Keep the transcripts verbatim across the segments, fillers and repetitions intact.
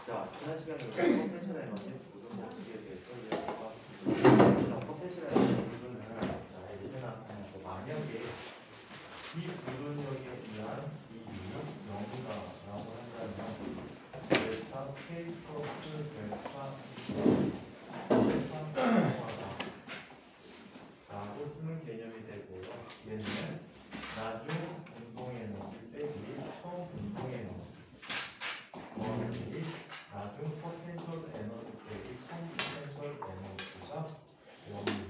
자, 지난 시간에 우리가 포텐셜 에너지 부분 법칙에 대해서 이야기해봤습니다. 자, 포텐셜 에너지 부분은 자, 이제 나타나는 만약에 이 부분력에 의한 이 유형 영이다라고 한다면 델타 K 플러스 델타 델타 라고 쓰는 개념이 되고요. 얘는 나중 운동 에너지 빼기 처음 운동 에너지 더하기 나중 포텐셜 에너지 빼기 처음 포텐셜 에너지가 원입니다.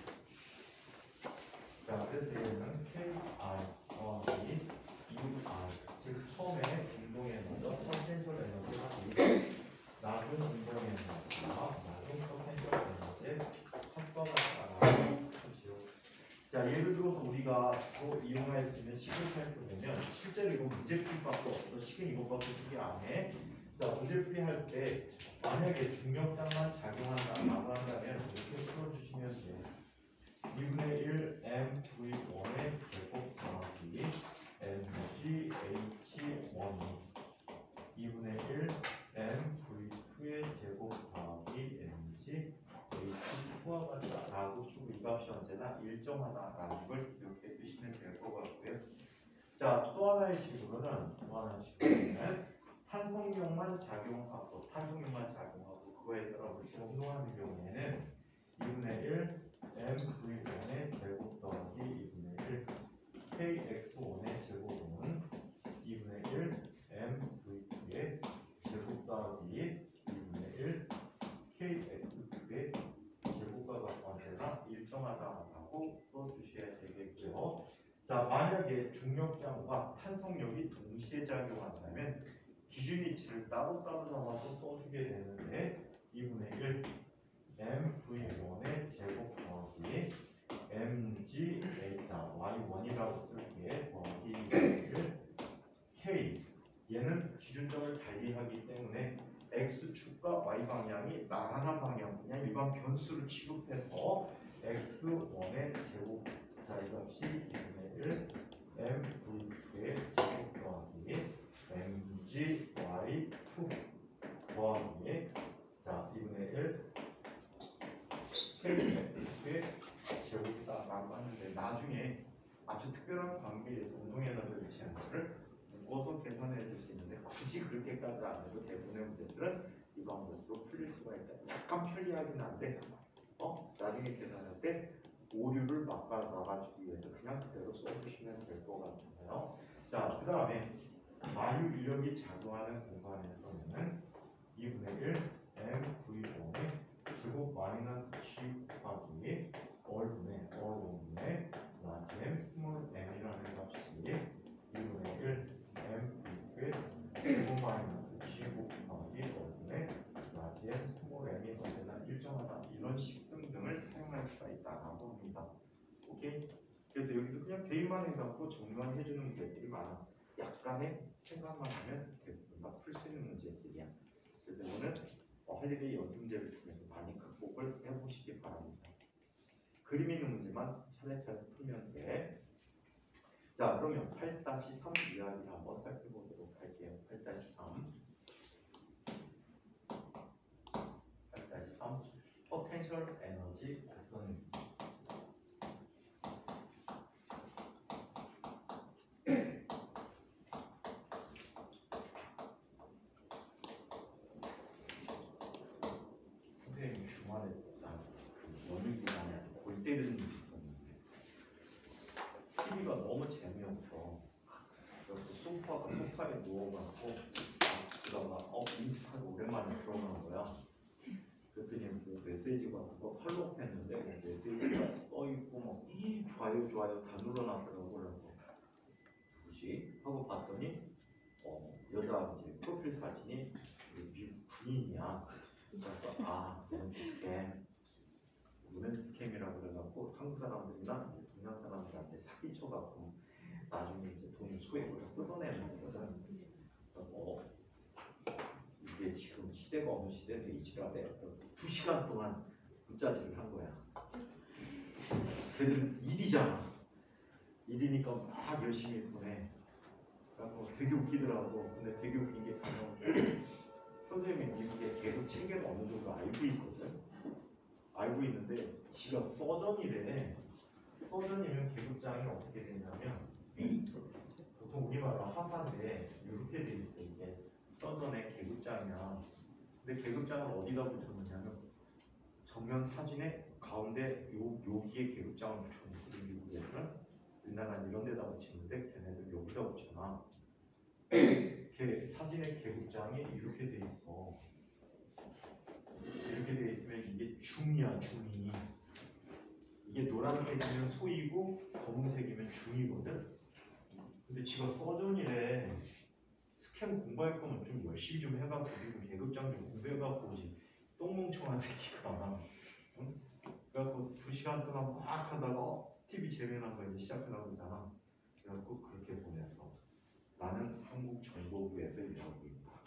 자, 그래서 얘는 케이 아이 더하기 유 아이 즉 처음에 운동 에너지 포텐셜 에너지가 이 나중 운동 에너지와 나중 포텐셜 에너지의 합성을 따라 자, 예를 들어서 우리가 또 이용할 수 있는 식을 살펴보면 실제로 이거 문제풀이밖에 없어. 식은 이것밖에 풀이 안 해. 자, 문제풀이 할 때 만약에 중력장만 작용한다라고 한다면 이렇게 풀어주시면 돼요. 이분의 일 엠 브이 원의 제곱 더하기 엠지 에이치 원이 이분의 일 엠 브이 투의 제곱 더하기 엠지 에이치 투와 같다라고 쓰고 이 값이 언제나 일정하다라는 걸 기억해 주시면 될 것 같고요. 자, 또 하나의 식으로는 또 하나의 식으로는 탄성용만 작용하고 탄성용만 작용하고 그거에 따라 물체가 운동하는 경우에는 이분의 일 엠 브이 원의 제곱 더하기 이분의 일 케이 엑스 원의 제곱은 이분의 일 엠 브이 투의 제곱 더하기 이분의 일 케이 엑스 투의 제곱과 언제나 일정하다라고 써주셔야 되겠고요. 자, 만약에 중력장과 탄성력이 동시에 작용한다면 기준 이치를 따로따로 잡아서 써주게 되는데 이분의 일 엠 브이 원의 제곱 더하기 엠지 에이타 와이 원이라고 쓸게 더하기 일 K 얘는 기준점을 달리하기 때문에 x축과 y 방향이 나란한 방향 그냥 일반 변수를 취급해서 엑스 원의 제곱 자, 이것이 이분의 일 엠 브이 투의 제곱 더하기 엠지 와이 투 더하기 자, 이분의 일 케이 엑스 투의 제곱이다라고 하는데 나중에 아주 특별한 관계에서 운동에너지 위치한지를 묶어서 계산해 줄 수 있는데 굳이 그렇게까지 안 해도 대부분의 문제들은 이 방법으로 풀릴 수가 있다. 약간 편리하긴 한데 어? 나중에 계산할 때 오류를 막아, 막아주기 위해서 그냥 그대로 써주시면 될 것 같아요. 자, 그 다음에 마유 인력이 작용하는 공간에서는 이분의 일 엠 브이 원의 제곱 마이너스 G 곱하기 얼분의 얼분의 라지 M 스몰 m이라는 값이 이분의 일 엠 브이 투의 제곱 마이너스 G 곱하기 얼분의 라지 M 스몰 m이 언제나 일정하다 이런 식 등등을 사용할 수가 있다라고 합니다. 오케이? 그래서 여기서 그냥 대입만 해갖고 정리만 해주는 문제들이 많아. 약간의 생각만 하면 대부분 다 풀 수 있는 문제들이야. 그래서 오늘 어, 할리데이 연습문제를 통해서 많이 극복을 해보시기 바랍니다. 그림 있는 문제만 차례차례 풀면 돼. 자, 그러면 팔 삼 이야기 한번 살펴보도록 할게요. 팔 삼 팔 삼 포텐셜 에너지 곡선입니다. 선생님이 주말에 연휴 기간에 골 때리는 일이 있었는데 티비가 너무 재미없어. 그래서 소파가 소파에 누워가지고 그러다가 어 인스타를 오랜만에 들어간 거야. 그랬더니 뭐 메시지가 그거 팔로우했는데 뭐 메시지가 떠있고 뭐 좋아요 좋아요 다 눌러놨더라고. 그래서 누구지? 하고 봤더니 어 여자 이제 프로필 사진이 미국 군인이야. 그래서 아 렌즈 스캠 렌즈 스캠이라고 그래갖고 한국 사람들이나 동양 사람들한테 사기쳐갖고 나중에 이제 돈 소액으로 뜯어내는 거거든. 어 이게 지금 시대가 어느 시대인데 이 지랄에 두 시간 동안 문자질을 한 거야. 걔들 일이잖아. 일이니까 막 열심히 보내. 그래서 되게 웃기더라고. 근데 되게 웃긴 게 바로 선생님이 미국의 계급 체계를 어느 정도 알고 있거든. 알고 있는데 지가 서전이래. 서전이면 계급장이 어떻게 되냐면 보통 우리말로 하사인데 이렇게 돼 있어. 이게 서전의 계급장이야. 근데 계급장을 어디다 붙였느냐면 정면 사진에 가운데 요, 여기에 계급장을 붙여놓고 미국에서는 우리나라는 이런 데다 붙이는데 걔네들 여기다 붙여놔. 이렇게 사진의 계급장이 이렇게 돼 있어. 이렇게 돼 있으면 이게 중이야, 중이. 이게 노란색이면 소이고 검은색이면 중이거든. 근데 지가 서전이래. 스캠 공부할 거면 좀 열심히 좀 해갖고 그리고 계급장 좀 공부해갖고 오지. 똥멍청한 새끼가. 응? 그래갖고 두 시간 동안 막 하다가 어, 티비 재미난 거 이제 시작하려고 그러잖아. 그래갖고 그렇게 보냈어. 나는 한국 정보부에서 일하고 있다.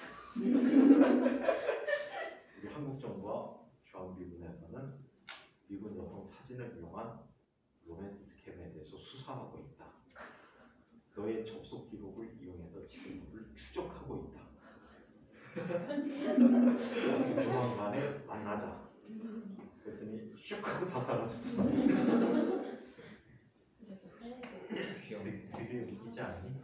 우리 한국 정부와 주한미군에서는 미군 여성 사진을 이용한 로맨스 스캠에 대해서 수사하고 있다. 너의 접속 기록을 이용해서 지금을 추적하고 있다. 조만간에 만나자. 그랬더니 슉 하고 다 사라졌어. 되게, 되게 웃기지 않니?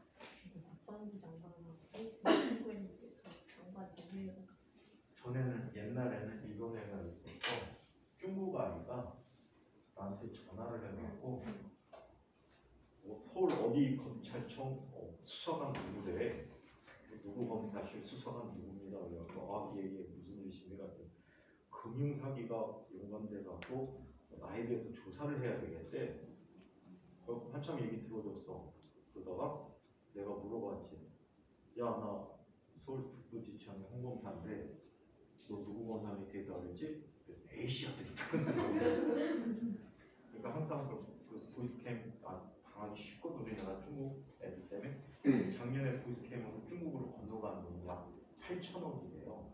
전에는 옛날에는 일본 애가 있었어. 중국 아이가 나한테 전화를 해갖고 뭐 서울 어디 검찰청 어, 수사관 누구래? 누구 검사실 수사관 누구입니다. 그래갖고 아 얘, 얘 무슨 일이십니까? 금융 사기가 연관돼갖고 나에 대해서 조사를 해야 되겠대. 그래서 한참 얘기 들어줬어. 그러다가 내가 물어봤지. 야 나 서울 북부지청의 홍검사인데 너 누구 검사 밑에 있다 그랬지? 에이씨 하더니 따끈따끈. 그러니까 항상 그, 그 보이스캠 아, 당하기 쉽거든. 우리나라 중국 애들 때문에. 작년에 보이스캠으로 중국으로 건너가는 돈이 약 팔천억이래요.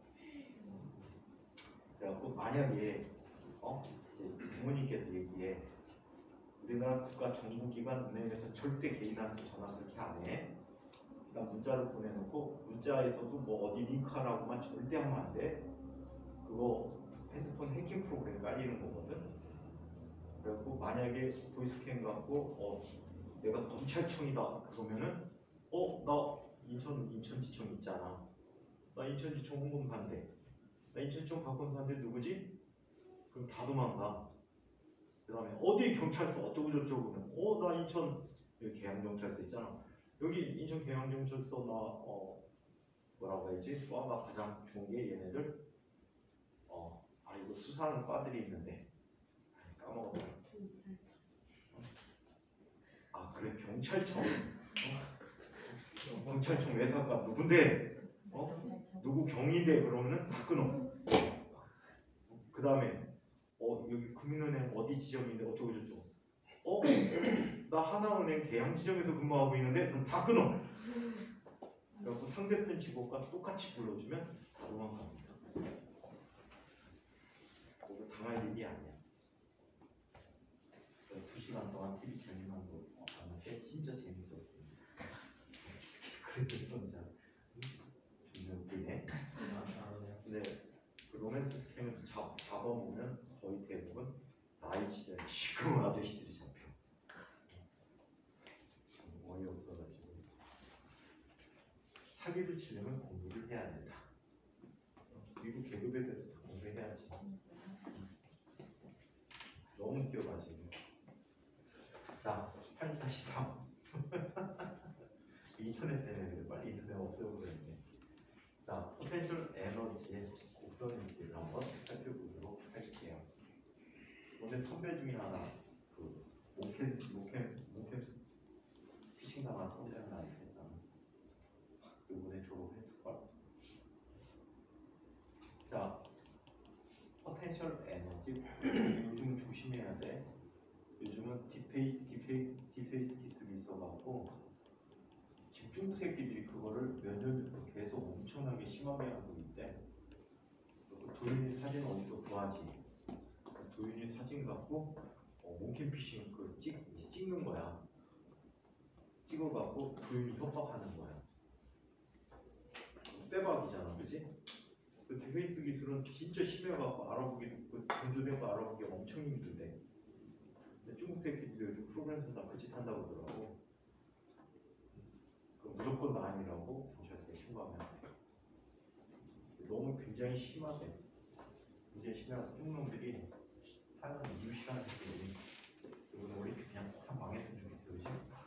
그래갖고 만약에 어? 이제 부모님께도 얘기해. 우리나라 국가 정부기관 은행에서 절대 개인한테 전화 그렇게 안 해. 나 문자를 보내놓고 문자에서도 뭐 어디 링크하라고만 절대 하면 안 돼. 그거 핸드폰 해킹 프로그램 깔리는 거거든. 그래갖고 만약에 보이스캠 갖고 어 내가 검찰청이다 그러면은 어 나 인천 인천지청 있잖아. 나 인천지청 홍보사인데 나 인천지청 박원사인데 누구지? 그럼 다 도망가. 그 다음에 어디 경찰서 어쩌고 저쩌고 그러면 어 나 인천 여기 계양경찰서 있잖아. 여기 인천 계양경찰서 나 어 뭐라고 해야지? 과가 가장 좋은 게 얘네들 어 아 이거 수사하는 과들이 있는데 까먹었다. 아 그래 경찰청. 어? 경찰청 외사과 누군데? 어? 누구 경인데 그러면은 다 끊어. 그 다음에 어 여기 금융은행 어디 지점인데 어쩌고 저쩌고. 어? 나 하나은행 계양 지점에서 근무하고 있는데 그럼 다 끊어. 그래갖고 상대편 직업과 똑같이 불러주면 다 도망갑니다. 그거 당할 일이 아니야. 두 시간 동안 티비 재미난 거 봤는데 진짜 재밌었어요. 그래서 진짜 좀 웃기네. 근데 그 로맨스 스캠을 잡, 잡아보면 거의 대부분 나이 시절 시커먼 아저씨들이 잡혀. 어이없어가지고 사기를 치려면 공부를 해야 된다. 미국 계급에 대해서 다 공부해야지. 너무 웃겨가지고. 자, 팔 다시 삼. 인터넷 때문에 빨리 인터넷 없애버렸네. 자, 포텐셜 에너지의 곡선인지를 한번 살펴보도록 할게요. 오늘 선배 중에 하나, 그 모캠, 모캠, 모캠 피싱 당한 선배가 나한테 이번에 졸업했을걸. 자, 포텐셜 에너지. 요즘은 조심해야 돼. 요즘은 딥페이, 딥페이, 딥페이스 기술이 있어갖고 지금 중국 새끼들이 그거를 몇 년부터 계속 엄청나게 심하게 하고 있대. 도윤이 사진 어디서 구하지? 도윤이 사진 갖고 어, 몽캠 피싱 그 찍, 이제 찍는 거야. 찍어갖고 도윤이 협박하는 거야. 빼박이잖아, 그지? 인터페이스 기술은 진짜 심해갖고 알아보기, 그 건조된 거 알아보기 엄청 힘들대. 근데 중국 새끼들이 요즘 프로그램에서 다 그 짓 한다고 하더라고. 그 무조건 난이라고 경찰서에 신고하면 돼. 너무 굉장히 심하대. 이제 심해서 중놈들이 하는 이유 시간을 듣더니 이번에 올림픽 그냥 폭삭 망했으면 좋겠어, 그치?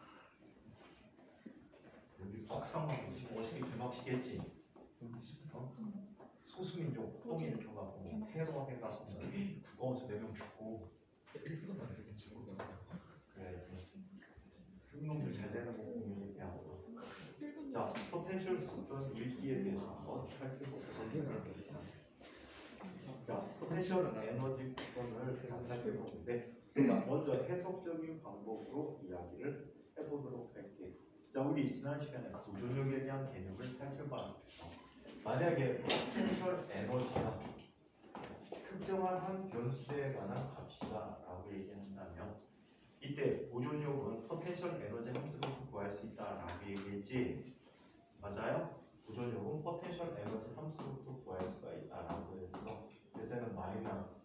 여기 폭삭 망했지. 지금 어떻게 개막시겠지? 어? 소수민족, 포민족 갖고 뭐 테러 해가지고 국가원수 네 명 죽고 일부는 안 되겠죠. 그래. 중놈들 잘 되는 거 보면 얘기하고. 자, 포텐셜 어떤 읽기에 대해서 한번 살펴보겠습니다. 자, 포텐셜 에너지 구성을 살펴보는데 먼저 해석적인 방법으로 이야기를 해보도록 할게요. 자, 우리 지난 시간에 구조력에 대한 개념을 살펴봤습니다. 만약에 포텐셜 에너지가 특정한 한 변수에 관한 값이다라고 얘기한다면 이때 보존력은 포텐셜 에너지 함수로부터 구할 수 있다라고 얘기했지. 맞아요? 보존력은 포텐셜 에너지 함수로부터 구할 수가 있다라고 해서 그래서는 마이너스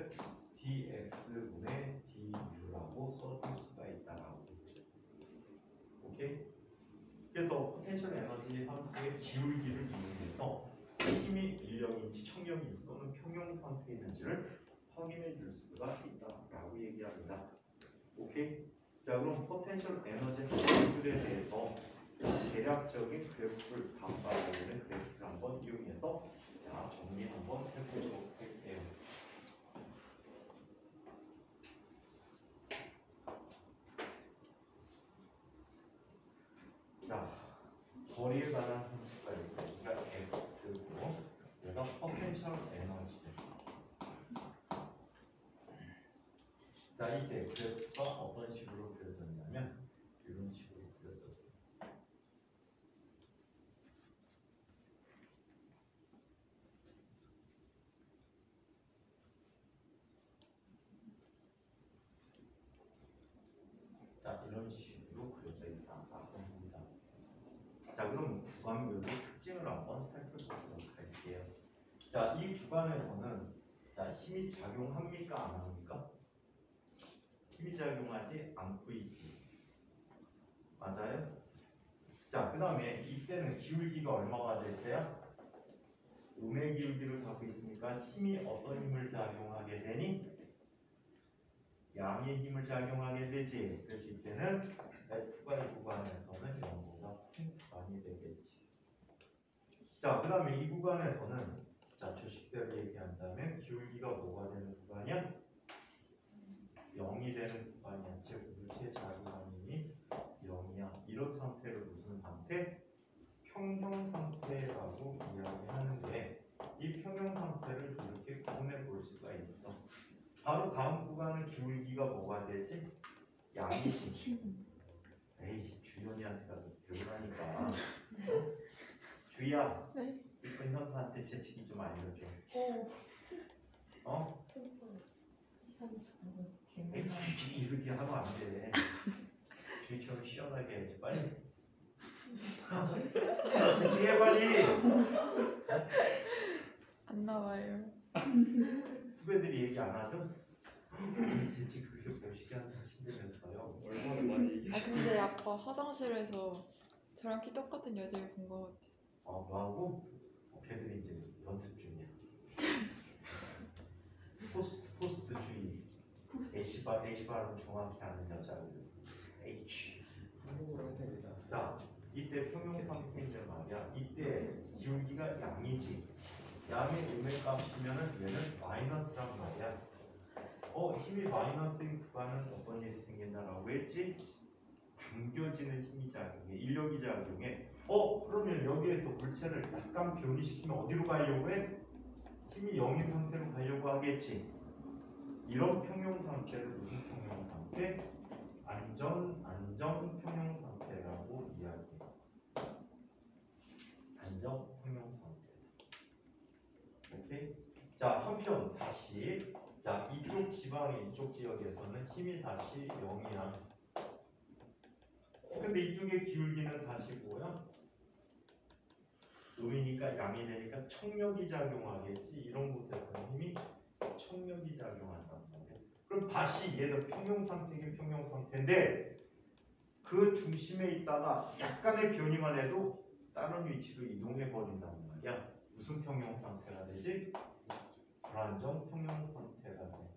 dx분의 du라고 써줄 수가 있다라고. 오케이? 그래서 포텐셜 에너지 함수의 기울기를 이용해서 힘이 일령인지 청력인지 또는 평형 상태에 있는지를 확인해 줄 수가 있다라고 얘기합니다. 오케이? 자, 그럼 포텐셜 에너지 함수들에 대해서 대략적인 그래프를 담아보는 그래프를 한번 이용해서 자, 정리 한번 해보도록 할게요. 자, 거리에 관한 함수가 있고, 그러니까 x고, 얘가 포텐셜 에너지. 자, 이게 그래프가 어떤 식으로 그려졌냐면 이런 식으로 그려졌어요. 자, 이런 식으로 그려져 있다라고 합니다. 자, 그럼 구간별로 특징을 한번 살펴보도록 할게요. 자, 이 구간에서는 자, 힘이 작용합니까? 안 합니까? 힘이 작용하지 않고 있지. 맞아요? 자, 그 다음에 이때는 기울기가 얼마가 될 때야? 음의 기울기를 갖고 있으니까 힘이 어떤 힘을 작용하게 되니? 양의 힘을 작용하게 되지. 그래서 이때는 F가 이 구간에서는 영보다 큰 구간이 되겠지. 자, 그 다음에 이 구간에서는 자, 주식대로 얘기한다면 기울기가 뭐가 되는 구간이야? 영이 되는 구간이야. 즉 물체 자기만이 영이야. 이런 상태를 무슨 상태? 평형 상태라고 이야기하는데 이 평형 상태를 이렇게 구분해 볼 수가 있어. 바로 다음 구간은 기울기가 뭐가 되지? 양이지. 에이, 주연이한테 가서 배우라니까. 어? 주희야. 네? 이쁜 현수한테 재치기 좀 알려줘. 어. 어? 에이, 주희 이렇게 하면 안 돼. 주희처럼 시원하게 해야지. 빨리. 재치기 해 빨리. 안 나와요. 후배들이 얘기 안 하든 재치기 그렇게 멋있게 하신다면서요. 얼마나 많이 얘기. 아 근데 아까 화장실에서 저랑 키 똑같은 여자를 본 것 같아. 아, 뭐하고? 어, 걔들이 이제 연습 중이야. 포스트 포스트 주의. H바 H바를 정확히 아는 여자를 H. 한국어로 해야 되자. 자, 이때 평형 상태인데 말이야. 이때 기울기가 양이지. 양의 음의 값이면은 얘는 마이너스란 말이야. 어, 힘이 마이너스인 구간은 어떤 일이 생긴다라고 했지? 당겨지는 힘이 작용해. 인력이 작용해. 어, 그러면 여기에서 물체를 약간 변이시키면 어디로 가려고 해? 힘이 영인 상태로 가려고 하겠지. 이런 평형 상태를 무슨 평형 상태? 안전, 안정 평형 상태라고 이야기해. 안정 평형 상태. 오케이? 자, 한편 다시 자, 이쪽 지방의 이쪽 지역에서는 힘이 다시 영이야. 근데 이쪽의 기울기는 다시 뭐야? 음이니까 양이 되니까 청력이 작용하겠지. 이런 곳에서는 힘이 청력이 작용한단 말이야. 그럼 다시 얘는 평형 상태긴 평형 상태인데 그 중심에 있다가 약간의 변이만 해도 다른 위치로 이동해 버린단 말이야. 무슨 평형 상태가 되지? 불안정 평형 상태가 돼.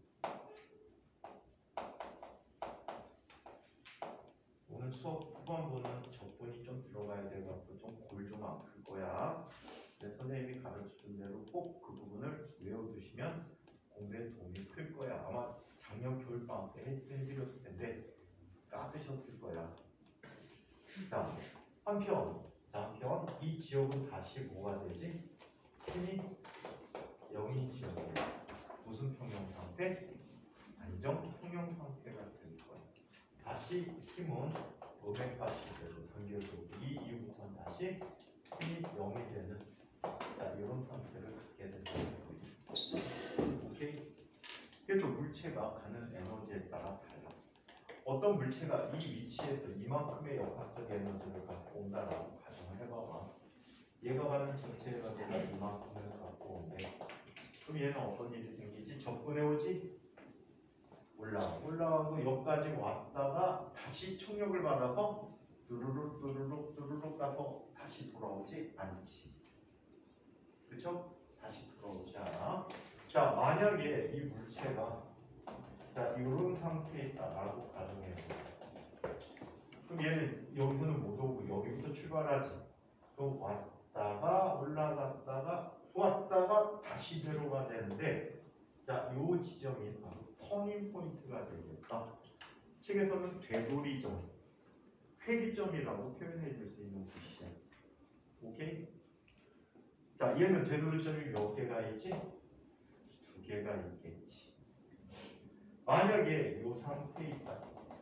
오늘 수업 후반부는 적분이 좀 들어가야 돼갖고 좀 골 좀 아플 거야. 근데 선생님이 가르쳐준 대로 꼭 그 부분을 외워두시면 공부에 도움이 클 거야. 아마 작년 겨울방학 때 해- 해드렸을 텐데 까드셨을 거야. 자, 한편, 자, 한편 이 지역은 다시 뭐가 되지? 힘이 영인 지역이야. 무슨 평형 상태? 안정 평형 상태가 될 거야. 다시 힘은 오백팔십대로 당겨서 이 이후부터는 다시 힘이 영이 되는 자, 이런 상태를 갖게 된다. 오케이? 그래서 물체가 가는 에너지에 따라 달라. 어떤 물체가 이 위치에서 이만큼의 역학적 에너지를 갖고 온다라고 가정을 해봐봐. 얘가 가는 전체 에너지가 이만큼을 갖고 온대. 그럼 얘는 어떤 일이 생기지? 접근해 오지? 올라가. 올라가고 여기까지 왔다가 다시 총력을 받아서 뚜루룩 뚜루룩 뚜루룩 가서 다시 돌아오지 않지. 그쵸? 다시 돌아오지 않아. 자, 만약에 이 물체가 자, 이런 상태에 있다라고 가정해요. 그럼 얘는 여기서는 못 오고 여기부터 출발하지. 또 왔다가 올라갔다가 또 왔다가 다시 제로가 되는데 자, 요 지점이 바로 터닝 포인트가 되겠다. 책에서는 되돌이점, 회귀점이라고 표현해 줄 수 있는 곳이야. 오케이? 자, 얘는 되돌이점이 몇 개가 있지? 두 개가 있겠지. 만약에 이 상태에 있다.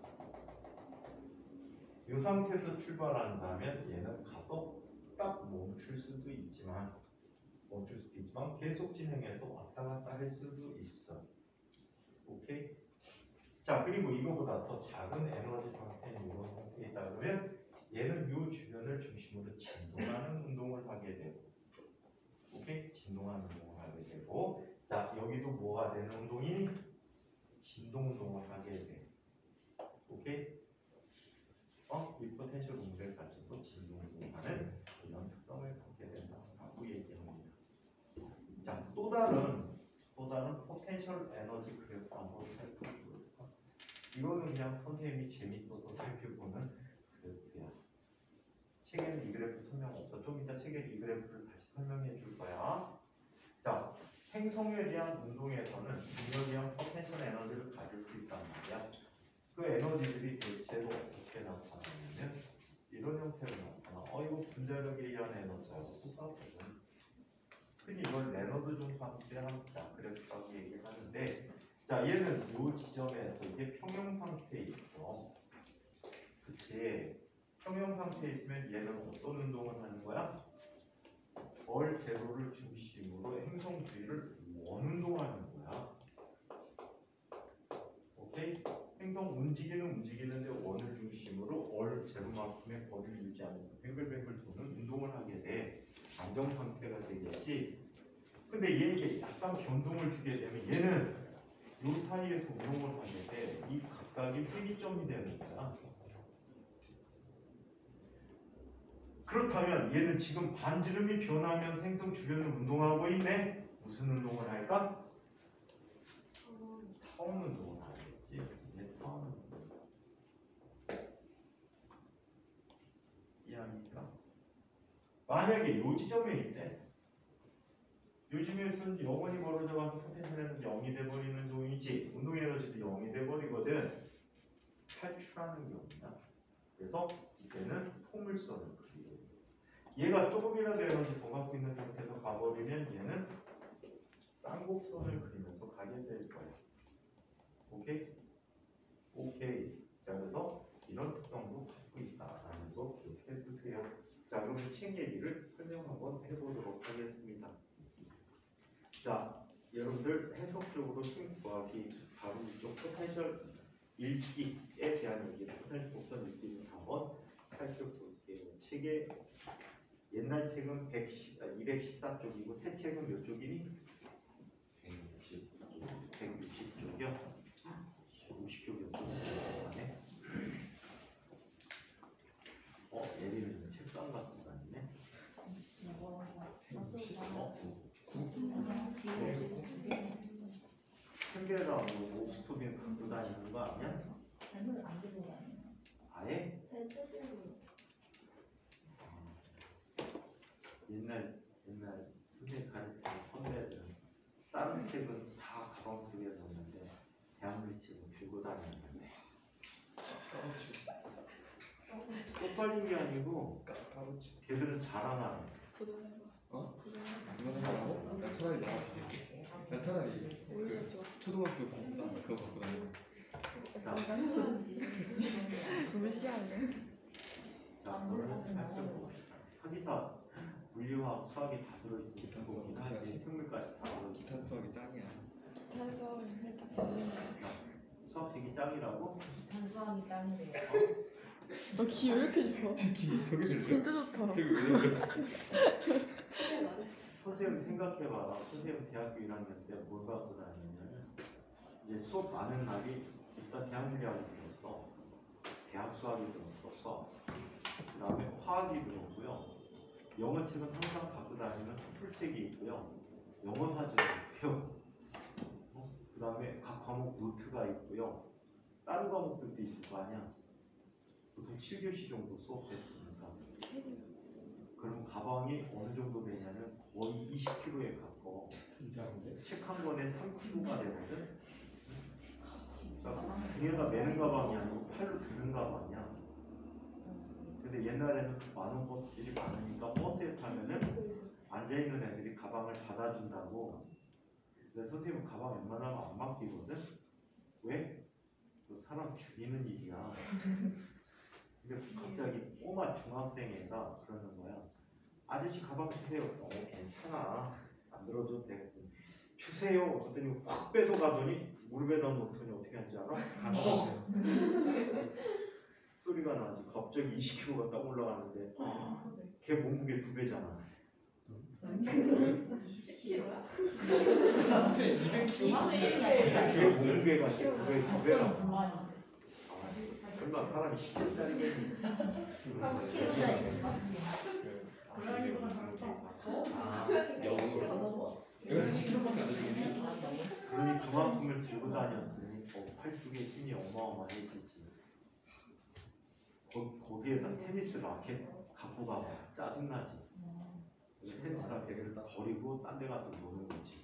이 상태에서 출발한다면 얘는 가서 딱 멈출 수도 있지만 멈출 수도 있지만 계속 진행해서 왔다 갔다 할 수도 있어. 오케이? 자, 그리고 이거보다 더 작은 에너지 상태인 이런 상태에 있다 그러면 얘는 이 주변을 중심으로 진동하는 운동을 하게 되고, 오케이? 진동하는 운동을 하게 되고, 자, 여기도 뭐가 되는 운동이? 진동 운동을 하게 돼. 오케이? 어? 이 포텐셜 운동을 갖춰서 진동 운동하는 이런 특성을 갖게 된다고 얘기합니다. 자, 또 다른 또 다른 포텐셜 에너지 그래프 한번 살펴볼까? 이거는 그냥 선생님이 재밌어서 살펴보는 그래프야. 책에는 이 그래프 설명 없어. 좀 이따 책에 이 그래프를 다시 설명해 줄 거야. 자, 행성에 대한 운동에서는 중력이한 포텐셜 에너지를 가질 수 있단 말이야. 그 에너지들이 대체로 어떻게 나타나냐면 이런 형태로 나타나. 어, 이거 분자력에 의한 에너지하고 똑같거든. 흔히 이걸 레너드 중 상태의 함수다 그래프라고 얘기하는데, 자, 얘는 이 지점에서 이게 평형 상태에 있어. 그치? 평형 상태에 있으면 얘는 어떤 운동을 하는 거야? 월 제로를 중심으로 행성 주위를 원 운동하는 거야. 오케이? 행성 움직이는 움직이는데 원을 중심으로 월 제로만큼의 거리를 유지하면서 뱅글뱅글 도는 운동을 하게 돼. 안정 상태가 되겠지. 근데 얘에게 약간 변동을 주게 되면 얘는 이 사이에서 운동을 하게 돼. 이 각각이 회귀점이 되는 거야. 그렇다면 얘는 지금 반지름이 변하면서 행성 주변을 운동하고 있네. 무슨 운동을 할까? 타원 운동을 하겠지. 이제 타원 운동. 이해합니까? 만약에 요 지점에 있대. 요즘에서는 영원히 벌어져 가서 포텐셜 에너지 영이 돼버리는 종이지, 운동 에너지도 영이 돼버리거든. 탈출하는 경우다. 그래서 이때는 포물선을 그리고 얘가 조금이라도 에너지 더 갖고 있는 상태에서 가버리면 얘는 쌍곡선을 그리면서 가게 될 거야. 오케이? 오케이. 자, 그래서 이런 특성도 갖고 있다라는 거 기억해 두세요. 자, 그럼 책 얘기를 설명 한번 해보도록 하겠습니다. 자, 여러분들 해석적으로 힘 구하기 바로 이쪽 포텐셜 읽기에 대한 얘기, 포텐셜 곡선 읽기를 한번 살펴볼게요. 책에 옛날 책은 백십, 이백십사 쪽이고 새 책은 몇 쪽이니? 백육십 쪽이요. 오십 쪽이 없네. 어, 예리는 책상 같은 거 아니네. 캔베라 뭐 오스토빈 갖고 다니는 거 아니야? 아예? 옛날 옛날 선생님 가르치는 선배들은 다른 책은 다 가방 속에 넣는데 대한민국 책은 들고 다녔는데 쪽팔린 게 아니고 걔들은 자랑하는 도전해봐. 어? 도전해봐. 이거는 뭐라고? 난 차라리 내가 줄게. 난 차라리 오히려 그 좋아. 초등학교 공부나 그거 갖고 다니는 무시하네. 자, 그러면 살펴봅시다. 합의사 물리화학 수학이 다 들어있으니까 기타 수학 보긴 하지 무시하지. 생물까지 다 들어있어. 기타 수학이 짱이야. 탄수화물 살짝 재밌네. 수학책이 짱이라고? 단수함이 짱이래요. 어, 귀 왜 이렇게 좋아? 특히 저기 들려? 진짜 좋다. 저기 왜 이렇게 그래 맞았어. 선생님 생각해봐라. 선생님 대학교 일 학년 때 뭘 갖고 다니냐면 이제 수업 많은 날이 일단 대학물리학이 들었어. 대학 수학이 들었어. 수학. 그 다음에 화학이 들었고요. 영어책은 항상 갖고 다니면 풀책이 있고요. 영어 사전이 있고요. 어? 그 다음에 각 과목 노트가 있고요. 다른 과목들도 있을 거 아니야. 보통 칠 교시 정도 수업했으니까. 그럼 가방이 어느 정도 되냐면 거의 이십 킬로그램에 가까워. 진짜인데? 책 한 권에 삼 킬로그램가 되거든. 그러니까 등에다 매는 가방이 아니고 팔로 드는 가방이야. 근데 옛날에는 많은 버스들이 많으니까 버스에 타면은 앉아있는 애들이 가방을 받아준다고. 근데 선생님은 가방 웬만하면 안 맡기거든. 왜? 너 사람 죽이는 일이야. 근데 갑자기 꼬마 중학생 애가 그러는 거야. 아저씨 가방 주세요. 어 괜찮아. 안 들어줘도 돼. 주세요. 그랬더니 확 뺏어 가더니 무릎에다 놓더니 어떻게 하는지 알아? 간다. 소리가 나지. 갑자기 이십 킬로그램가 딱 올라가는데 걔 몸무게 두 배잖아. 십 킬로그램야? 이백 걔 몸무게가 두 배, 두 배가. 두 마리. 설마 사람이 십 킬로짜리겠니? 삼 킬로그램 있어? 아, 영어로 이거 사십 킬로그램밖에 안 되겠니? 그러니 그만큼을 들고 다녔으니 어, 팔뚝에 힘이 어마어마해지지. 거, 거기에다 테니스 라켓 갖고 가봐. 짜증나지. 테니스 라켓을 버리고 딴 데 가서 노는 거지.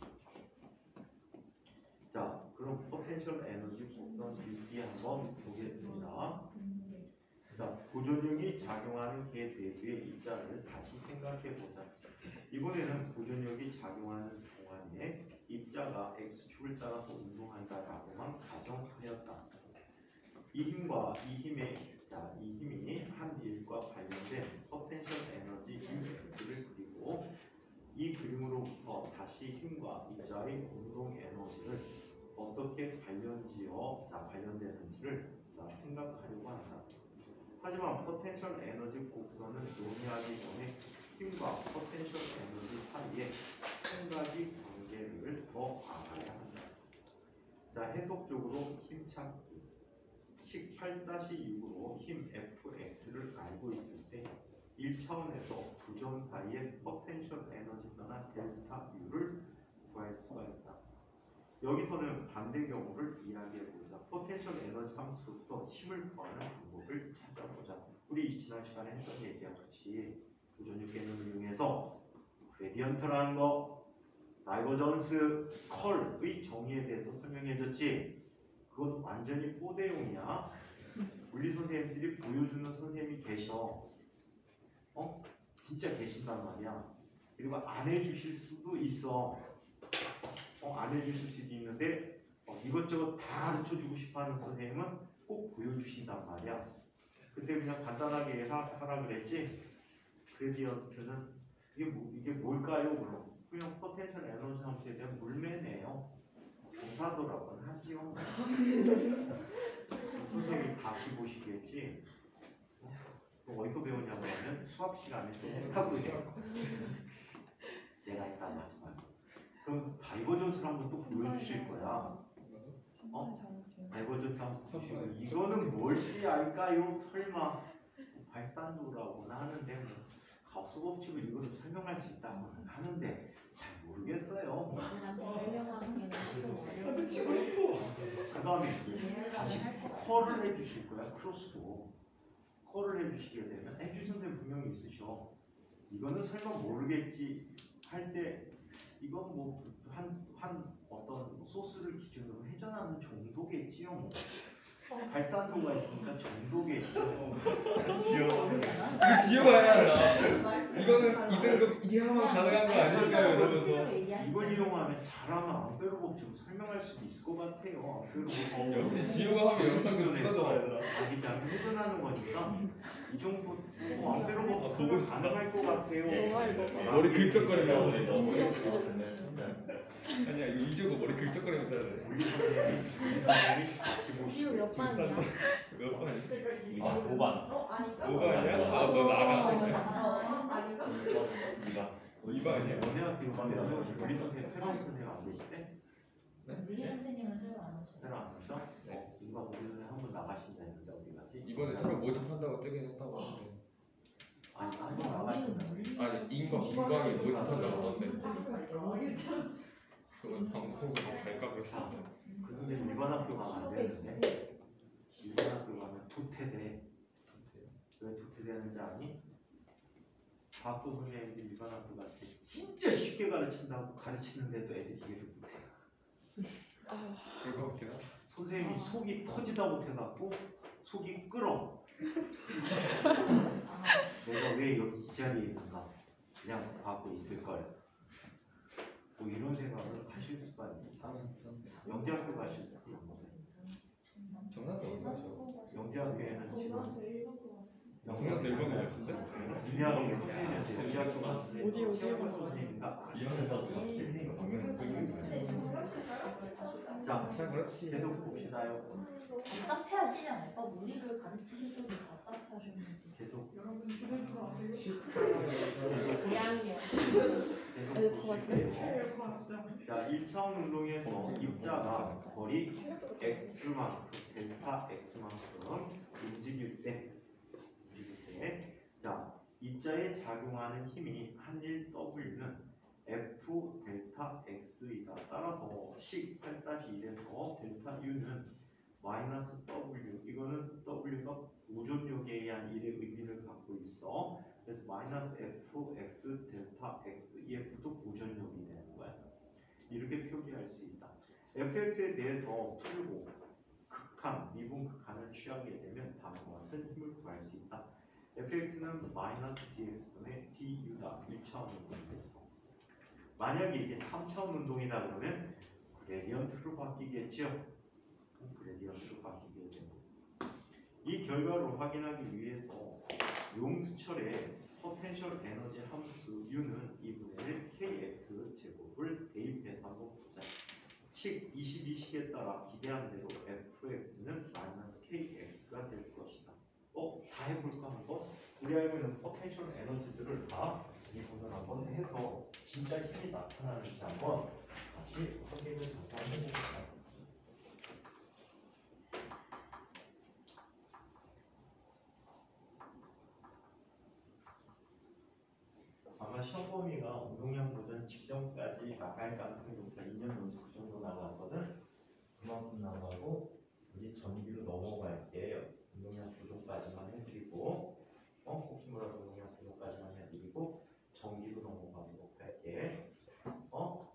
자, 그럼 포텐셜 에너지 곡선 읽기 한번 보겠습니다. 자, 고전력이 작용하는 개 대두의 입자를 다시 생각해 보자. 이번에는 고전력이 작용하는 동안에 입자가 x축을 따라서 운동한다라고만 가정하였다. 이 힘과 이 힘의 자, 이 힘이 한 일과 관련된 포텐셜 에너지 Ux를 그리고 이 그림으로부터 다시 힘과 입자의 운동 에너지를 어떻게 관련지어 자, 관련되는지를 자, 생각하려고 한다. 하지만 포텐셜 에너지 곡선을 논의하기 전에 힘과 포텐셜 에너지 사이에 한 가지 관계를 더 알아야 한다. 자, 해석적으로 힘 찾기. 식 팔 육으로 힘 에프엑스를 알고 있을 때 일 차원에서 두 점 사이의 포텐셜 에너지 변화 델타 U를 구할 수가 있다. 여기서는 반대 경우를 이야기해보자. 포텐셜 에너지 함수로부터 힘을 구하는 방법을 찾아보자. 우리 지난 시간에 했던 얘기야. 그치? 고전력 개념을 이용해서 그레디언트라는 거, 다이버전스, 컬의 정의에 대해서 설명해줬지. 그건 완전히 뽀대용이야. 물리 선생님들이 보여주는 선생님이 계셔. 어? 진짜 계신단 말이야. 그리고 안 해주실 수도 있어. 어, 안 해주실 수도 있는데 어, 이것저것 다 가르쳐주고 싶어하는 선생님은 꼭 보여주신단 말이야. 그때 그냥 간단하게 하라, 하라 그랬지. 그레디언트는 이게, 뭐, 이게 뭘까요? 그럼 그냥 포텐셜 에너지 함수에 대한 물매네요. 동사도라고는 하지요. 선생님이 다시 보시겠지. 또 그거 어디서 배우냐고 하면 수학 시간에 좀 했다고 해. 내가 했단 마지막에. 그럼 다이버전스를 한번 또 보여주실 거야. 선반의 장학생. 다이버전스 한번 보시고 이거는 뭘지 알까요? 설마 발산도라고는 하는데 뭐 가우스 법칙을 이거로 설명할 수 있다고는 하는데 잘 모르겠어요. 애들한테 설명하는 게 너무 어려워. 그 다음에 다시 컬을 해주실 거야. 크로스도 컬을 해주시게 되면 해주신 데 분명히 있으셔. 이거는 설마 모르겠지 할 때 이건 뭐 한 한 어떤 소스를 기준으로 회전하는 정도겠지요. 뭐. 발산도가 있으니까 정도겠죠. 지효. 이거 지효가 해야 한다. 이거는 이 등급 이하만 가능한 거 아닐까요? 이러면서. 이걸 이용하면 잘하면 암페로 법칙을 설명할 수도 있을 것 같아요. 암페로 법칙. 역시 지효가 하면 영상을 찍어줘 얘들아. 자기장 회전하는 거니까 이 정도 뭐 암페로 법칙은 가능할 것 같아요. 너가 이거. 머리 긁적거리면서. 아니야 이거 이지효가 머리 긁적거리면서 해야 돼. 우리 선생님이 우리 선생님이 지우 몇 반이야? 몇 번 아니야? 아 오 반. 어 아닌가? 오가 아니야? 아 너 나가. 어 아닌가? 이가. 이 반 아니야? 너네 학교 가면 우리 선생님 새로운 선생님 안 계시대? 물리 선생님은 새로 안 오셔. 새로 안 오셔? 어, 누가 우리 선생님 한 번 나가신다 했는데 어디 가지? 이번에 새로 모집한다고 뜨긴 했다고 하는데. 아니 아니 우리는 나가신다. 물리. 아니 인광 인광이 모집한다고 떴대. 그건 방송으로 갈까 그랬어. 자, 그 선생님 일반 학교 가면 안 되는데 일반 학교 가면 도태돼. 왜 도태되는지 아니? 과학도 선생님들이 일반 학교 갈 때 진짜 쉽게 가르친다고 가르치는데도 애들이 이해를 못해. 아, 그럴 것 같긴 하다. 선생님이 속이 터지다 못해갖고 속이 끓어. 내가 왜 여기 이 자리에 있는가? 그냥 과학고 있을걸. 뭐 이런 생각을 하실 수가 있어. 영재학교 가실 수도 있는데 정나스 얼마죠? 영재학교에는 지금 정나스 일 번에 갔을 때? 미미하게 선생님한테 영재학교 갔을 어디, 어디 때 해본 선생님인가? 이현에서 실리가 방면 자, 잘 가르치지. 계속 봅시다요. 답답해 하시지 않을까? 물리를 가르치실 때도 답답해 하셨는데. 계속 여러분 집에 들어가세요. 계속 보시고요. 자, 일 차원 운동에서 입자가 거리 x만큼 델타 x만큼 움직일 때 움직일 때 자, 입자에 작용하는 힘이 한일 W는 F 델타 X이다. 따라서 식 팔 일에서 델타 U는 마이너스 W 이거는 W가 보존력에 의한 일의 의미를 갖고 있어. 그래서 마이너스 F X 델타 X 이 F도 보존력이 되는 거야. 이렇게 표기할 수 있다. 에프엑스에 대해서 풀고 극한, 미분 극한을 취하게 되면 다음과 같은 힘을 구할 수 있다. 에프엑스는 마이너스 디엑스분의 디유다. 일 차원 운동이겠어. 만약에 이게 삼 차원 운동이다 그러면 그레디언트로 바뀌겠죠. 그레디언트로 바뀌게 됩니다. 이 결과를 확인하기 위해서 용수철의 포텐셜 에너지 함수 U는 이분의 일 케이엑스 제곱을 대입해서 한번 보자. 식 이십이 식에 따라 기대한 대로 에프엑스는 마이너스 케이엑스가 될 것이다. 어? 다 해볼까 한번? 우리 알고 있는 포텐셜 에너지들을 다 이분을 한번 해서 진짜 힘이 나타나는지 한번 다시 확인을 잠깐 해봅시다. 아마 시험 범위가 운동량 보전 직전까지 나갈 가능성이 높다. 이 년 연속 그 정도 나가거든. 그만큼 나가고 우리 전기로 넘어갈게요. 운동량 보존까지만 해드리고 어? 혹시 뭐라도 운동량 보존까지만 해드리고 전기로 넘어가도록 할게. 어?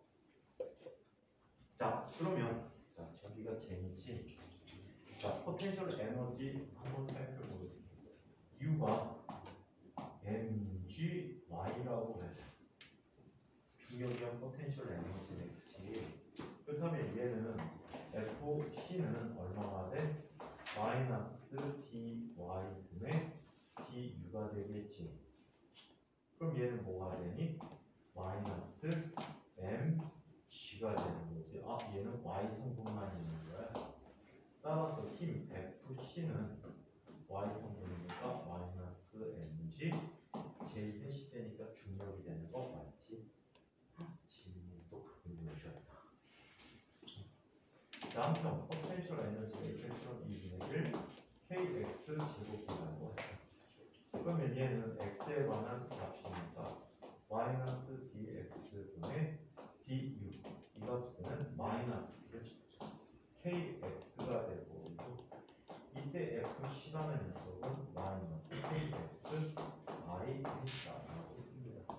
자 그러면 자 전기가 재미지. 자 포텐셜 에너지 한번 살펴보겠습니다. U가 mg y라고 하자. 중력이랑 포텐셜 에너지겠지. 그렇다면 얘는 에프씨는 얼마가 돼? 마이너스 dy분의 du가 되겠지. 그럼 얘는 뭐가 되니? 마이너스 mg가 되는 거지. 아 얘는 y 성분만 있는 거야. 따라서 힘 에프씨는 y 성분이니까 마이너스 다음편 포텐셜 에너지의 이펙션 이분의 일 케이엑스 제곱이라고 해요. 그러면 얘는 x에 관한 값이니까 마이너스 dx분의 du 이 값은 마이너스 kx가 되고 이때 f 시간의 녀석은 마이너스 kx i 라고 있습니다.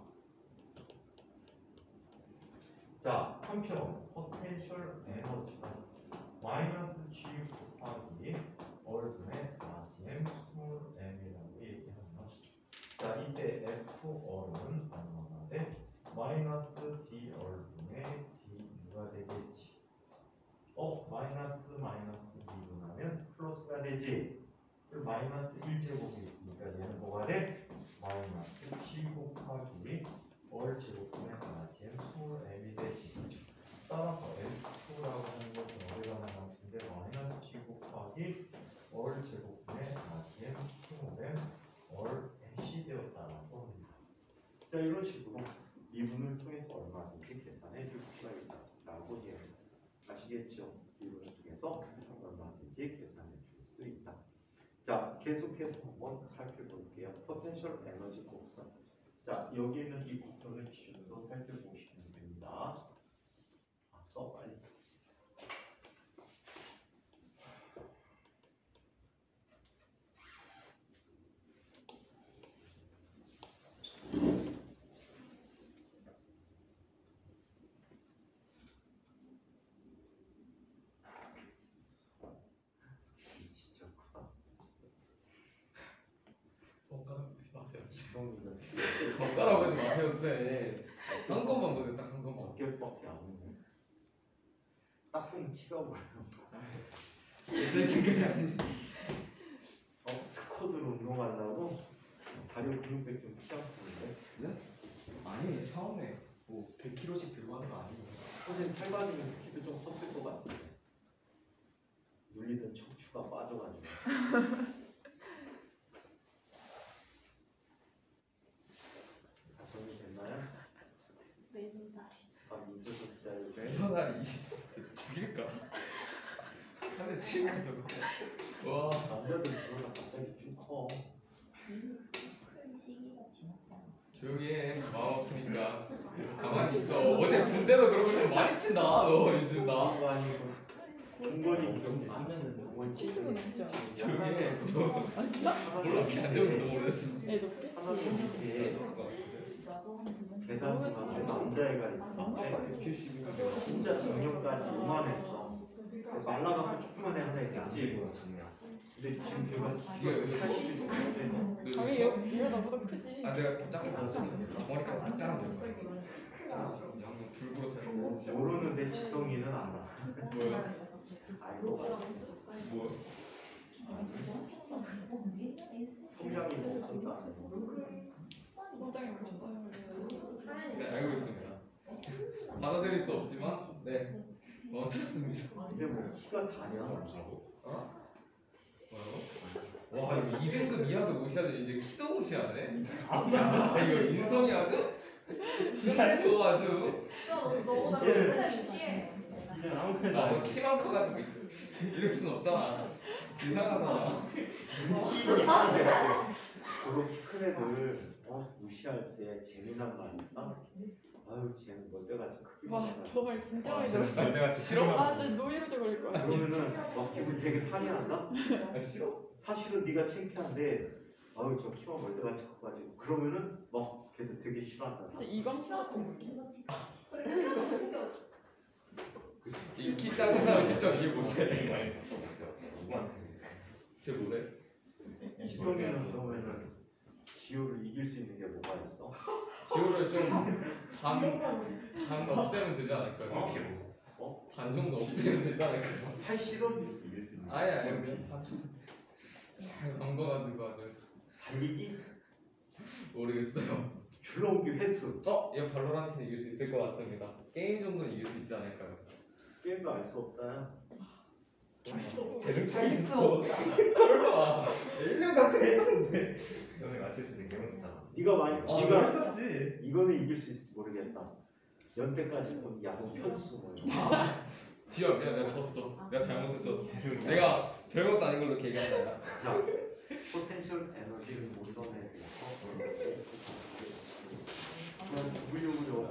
자, 한편 포텐셜 에너지가 마이너스 g 곱하기 얼분의 사십 스몰 m이라고 얘기하면 자, 이때 f 얼은 얼마나 돼? 마이너스 d 얼분의 du가 되겠지. 어, 마이너스 마이너스 이분하면 플러스가 되지. 그리고 마이너스 일 제곱이 있으니까 얘는 뭐가 돼? 마이너스 g 곱하기 얼 제곱분의 사십 스몰 m이 되지. 따라서 엠투라고 하는 것은 어디가 나온 것인데 마이너스 g 곱하기 얼 제곱분의 사십 스몰 m 얼 m이 되었다라고 합니다. 자, 이런 식으로 미분을 통해서 얼마든지 계산해 줄 수가 있다라고 이해합니다. 아시겠죠? 미분을 통해서 얼마든지 계산해 줄 수 있다. 자, 계속해서 한번 살펴볼게요. 포텐셜 에너지 곡선. 자, 여기 있는 이 곡선을 기준으로 살펴보시면 됩니다. 아, 써 빨리. 진짜 크다. 손가락 보지 마세요. 지성이는 손가락 보지 마세요, 쌤. 한 것만 보세요, 딱 한 것만. 어깨밖에 안 오네. 딱 보면 티가 보여. 이제 생각해야지. 어, 스쿼드로 운동하려고 다리 근육백 좀 피지 않는데. 아니, 처음에 뭐 백 킬로그램씩 들고 하는 거 아니고. 선생님 살 빠지면서 키도 좀 컸을 것 같은데. 눌리던 척추가 빠져가지고. 정리 됐나요? 매분다리. 아, 민서도 기다려. 매너나 이 죽일까? 한대 치면서 와. 남자들 들어가 갑자기 쭉 커. 큰 시기가 지났지 않아? 조용히 해. 마음 아프니까. 가만히 있어. 어제 군대도 그런 거좀 많이 친다. 너 요즘 나. 그거 아니고 종건이 경기 쓰면은 종건 칠십은 넘지 않아? 조용히 해. 너 아닌가? 몰라. 이렇게 안 적어도 모르겠어. 애 높게? 하나도 이렇게 나도 한 계산하면 남자애가 있는데 백칠십이면 진짜 작년까지 요만했어. 말라갖고 조그만 애 하나 있지. 근데 지금 걔가 팔십이 넘었대. 당연히 얘- 얘가 나보다 크지. 아 내가 더 작게 봤으니까 머리카락 딱 자르면 돼. 양념 불고로 살고. 모르는데 지성이는 알아. 뭐야? 알고 봐. 뭐? 성장이 못한다. 성장이 못한다. 네 알고 있습니다. 받아들일 수 없지만 네 멈췄습니다. 근데 뭐 키가 다냐? 어? 뭐라고? 와 이거 이 등급 이하도 무시하더니 이제 키도 무시하네? 야 이거 인성이 아주 진짜 좋아 아주. 너보다 이제는- 큰 무시해. 이제 아무래도 나 키만 커가지고 있어. 이럴 순 없잖아. 이상하다. 키가 있는데 그렇게 큰 애들 어, 무시할 때 재미난 말 있어? 아유 쟤는 뭐 때같이 크게 와, 먹어가지고. 저 말 진짜 많이 들었어. 내가 싫어? 아, 진짜 노이로제 걸릴 거야. 그러면은 막 기분 되게 상해 한다? 아 싫어? 사실은 네가 창피한데 아유 저 키만 멀때같이 커가지고 그러면은 막 걔도 되게 싫어한다. 근데 이광 씨한테 이 키 작은 사람 실적 이해 못해. 쟤 뭐래? 지성이는 그러면은 지효를 이길 수 있는 게 뭐가 있어? 지호를 좀반 반 없애면 되지 않을까요? 어? 반 정도 없애면 되지 않을까요? 팔 실험이 이길 수 있는 게 아예 아예 그냥 반 정도 잘 담궈가지고 아주 달리기? 모르겠어요. 줄넘기 횟수 어? 이거 발로란트는 이길 수 있을 것 같습니다. 게임 정도는 이길 수 있지 않을까요? 게임도 알 수 없다. 재능 차이 있어. 설마. 일 년 가까이 했는데 형이 맞출 수 있는 게 없잖아. 네가 많이 아, 네가 했었지. 이거는 이길 수 있을지 모르겠다. 연태까지 본 야구 편수 뭐 이런 거. 지원 내가 내가 졌어. 내가 잘못했어. 내가 별것도 아닌 걸로 얘기한다. 자, 포텐셜 에너지를 몰던에 대해서 그런 구글용으로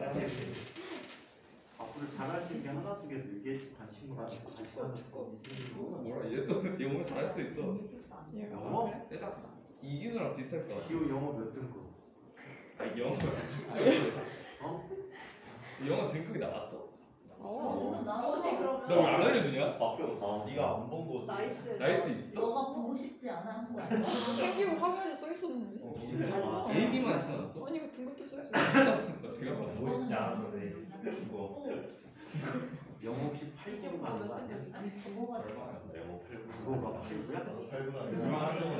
앞으로 잘할 수 있는 하나 두 개 늘게 관심을 가지고 관심 하는 어, 뭐라 얘 또 영어 잘할 수도 있어. 얘가 영어? 그래? 내가 이진우랑 비슷할 것 같아. 지호 영어 몇 등급? 아 영어 어? 영어 등급이 나왔어? 어, 지금 어. 나오지 그러면. 너 왜 안 알려주냐? 박병 네가 안 본 거지. 나이스. 나이스 있어? 너가 보고 싶지 않아 한 거야. 생기고 화면에 써 있었는데. 어, 진짜? 아, A비만 있지 않았어? 아니 이거 등급도 써 있어. 나 되게 봤어. 보고 싶지 않았는데 그거 영어 혹시 팔 등 가는 거 아니야? 아니 국어가 네모 팔 분. 국어가 팔 등이야? 팔 분. 그만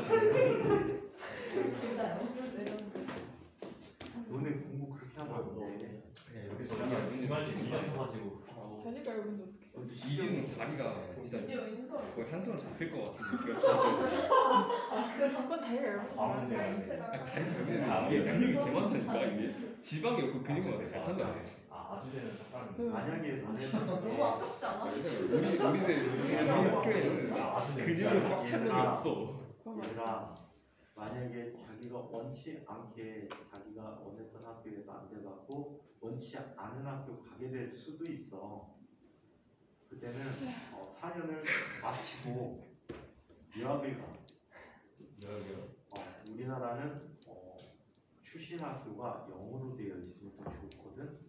진짜요? 왜 그런데? 너네 공부 그렇게 하면 안 돼. 그냥 이렇게 정말 다리가 정말 좀 재밌어가지고. 자리가 얇은데 어떻게? 너도 이진우 다리가 진짜 이제 인설. 거의 한 손으로 잡힐 것 같은 느낌이 진짜. 그건 다리가 얇아서 아, 잘하는 근데 거야. 아니, 다리 잘 되는 이게 근육이 개 많다니까 이게 지방이 없고 근육만 되게 잘 찬다네. 아 아주대는 잠깐. 응. 만약에 너네 너무 아깝지 않아? 우리 우리들 우리 학교에는 근육으로 꽉 찬 놈이 없어. 얘들아, 만약에 자기가 원치 않게 자기가 원했던 학교에도 안 돼갖고 원치 않은 학교 가게 될 수도 있어. 그때는 어, 사 년을 마치고 유학을 가. 여기요. 어, 우리나라는 어, 출신 학교가 영어로 되어 있으면 더 좋거든.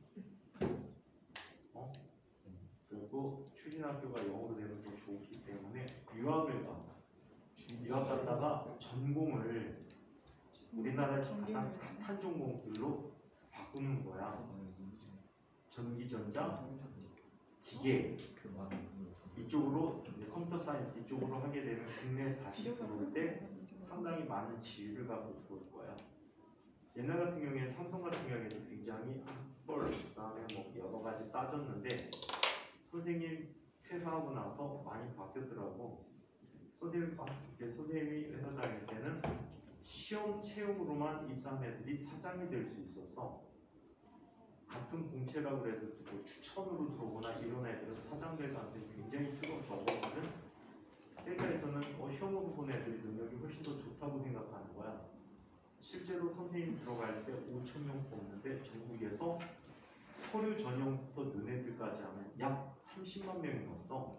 어? 그리고 출신 학교가 영어로 되면 더 좋기 때문에 유학을 가. 유학 갔다가 전공을 우리나라에서 가장 핫한 전공들로 바꾸는 거야. 전기전자, 기계 이쪽으로 컴퓨터 사이언스 이쪽으로 하게 되면 국내에 다시 들어올 때 상당히 많은 지위를 갖고 들어올 거야. 옛날 같은 경우에 삼성 같은 경우에도 굉장히 학벌 그다음에 뭐 여러 가지 따졌는데 선생님 퇴사하고 나서 많이 바뀌었더라고. 선생님 선생님이 회사 다닐 때는 시험 체험으로만 입사한 애들이 사장이 될 수 있었어. 같은 공채라고 해도 뭐 추천으로 들어오거나 이런 애들은 사장 될 가능성이 굉장히 크고 적었거든. 회사에서는 어, 시험으로 본 애들이 능력이 훨씬 더 좋다고 생각하는 거야. 실제로 선생님 들어갈 때 오천 명 뽑는데 전국에서 서류 전형부터 는 애들까지 하면 약 삼십만 명이 넘었어.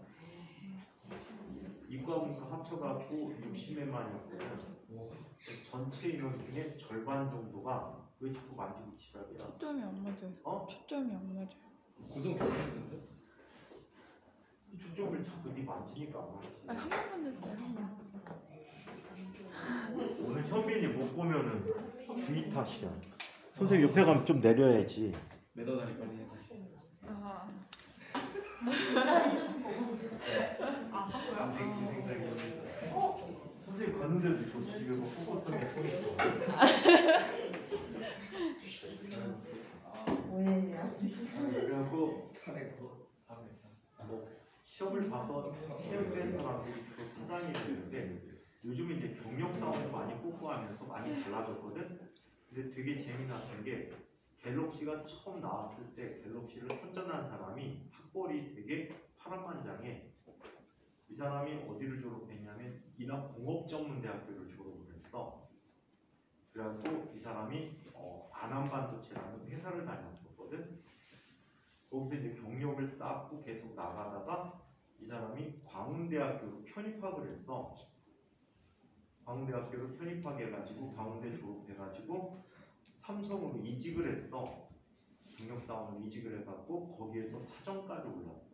이과 문과 합쳐갖고 육십만이었거든. 전체 인원 중에 절반 정도가 왜 자꾸 만지고 지랄이야? 초점이 안 맞아요. 어? 초점이 안 맞아요. 고정 괜찮은데? 초점을 자꾸 네 만지니까 안 맞지. 아니 한 번만 됐어요 한 번. 오늘 현빈이 못 보면은 주의 탓이야. 선생님 옆에 가면 좀 내려야지. 매너다리 빨리 해 다시. 아. 뒷자리 좀 보고. 아, 하고요? 선생님 갔는데도 저 집에 뭐 호버통에 서 있어. 오해해야지. 그래갖고 사례고. 뭐 시험을 봐서 채용된 사람들이 주로 사장이 되는데 요즘은 이제 경력 사원을 많이 뽑고하면서 많이 달라졌거든. 근데 되게 재미났던 게 갤럭시가 처음 나왔을 때 갤럭시를 선전한 사람이 학벌이 되게 파란만장해. 이 사람이 어디를 졸업했냐면 인하공업전문대학교를 졸업을 했어. 그래갖고 이 사람이 어, 안암반도체라는 회사를 다녔었거든. 거기서 이제 경력을 쌓고 계속 나가다가 이 사람이 광운대학교로 편입학을 했어. 광운대학교로 편입학해가지고 광운대 졸업해가지고 삼성으로 이직을 했어. 경력사원으로 이직을 해갖고 거기에서 사정까지 올랐어.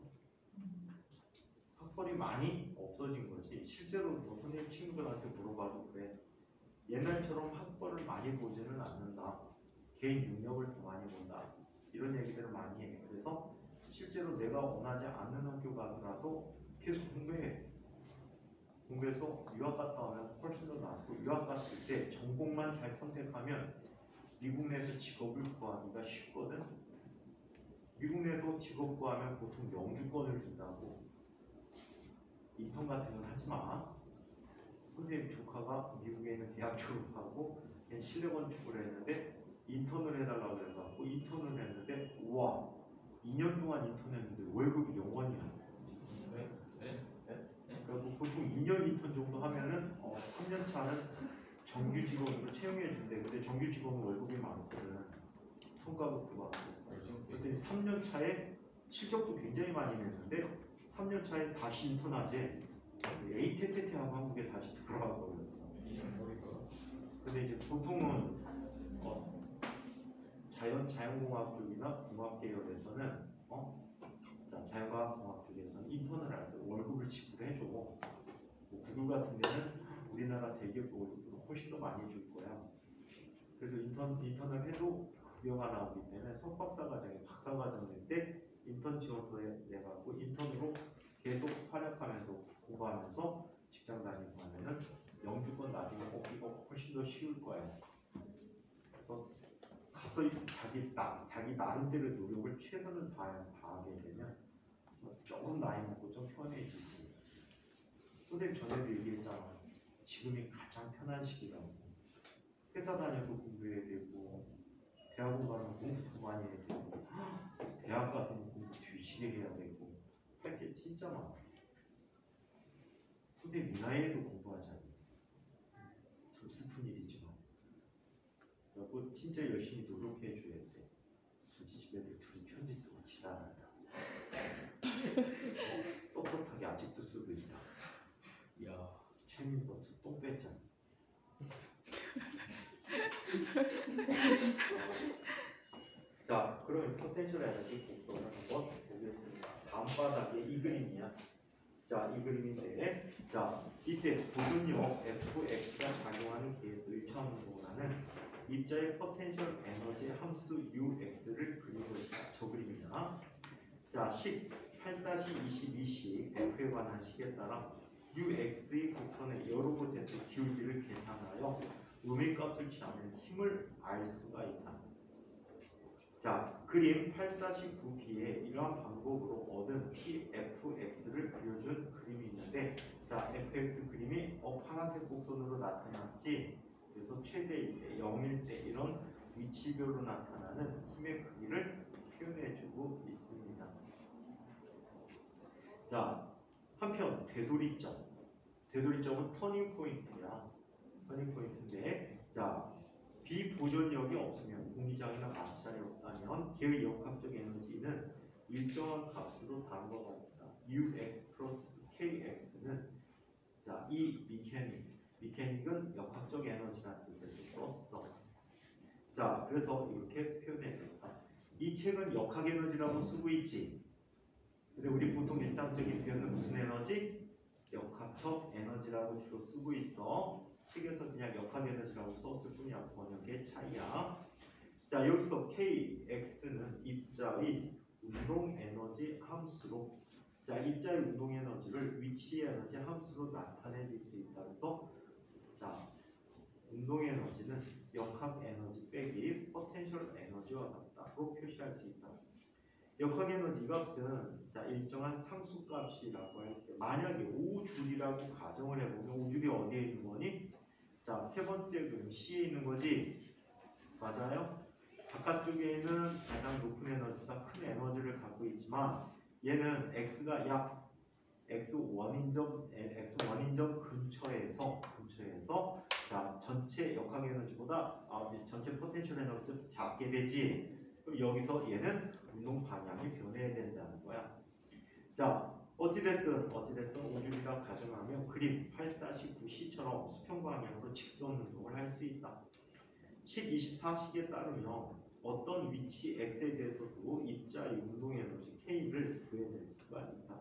학벌이 많이 없어진 거지. 실제로 뭐 선생님 친구들한테 물어봐도 그래. 옛날처럼 학벌을 많이 보지는 않는다. 개인 능력을 더 많이 본다. 이런 얘기들을 많이 해. 그래서 실제로 내가 원하지 않는 학교 가더라도 계속 공부해. 공부해서 유학 갔다 오면 훨씬 더 낫고, 유학 갔을 때 전공만 잘 선택하면 미국 내에서 직업을 구하기가 쉽거든. 미국 내에서 직업 구하면 보통 영주권을 준다고. 인턴 같은 건 하지 마. 선생님 조카가 미국에 있는 대학 졸업하고 실내 건축을 했는데 인턴을 해달라고 해갖고 인턴을 했는데 우와 이 년 동안 인턴했는데 월급이 영 원이야. 네. 네? 그리고 보통 이 년 인턴 정도 하면은 어, 삼 년 차는 정규 직원으로 채용해 준대. 근데 정규 직원은 월급이 많거든. 성과급도 많고. 그랬더니 삼 년 차에 실적도 굉장히 많이 냈는데 삼 년 차에 다시 인턴하지. 에이테테테하고 한국에 다시 돌아가 버렸어. 근데 이제 보통은 어, 자연 자연공학 쪽이나 공학 계열에서는 어, 자 자연과학 공학 쪽에서는 인턴을 할 때 월급을 지불해 줘. 뭐 구글 같은 데는 우리나라 대기업 월급보다 훨씬 더 많이 줄 거야. 그래서 인턴 인턴을 해도 급여가 나오기 때문에 석박사 과정에 박사 과정일 때 인턴 지원서에 내갖고 인턴으로 계속 활약하면서 공부하면서 직장 다니고 하면은 영주권 나중에 뽑기가 훨씬 더 쉬울 거예요. 그래서 가서 자기 나 자기 나름대로 노력을 최선을 다 다하게 되면 조금 나이 먹고 좀 편해지지. 선생님 전에도 얘기했잖아. 지금이 가장 편한 시기라고. 회사 다녀도 공부해야 되고 대학원 가면 공부 더 많이 해야 되고 대학 가서는 공부 뒤지게 해야 되고 할 게 진짜 많아. 선생님 이 나이에도 공부하잖아. 참 슬픈 일이지만 그리고 진짜 열심히 노력해 줘야 돼. 솔직히 집애들 둘이 편지 쓰고 지랄한다. 떳떳하게 아직도 쓰고 있다. 야. 최민서 똥 뺐잖아. 자, 그럼 포텐셜 에너지 곡선을 한번 보겠습니다. 다음 바닥에 이 그림이야. 자, 이 그림인데, 자, 이때 보존력 에프엑스가 작용하는 계수 일 차원 운동을 하는 입자의 포텐셜 에너지 함수 유엑스를 그린 것이다. 저 그림이야. 자, 십팔 이십이 식 F에 관한 식에 따라 유엑스의 곡선의 여러 곳에서 기울기를 계산하여 음일값을 취하면 힘을 알 수가 있다. 자, 그림 팔 구 비에 이러한 방법으로 얻은 피에프엑스를 그려준 그림이 있는데, 자, 에프엑스 그림이 어, 파란색 곡선으로 나타났지. 그래서 최대일 때, 영일 때 이런 위치별로 나타나는 힘의 크기를 표현해주고 있습니다. 자, 한편 되돌이점. 되돌이점은 터닝 포인트야. 터닝 포인트인데, 자, 비보존력이 없으면 공기장이나 마찰이 없다면 걔의 역학적 에너지는 일정한 값으로 다른 것 같다. Ux 플러스 Kx는 자, 이 미케닉, 미케닉은 역학적 에너지라는 뜻을 썼어. 자, 그래서 이렇게 표현해줬다. 이 책은 역학 에너지라고 쓰고 있지. 근데 우리 보통 일상적인 표현은 무슨 에너지? 역학적 에너지라고 주로 쓰고 있어. 책에서 그냥 역학 에너지라고 썼을 뿐이야. 번역의 차이야. 자, 여기서 Kx는 입자의 운동 에너지 함수로, 자, 입자의 운동 에너지를 위치 에너지 함수로 나타내줄 수 있다. 그래서 자, 운동 에너지는 역학 에너지 빼기 포텐셜 에너지와 같다로 표시할 수 있다. 역학 에너지 값은 자, 일정한 상수값이라고 할 때, 만약에 오 줄이라고 가정을 해보면 오 줄이 어디에 있는 거니? 자, 세 번째 그림 C에 있는 거지. 맞아요? 바깥쪽에는 가장 높은 에너지가 큰 에너지를 갖고 있지만 얘는 X가 약 엑스 원인점 엑스 원인점 근처에서 근처에서 자, 전체 역학 에너지보다 아, 전체 포텐셜 에너지가 작게 되지. 그럼 여기서 얘는 운동 방향이 변해야 된다는 거야. 자, 어찌됐든 어찌됐든 오 줄이라 가정하면 그림 팔 구 C처럼 수평 방향으로 직선 운동을 할 수 있다. 십 이십사 식에 따르면 어떤 위치 X에 대해서도 입자의 운동 에너지 K를 구해낼 수가 있다.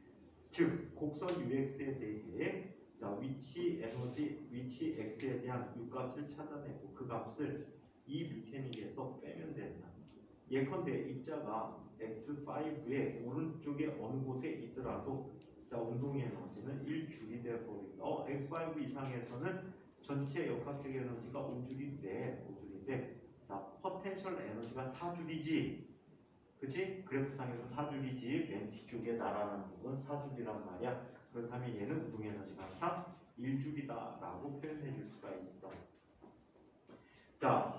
즉, 곡선 유엑스에 대해 자, 위치 에너지 위치 X에 대한 유값을 찾아내고 그 값을 이 미케닉에서 빼면 된다. 예컨대 입자가 엑스 파이브의 오른쪽에 어느 곳에 있더라도 자, 운동 에너지는 일 줄이 되어버린다. 어, 엑스 파이브 이상에서는 전체 역학적 에너지가 오 줄인데 오 줄인데 자, 포텐셜 에너지가 사 줄이지. 그치? 그래프상에서 사 줄이지. 맨 뒤쪽에 나라는 부분 사 줄이란 말이야. 그렇다면 얘는 운동 에너지가 항상 일 줄이다 라고 표현해 줄 수가 있어. 자,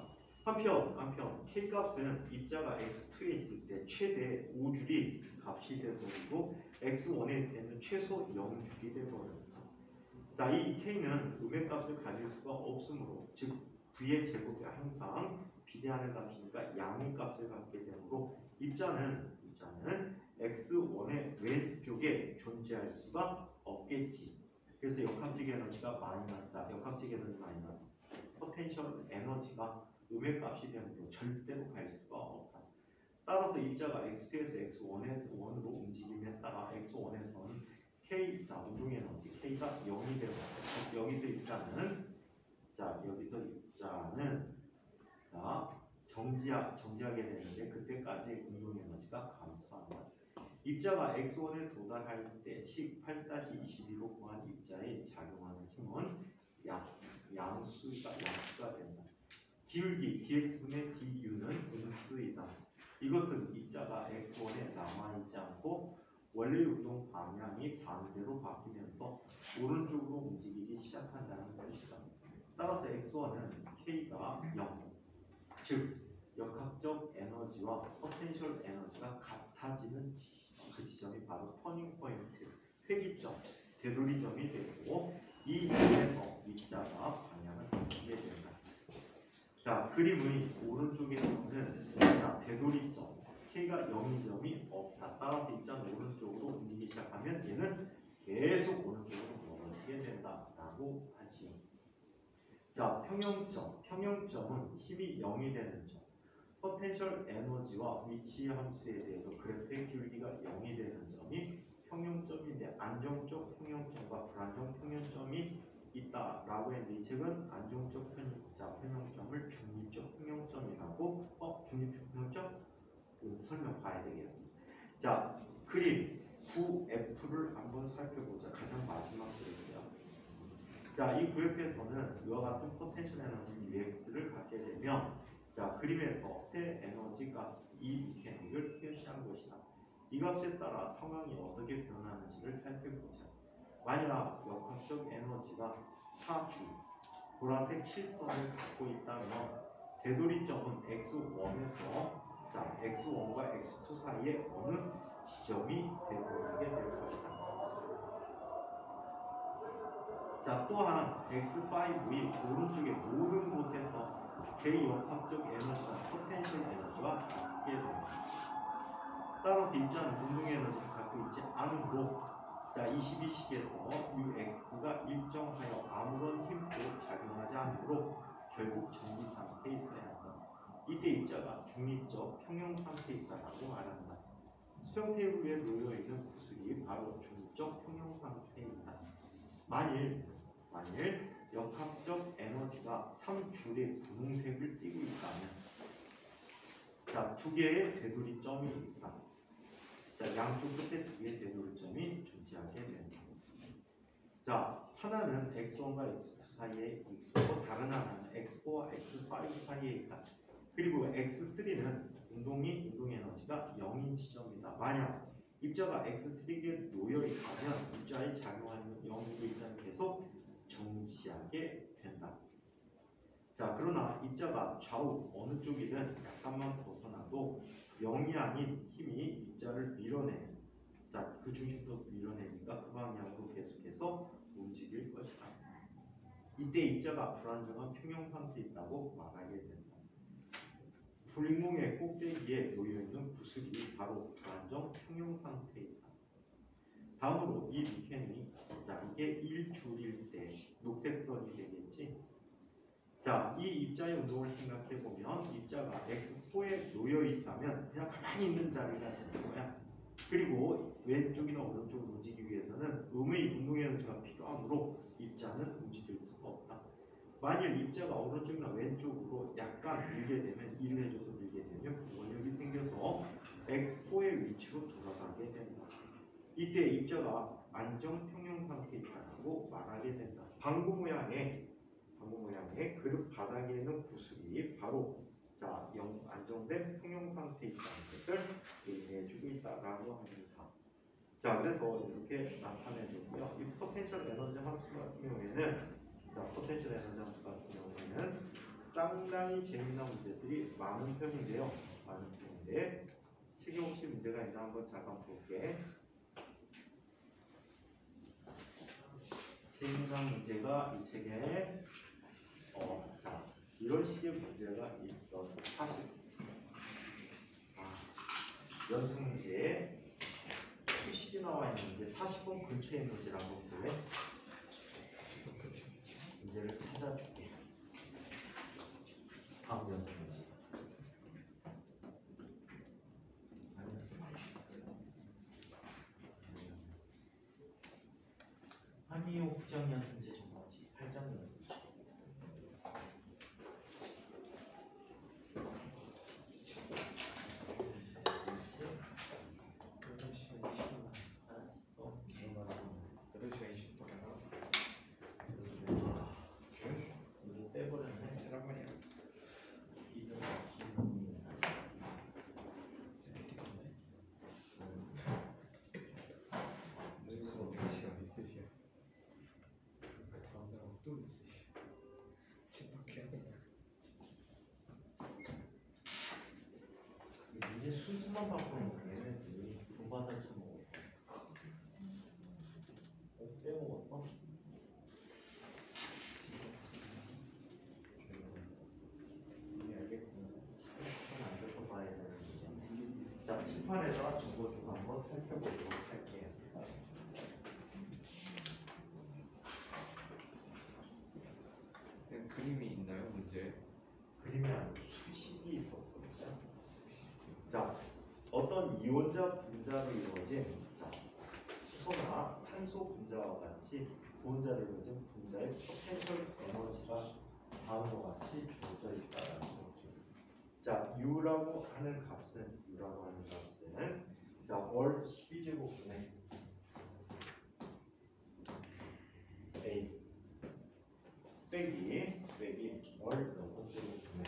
한편 한편 k 값은 입자가 엑스 투에 있을 때 최대 오 줄이 값이 되버리고 엑스 원에 있을 때는 최소 영 줄이 되버립니다. 자, 이 k는 음의 값을 가질 수가 없으므로 즉 v의 제곱이 항상 비례하는 값이니까 양의 값을 갖게 되므로 입자는 입자는 엑스 원의 왼쪽에 존재할 수가 없겠지. 그래서 역합적 에너지가 마이너스다. 역합적 에너지 마이너스. 포텐셜 에너지가 음의 값이 되므로 절대로 갈 수가 없다. 따라서 입자가 엑스 투에서 엑스 원으로 움직임에 따라 엑스 원에서는 K, 자, 운동 에너지 K가 영이 되고 여기서 입자는 자, 여기서 입자는 자, 정지하, 정지하게 되는데 그때까지 운동 에너지가 감소한다. 입자가 엑스 원에 도달할 때 십팔 이십이로 구한 입자에 작용하는 힘은 양, 양수가 양수가 된다. 기울기 dx분의 du는 음수이다. 이것은 입자가 엑스 원에 남아있지 않고 원래 운동 방향이 반대로 바뀌면서 오른쪽으로 움직이기 시작한다는 것이다. 따라서 엑스 원은 K가 영, 즉 역학적 에너지와 포텐셜 에너지가 같아지는 지점, 그 지점이 바로 터닝 포인트, 회기점, 되돌이점이 되고 이 점에서 입자가 방향을 바꾸게 된다. 자, 그림의 오른쪽에서는 자, 되돌이점 K가 영인 점이 없다. 따라서 입자는 오른쪽으로 움직이기 시작하면 얘는 계속 오른쪽으로 멀어지게 된다라고 하지. 자, 평형점. 평형점은 힘이 영이 되는 점. 포텐셜 에너지와 위치 함수에 대해서 그래프의 기울기가 영이 되는 점이 평형점인데 안정적 평형점과 불안정 평형점이 있다라고 했는데 이 책은 안정적 평, 자, 평형점을 중립적 평형점이라고 어? 중립적 평형점? 그 설명 봐야 되겠네. 자, 그림 구 에프를 한번 살펴보자. 가장 마지막 그림이야. 자, 이 구에프에서는 이와 같은 포텐셜 에너지 유엑스를 갖게 되면 자, 그림에서 새 에너지 값 이 메커닉을 표시한 것이다. 이 값에 따라 상황이 어떻게 변하는지를 살펴보자. 만약 역학적 에너지가 사 줄 보라색 실선을 갖고 있다면 되돌이점은 엑스 원에서 자, 엑스 원과 엑스 투 사이에 어느 지점이 되돌게 될 것이다. 자, 또한 엑스 파이브의 오른쪽의 모든 곳에서 K 역학적 에너지와 포텐셜 에너지와 같게 됩니다. 따라서 입자는 운동 에너지를 갖고 있지 않으므로 자, 이십이 식에서 Ux가 일정하여 아무런 힘도 작용하지 않으므로 결국 정지 상태에 있어야 한다. 이때 입자가 중립적 평형 상태에 있다라고 말한다. 수평 테이블 위에 놓여있는 구슬이 바로 중립적 평형 상태입니다. 만일 만일 역학적 에너지가 삼 줄의 분홍색을 띠고 있다면 자, 두 개의 되돌이점이 있다. 자, 양쪽 끝에 두 개의 되돌이점이 존재하게 된다. 자, 하나는 엑스 원과 엑스 투 사이에 있고 다른 하나는 엑스 포와 엑스 파이브 사이에 있다. 그리고 엑스 쓰리는 운동이 운동 에너지가 영인 지점이다. 만약 입자가 엑스 쓰리에 놓여 있다면 입자에 작용하는 영으로 일단 계속 정지하게 된다. 자, 그러나 입자가 좌우 어느 쪽이든 약간만 벗어나도 영이 아닌 힘이 입자를 밀어내는 자, 그 중심도 밀어내니까 그 방향으로 계속해서 움직일 것이다. 이때 입자가 불안정한 평형 상태에 있다고 말하게 된다. 불인공의 꼭대기에 놓여있는 구슬이 바로 불안정 평형 상태에 있다. 다음으로 이 미케닉 자, 이게 일 줄일 때 녹색 선이 되겠지. 자, 이 입자의 운동을 생각해 보면 입자가 엑스 포에 놓여 있다면 그냥 가만히 있는 자리가 되는 거야. 그리고 왼쪽이나 오른쪽으로 움직이기 위해서는 음의 운동 에너지가 필요하므로 입자는 움직일 수가 없다. 만일 입자가 오른쪽이나 왼쪽으로 약간 밀게 되면 일을 해줘서 밀게 되면 원력이 생겨서 엑스 포의 위치로 돌아가게 된다. 이때 입자가 안정 평형 상태에 있다고 말하게 된다. 방구 모양의 방구 모양의 그릇 바닥에 있는 구슬이 바로 자, 영, 안정된 평형 상태에 있다는 것을 의미해주고 있다라고 합니다. 자, 그래서 이렇게 나타내주고요. 이 포텐셜 에너지 함수 같은 경우에는 자, 포텐셜 에너지 함수 같은 경우에는 상당히 재미난 문제들이 많은 편인데요. 많은 편인데 책에 혹시 문제가 있나 한번 잠깐 볼게. 재미난 문제가 이 책에 어, 자, 이런 식의 문제가 있어. 사실 아, 연습 문제에 수식이 나와 있는데 사십 번 근처에 있는지를 한번 볼래? 문제를 찾아줄게. 다음 연습 문제. 한이호 부정 연습 문제 정답지 팔 점 연습. 여덟 시간 이십 분밖에 안 남았어. 이거 빼버렸네. 쓰란 말이야. 이거 기분이 무슨 수업 몇 시간 있으시야? 그 다음 날하고 또 있으시야. 쳇바퀴 하는 거야. 이제 수수만 바꾸는 거야. 얘네들이 돈 받아 쳐먹어. 어, 빼먹었어? 이게 알겠구나. 시간 안 돼서 봐야 되는 문제. 자, 칠판에다가 적어주고 한번 살펴보도록 할게요. 그냥 그림이 있나요 문제? 그림이 아니고 수식이 있었어요. 자, 어떤 이온자 분자로 이루어진 자, 수소나 산소 분자와 같이 부분자로 이루어진 분자의 포텐셜 에너지가 다음과 같이 주어져 있다는 거죠. 자, U라고 하는 값은 U라고 하는 값은 자, 월 십이 제곱분의 A 빼기 빼기 월 여섯 제곱분의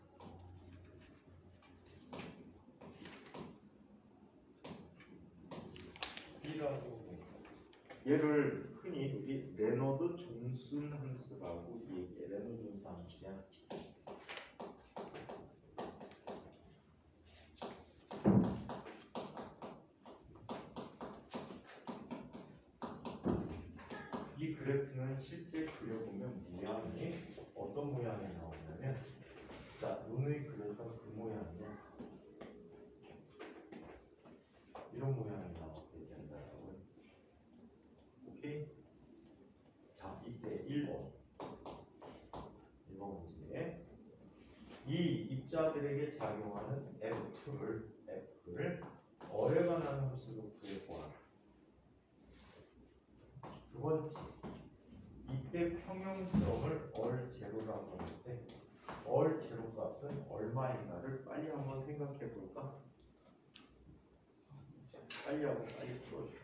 B라고 얘를 흔히 우리 레너드 존슨 함수라고 얘기해. 레너드 존슨 함수야. 이 그래프는 실제 그려보면 모양이 어떤 모양이 나오냐면 자, 눈의 그렸던 그 모양이야. 이런 모양이 나오게 된다고. 오케이? 자, 이때 일 번. 일 번 문제. 이 입자들에게 작용하는 F를 F를 어에 관한 함수로 구해보아라. 두 번째. 이때 평형점을 얼 제로라고 하는데 얼 제로 값은 얼마인가를 빨리 한번 생각해 볼까? 빨리 하고 빨리 풀어줄게.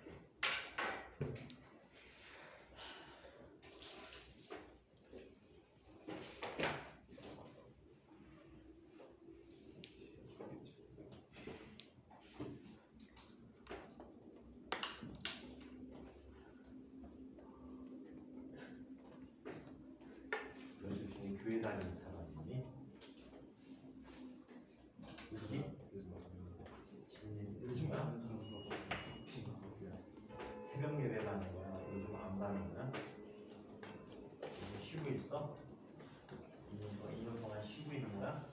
요즘 중에 교회 다니는 사람이니? 그지? 요즘 가는 사람 새벽 예배 가는 거야? 요즘 안 가는 거야? 요즘 쉬고 있어? 이 년 동안, 이 년 동안 쉬고 있는 거야?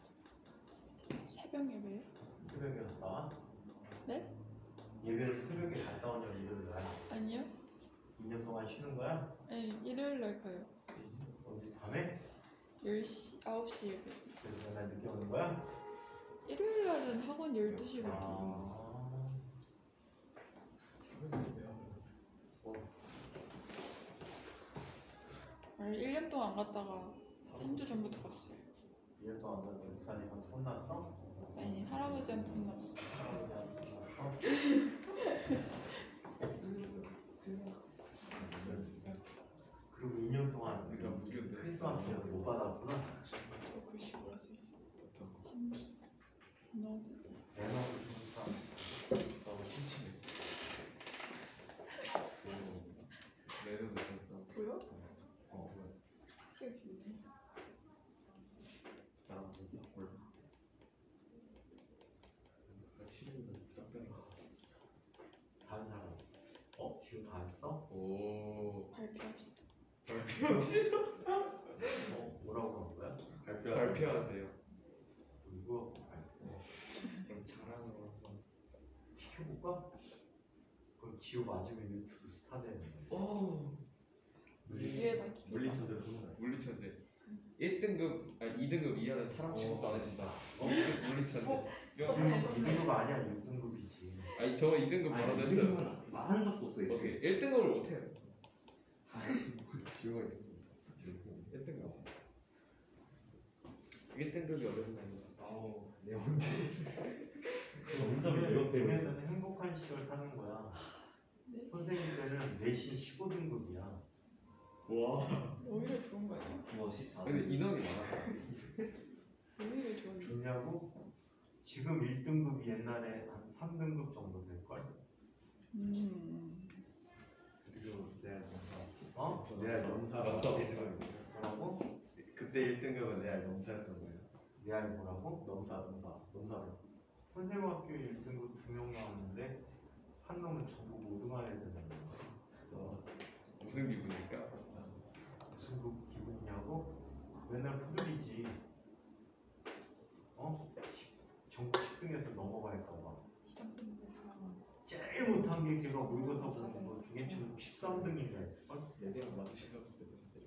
새벽 예배요? 새벽에 갔다 와? 네? 예배를 새벽에 갔다 오냐 일요일 날? 아니요. 이 년 동안 쉬는 거야? 아니 일요일 날 가요. 어디 밤에? 열 시, 아홉 시 예배. 그래서 맨날 늦게 오는 거야? 일요일 날은 학원 열두 시거든요. 아, 아니 일 년 동안 안 갔다가 삼 주 전부터 갔어요. 이 년 동안 너 목사님한테 혼났어? 아니 할아버지한테 혼났어. 그리고 이 년 동안 그러니까 무교인데. 크리스마스 전에 못 받았구나. 저 글씨 뭐라 써 있어? 어떤 거? 함수. 너 대놓고 중사. 너무 심심해. 레노드 전사. 보여? 어, 시험 좋네. 칠인가 딱딱해. 다른 사람. 어? 지금 다 했어? 오. 발표합시다. 발표합시다. 어? 뭐라고 한 거야? 발표하세요. 그리고 발표. 그럼 자랑으로 한번. 시켜볼까? 그럼 지우 맞으면 유튜브 스타 되는 거야. 오. 위에다 기계. 물리쳐들 그런 물리천재. 일 등급 아니 이 등급 이하는 사람 취급도 안 해준다. 어? 물리천재. 어? 뿅. 이 등급 아니야, 육 등급이지. 아니 저 이 등급 바로 됐어요. 말한 적도 없어. 이거. 오케이 일 등급을 못해요. 지우가 일 등급 있어. 일 등급이 어렵나요? 아우 내 언제 점점 매력 배우고 있어. 내면은 행복한 시절 사는 거야. 네. 선생님 때는 내신 십오 등급이야. 와. 오히려 좋은 거 아니야? 뭐 십사. 근데 인원이 많아. 오히려 좋은 거. 좋냐고? 지금 일 등급이 옛날에 한 삼 등급 정도 될걸? 음. 그리고 내가 넘사. 어? 내가 넘사. 넘사. 뭐라고? 그때 일 등급은 내가 넘사였던 거예요. 내 아이 뭐라고? 넘사 넘사 넘사로. 선생님 학교 일 등급 두 명 나왔는데 한 놈은 전국 오 등 안에 드는 거야. 저 무슨 기분일까? 무슨 그 기분이냐고? 맨날 푸들이지. 어? 전국 십 등에서 넘어갈까봐. 제일 못한 게 걔가 모의고사 보는 거 중에 전국 십삼 등인가 했을걸? 내 대학 맞아 시켰을 때 때려.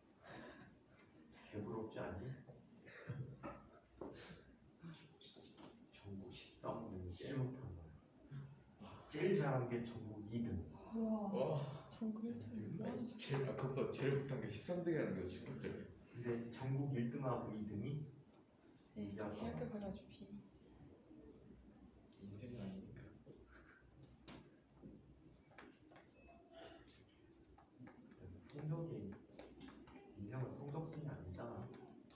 개부럽지 않니? 전국 십삼 등이 제일 못한 거야. 제일 잘한 게 전국 이 등. 와. 전국 일 등. 아니, 제일 아까보다 제일 못한 게 십삼 등이라는 게 충격적이야. 근데 전국 일 등하고 이 등이 네, 대학교 가가지고 비. 인생이 아니니까. 성적이 인생은 성적순이 아니잖아.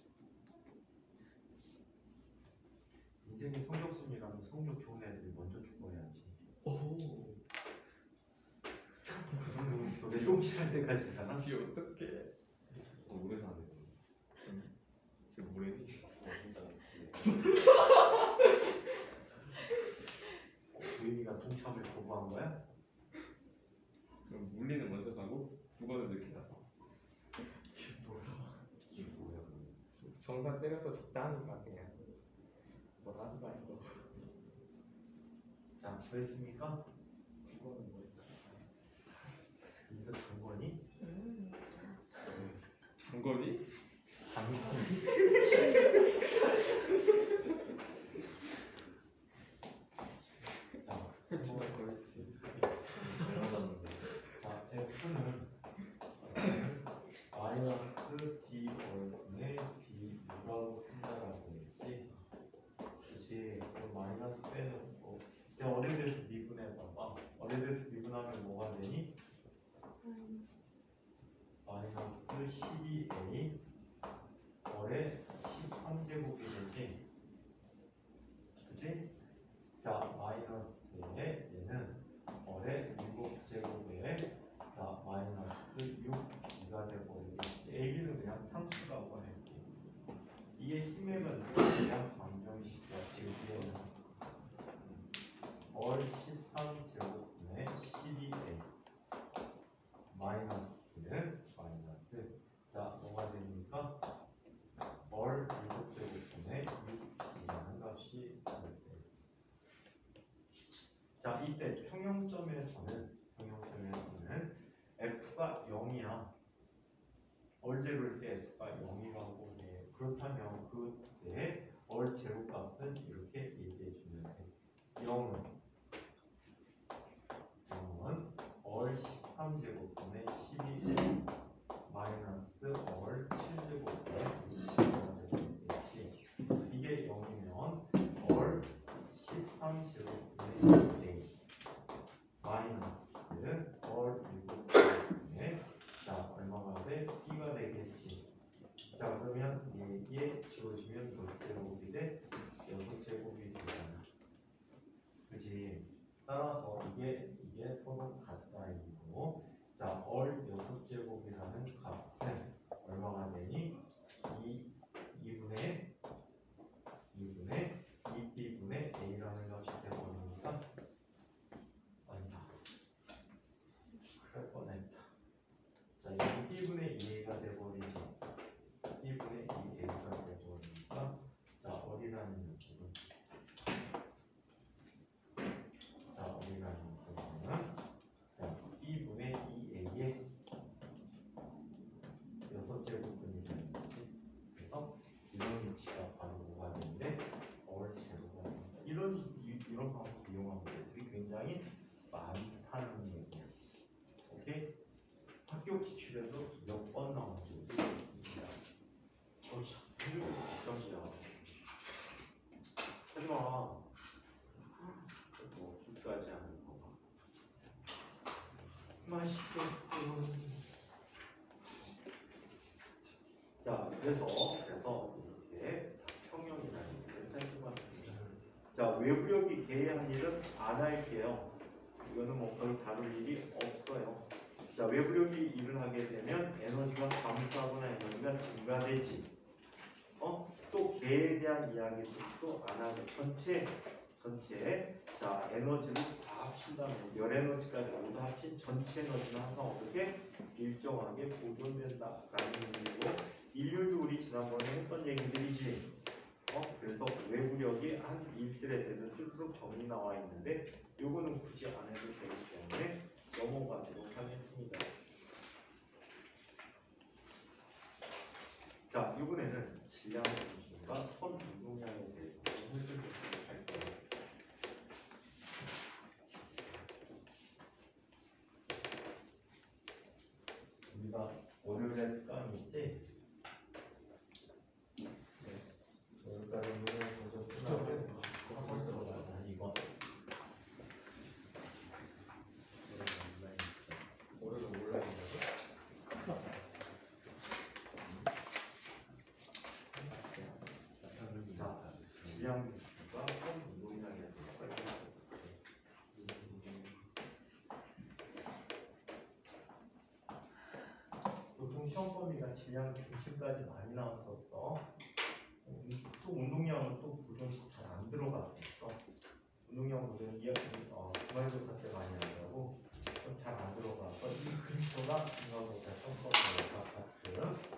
인생이 성적순이라면 성적 좋은 애들이 먼저 죽어야지. 오. 그 정도면 너네 똥칠할 때까지 살아? 지 어떡해? 어, 오래 사네. 지금 뭐래니? 어 진짜. 조인이가 동참을 거부한 거야? 그럼 물리는 먼저 가고 국어는 늦게 가서. 이게 뭐야? 정상 때려서 적당히 가 그냥. 뭐라 하지 말고. 자, 그랬습니까? 국어는 뭐였다? 인서 장관이? 음. 장건이? 장관이? 자, 정말 걸렸지. 잘 맞았는데. 자, F는 마이너스 D 월분의 D U라고 쓴다라고 했지. 그치? 그럼 마이너스 빼놓고 이제 어뢰대수 미분해봐봐. 어뢰대수 미분하면 뭐가 되니? 마이너스 십이 A 어뢰 십삼 제곱이 되지. 그치? 자, 마이너스에 얘는 어뢰 일곱 제곱에 자, 마이너스 육 이가 되버리겠지. A, B는 그냥 상수라고 할게. 이의 힘액은 그냥 방정식이야. 지금 뒤에는 월 십삼 제곱분의 십이 A 마이너스 마이너스 자, 뭐가 됩니까? 월 일곱 제곱분의 육이라는 값이 될 때. 자, 이때 평형점에서는 평형점에서는 f가 영이야. 얼제로일 때 f가 영이라고 해. 그렇다면 그때 얼 제곱값은 이렇게 얘기해 주면 돼. 영은 영은 얼 십삼 제곱분의 십이 마이너스 얼 칠 제곱분의 육십이가 되겠지. 이게 영이면 얼 십삼 제곱분의 육 마이너스 얼 일곱 제곱분의 자 얼마가 돼? B가 되겠지. 자 그러면 얘기에 지워주면 몇 제곱이 돼? 여섯 제곱이 되잖아. 그치? 따라서 이게 이게 서로 같다이고 자 얼 여섯 제곱이라는 값은 얼마가 되니? 이 이분의 이분의 이 T분의 A라는 값이 되고 이런 방법 이용한 분들이 굉장히 많다는 얘기야. 오케이? 학교 기출에도 몇 번 나온 적이 있습니다. 어, 참, 이거 부담이야. 하지마. 뭐, 기까지 하는 거. 맛있겠군. 자, 그래서, 그래서 이렇게 평형이라는 게 생각만 합니다. 자, 외부력이 개의 일은 안 할게요. 이거는 뭐 거의 다룰 일이 없어요. 자, 외부력이 일을 하게 되면 에너지가 감소하거나 에너지가 증가되지. 어? 또 개에 대한 이야기도 안 하고 전체 전체 자 에너지를 다 합친다면 열 에너지까지 모두 합친 전체 에너지는 항상 어떻게 일정하게 보존된다라는 얘기고 일률도 우리 지난번에 했던 얘기들이지. 어? 그래서 외부력이 한 일들에 대해서 쭉 정리 나와 있는데 요거는 굳이 안 해도 되기 때문에 넘어가도록 하겠습니다. 자, 이번에는 질량 중심과 선 운동량에 대해서 설명드리도록 할게요. 우리가 월요일에 특강이 있지? 네. 월요일까지 노래 보고 끝나고 한번 들어가자. 이거. 올해도 온라인이라고? 자, 질량 중심과 선 운동량에 대해서 설명드리도록 보통 시험 범위가 질량 중심까지 많이 나왔었어. 또 운동량은 또 보존 잘 안 들어갔었어. 운동량 보존 이야기 어, 중간고사 때 많이 하더라고. 잘 안 들어가서 이 근처가 중간고사 성과가 같은.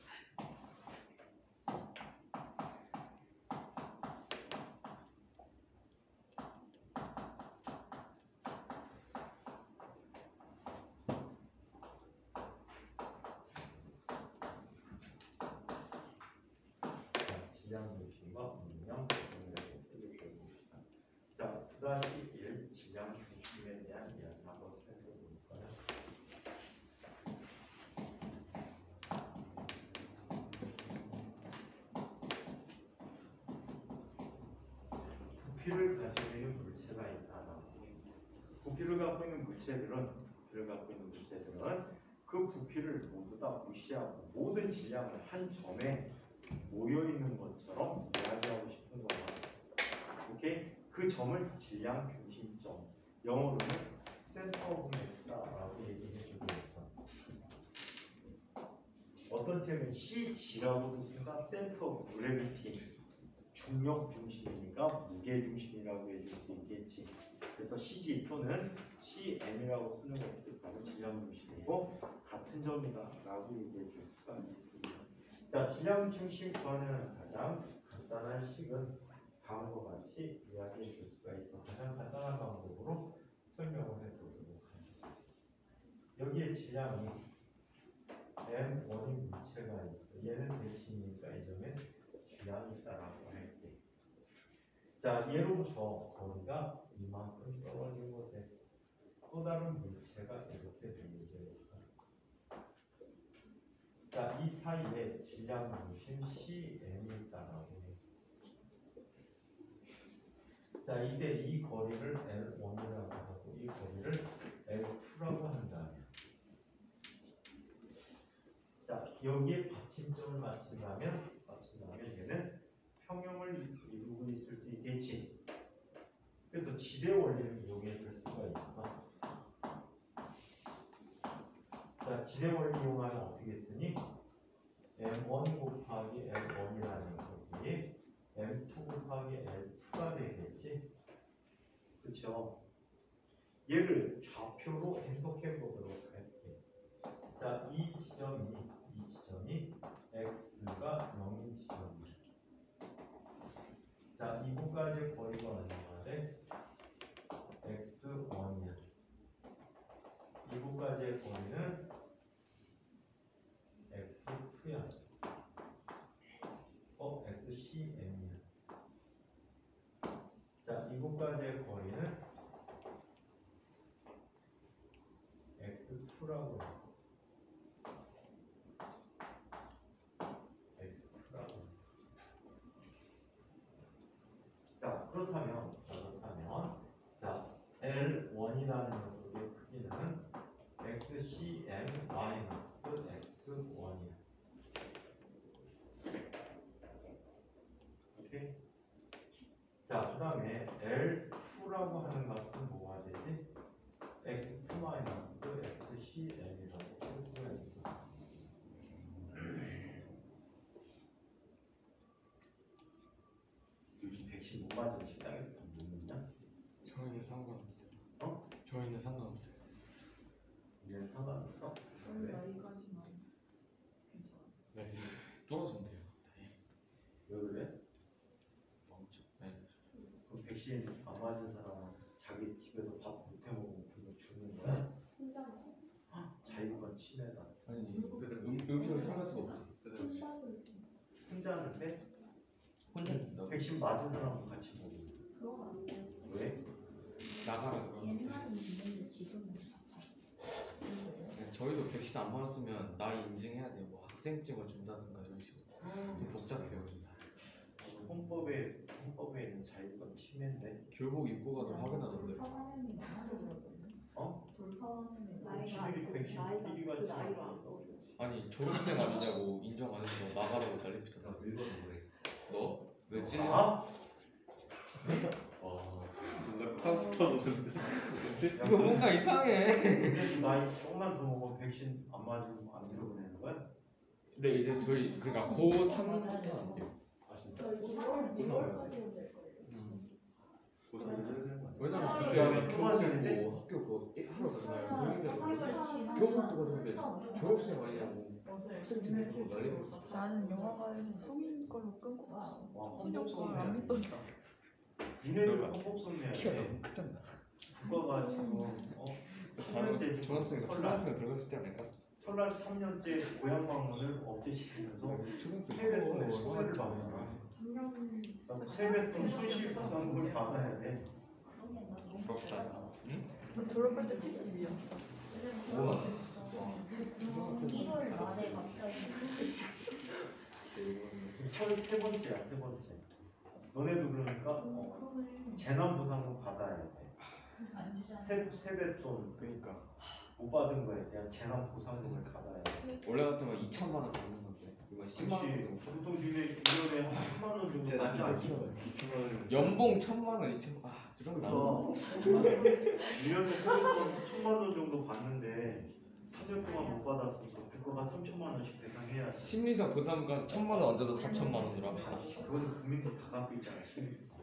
질량 중심과 운동량 보존에 대해서 봅시다. 자, 구 일 질량 중심에 대한 이야기 한번 살펴볼까요? 부피를 가지고 있는 물체가 있다. 부피를 갖고 있는 물체들은 부피를 갖고 있는 물체들은 그 부피를 모두 다 무시하고 모든 질량을 한 점에 모여 있는 것처럼 이야기하고 싶은 거야. 오케이? 그 점을 질량 중심점, 영어로는 센터 오브 매스라고 얘기해 주고 있어. 어떤 책은 씨지라고도 쓴다. 센터 오브 그래비티, 중력 중심이니까 무게 중심이라고 해줄 수 있겠지. 그래서 씨지 또는 씨엠이라고 쓰는 것도 바로 질량 중심이고 같은 점이다라고 얘기해 줄 수가 있습니다. 자, 질량 중심 구하는 가장 간단한 식은 다음과 같이 이야기해 줄 수가 있어. 가장 간단한 방법으로 설명을 해보도록 합니다. 여기에 질량이 엠 원인 물체가 있어. 얘는 대칭이니까 이 점에 질량이 있다라고 할게. 자, 예로부터 거리가 이만큼 떨어진 곳에 또 다른 물체가 이렇게 되어져 있어. 자, 이 사이에 질량 중심 씨엠이 있다라고 해. 자, 이때 이 거리를 엘 원이라고 하고 이 거리를 엘 투라고 한다면, 자, 여기에 받침점을 맞춘다면, 맞춘다면 얘는 평형을 이루고 있을 수 있겠지. 그래서 지대 원리를 이용해 줄 수가 있어. 자, 지대 원리 이용하면 어떻게 쓰니? 엠 원 곱하기 엘 원이라는 것이 엠 투 곱하기 엘 투가 되겠지. 그쵸? 얘를 좌표로 해석해 보도록 할게. 자, 이 지점이 이 지점이 x가 영인 지점이야. 자, 이곳까지의 거리가 얼마나 돼? 엑스 원이야. 이곳까지의 거리는 엑스 투야. 어, 엑스씨엠이야. 자, 이곳까지 여기까지의 거리는 엑스 투라고 해요. 엑스 투라고 해요. 자, 그렇다면, 자, 그렇다면, 자, 엘 원이라는 녀석의 크기는 엑스씨엠 마이너스 엑스 원이야. 오케이? 자, 그 다음에 엘 투라고 하는 값은 뭐가 되지? 엑스 투 마이너스 엑스씨엠이라고 쓸 수가 있어. 요즘 백신 못 맞으면 식당에서 돈 못 먹냐? 저희는 상관없어요. 어? 저희는 상관없어요. 얘 상관없어? 저희 왜? 나이까지만 괜찮아. 네. 떨어진대요. 왜 그래? 멈춰. 네. 그럼 백신 안 맞은 사람은 자기 집에서 밥 못 해 먹으면 굶어 죽는 거야? 혼자 먹어. 자유관 침해다. 아니지. 근데 음, 음식을 사갈 수가 없지. 혼밥을 혼자는데 혼자 먹는다고? 백신 맞은 사람은 같이 먹는 거야. 그건 안 돼. 왜? 나가라 그러면. 옛날에는 있는데 지금은 네, 저희도 백신 안 맞았으면 나이 인증해야 돼요. 뭐 학생증을 준다든가 이런 식으로. 복잡해요. 헌법에 헌법에 있는 자유관 침해인데. 교복 입고 가도 확인하던데. 돌파 감염이 많아서 그러거든. 어? 돌파 감염이 지들이 백신 삐리가 그 나이가 있잖아. 안 떠오르지. 아니 졸업생 아니냐고 인정 안 해서 나가라고 난리 피던데. 나 늙어서 그래. 너? 왜 찔려? 아? 와, 뭔가 탕부터 야, 이거 뭔가 이상해. 근데 나이 조금만 더 먹으면 백신 안 맞으면 안 들어보내는 거야? 근데 이제 저희 그러니까 고삼부터는 안 돼요. 아 진짜? 저희 이월 이월까지는 될 거예요. 고등학교 해야 되는 거 아니야? 왜냐면 아, 그때 이거 교복 맞았는데? 입고 학교 그거 하러 가잖아요. 사- 선생님들 교복도 가는데 졸업생 아니냐고 학생증 입고 난리 났어. 나는 영화관에서 성인 걸로 끊고 봤어. 와, 청년 헌법 걸안 손해야. 믿던데. 니네들 그러니까. 헌법 손해야 키가 돼. 너무 크잖아. 국가가 지금 어? 삼 년째 지금 중학생이 설날 초등학생 들어갈 수 있지 않을까? 설날 삼 년째 고향 방문을 억제시키면서 초등학생 세뱃돈에 커. 손해를 받잖아. 작년 그러니까 세뱃돈 손실 보상금을 받아야 돼. 부럽다. 졸업할 때 칠십이었어. 우와. 일월 말에 갑자기 설 세 번째야 세 번째. 너네도 그러니까 어, 그러면 재난 보상금 받아야 돼. 안 주잖아. 세 세뱃돈 그러니까 못 받은 거에 대한 재난 보상금을 받아야 돼. 원래 같으면 이천만 원 받는 건데 이거 십만 원. 그렇지. 보통 니네 일 년에 한 십만 원 정도 재난 받지 않지? 이천만 원. 연봉 천만 원, 이천만 원. 아, 그 정도 나오죠. 일 년에 세뱃돈 천만 원 정도 받는데 삼 년 동안 못 받았으니까 국가가 삼천만 원씩 배상해야지. 심리상 부담금 천만 원 얹어서 사천만 원으로 합시다. 그거는 국민들 다 갖고 있잖아. 심리상.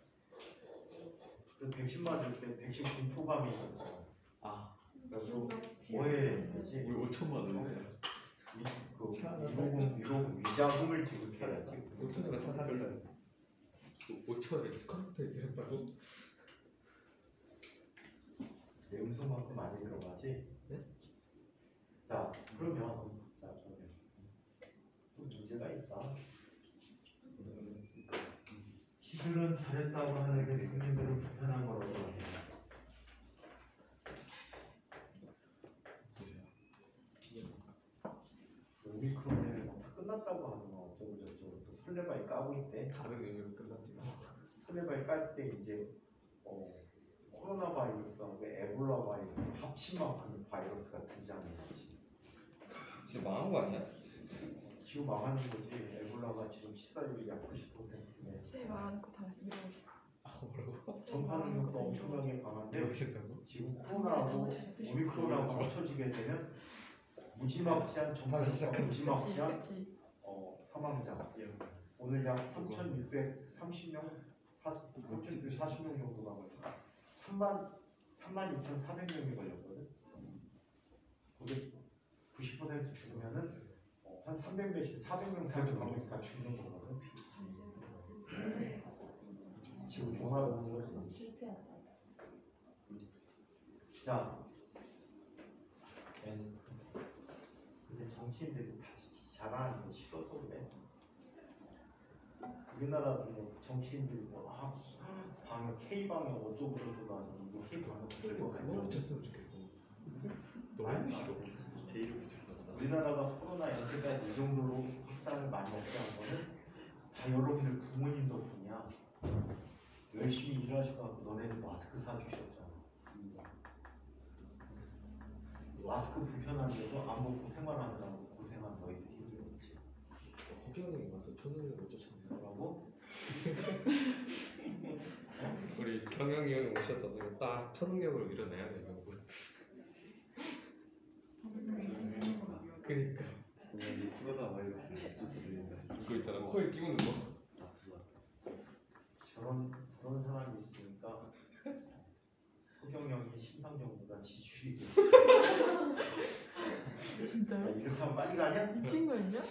그 백신 맞을 때 백신 공포감이 있었잖아. 아, 그래서 뭐해 되지? 우리 오천만 원이네. 그 위로금 위로금 위자금을 지급해야지. 오천 원을 사달래. 오천 원을 컴퓨터에서 했다고? 내음성만큼 많이 들어가지. 네? 자 그러면 자 저기 또 문제가 있다. 시술은 잘했다고 하는데 국민들은 불편한 걸 어떡하냐. 오미크론 때문에 뭐 다 끝났다고 하는 거 어쩌고 저쩌고 또 설레발 까고 있대. 다른 의미로 끝났지. 설레발 깔 때 이제 어, 코로나 바이러스하고 에볼라 바이러스 합친 만큼 바이러스가 등장하는 거지. 지금 망한 거 아니야? 지금 망하는 거지. 에볼라가 지금 치사율이 약 구십 퍼센트네. 새 말하는 거다 이러. 아 뭐라고? 전파 능력도 엄청나게 강한데 이러신다고? 지금 코로나하고 오미크론하고 합쳐지게 되면 무지막지한 전파 능력, 그치, 무지막지한 그치. 어, 사망자. 오늘 약 삼천육백삼십 명, 삼천육백사십 명 정도가 걸렸어. 삼만 삼만 육천사백 명이 걸렸거든. 거기 구십 퍼센트 죽으면은 어, 한 삼백 명씩 사백 명 사백 명씩 다 죽는 거거든. 지금 종합 실패한다. 자, 근데 정치인들이 다 잘하는 게 싫어서 그래. 우리나라도 뭐 정치인들이 뭐 아, 방역 K 방역 어쩌고 저쩌고 하더니 뭐 K 방역 그거 그거 붙였으면 좋겠어. 너무 싫어. 제의를 붙였었다. 우리나라가 코로나 연세까지 이 정도로 확산을 많이 없게 한 거는 다 여러분들 부모님 덕분이야. 열심히 일하셔서 너네들 마스크 사주셨잖아. 마스크 불편한데도 안 벗고 생활하느라고 고생한 너희들 힘들었지. 허경영이 와서 초능력을 쫓아내요. 뭐라고? 우리 경영이 형이 오셔서 딱 초능력을 밀어내야 돼요. 그니까 이 코로나 바이러스를 쫓아내린다. 그거 있잖아 코에 끼우는 거. 저런 저런 사람이 있으니까 허경영이 심상정보다 지출이 됐어. 진짜요? 이렇게 하면 빨리 가냐? 미친 거 있냐?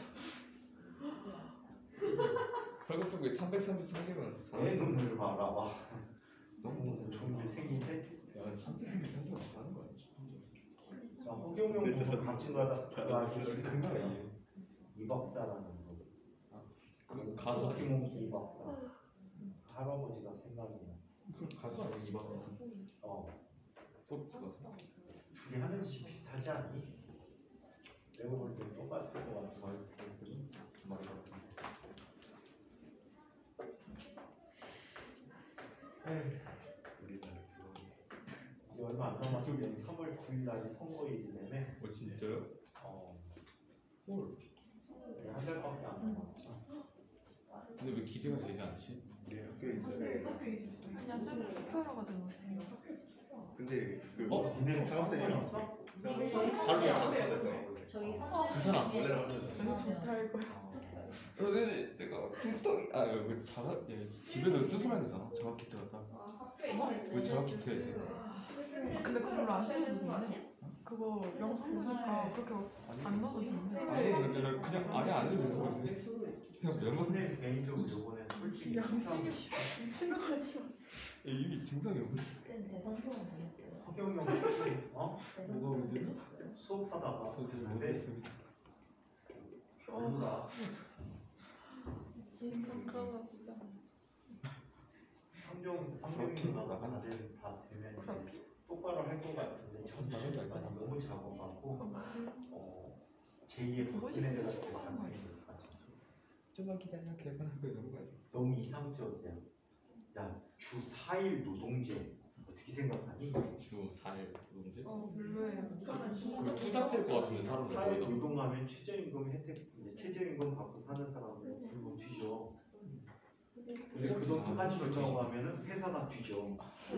팔굽혀펴기 삼백삼십삼 개면 내 눈을 바라봐. 너무 좋은 일 생긴데? 야 삼백삼십삼 개면 잘하는 거야. 자, 허경영 보고 같이 가다 잘하는 그 그거야. 이 박사라는 거. 그 가수 아니 김홍기 이 박사. 할아버지가 생각이 나. 가수 아니 이박 어. 포르츠 가수. 둘이 하는 짓이 비슷하지 않니? 내가 볼 때 똑같을 것 같아. 말 말이 같은. 에이, 우리나라 이제 얼마 안 남았는데 삼월 구일 날이 선거일이라며. 어 진짜요? 어. 헐. 한 달밖에 안 남았어. 근데 왜 기대가 되지 않지? 우리 학교에 있어요. 그냥 쌤 투표하러 가잖아. 근데 그 어? 니네 장학생이 있어? 바로 그냥 가서 받았죠. 저희 괜찮아. 원래는 아니 좋다 이거야. 오늘 제가 뚱떡이 아 여기 자가 예, 집에서 스스로 해야 되잖아. 자가 키트 갖다. 왜 자가 키트 해야지? 아, 근데 그걸로 안 씻어도 되네. 그거 영상 보니까 그렇게 안 넣어도 되는데. 아니 근데 그냥 아예 안 해도 되는 거지. 그냥 연관 근데 개인적으로 요번에 솔직히 양심이 미치는 거 아니야? 이미 증상이 없네. 그때 대선 토론 되겠어요. 허경영 어? 대선 뭐가 토론 문제죠? 되겠어요. 수업하다가 저도 근데 모르겠습니다. 몰라. 심각하다 진짜. 상정 그렇게 상정이 누나가 나가나? 다들 다 되면 이제 그렇게? 똑바로 할 것 같은데 나간다 전체가 했잖아. 너무 작아갖고 어 제이의 보고 박근혜가 싶은 거 하는 거야. 좀만 기다려 개판하고 이런 거지. 너무 이상적이야. 야, 주 사 일 노동제 어떻게 생각하니? 주 사 일 노동제? 어 별로예요. 그 투잡제일 것 같은데 사람들 사 일 거의 다. 노동하면 최저임금 혜택, 이제 최저임금 받고 사는 사람들 굶어 뒤져. 근데 그 돈 똑같이 준다고 하면은 회사 다 뒤져.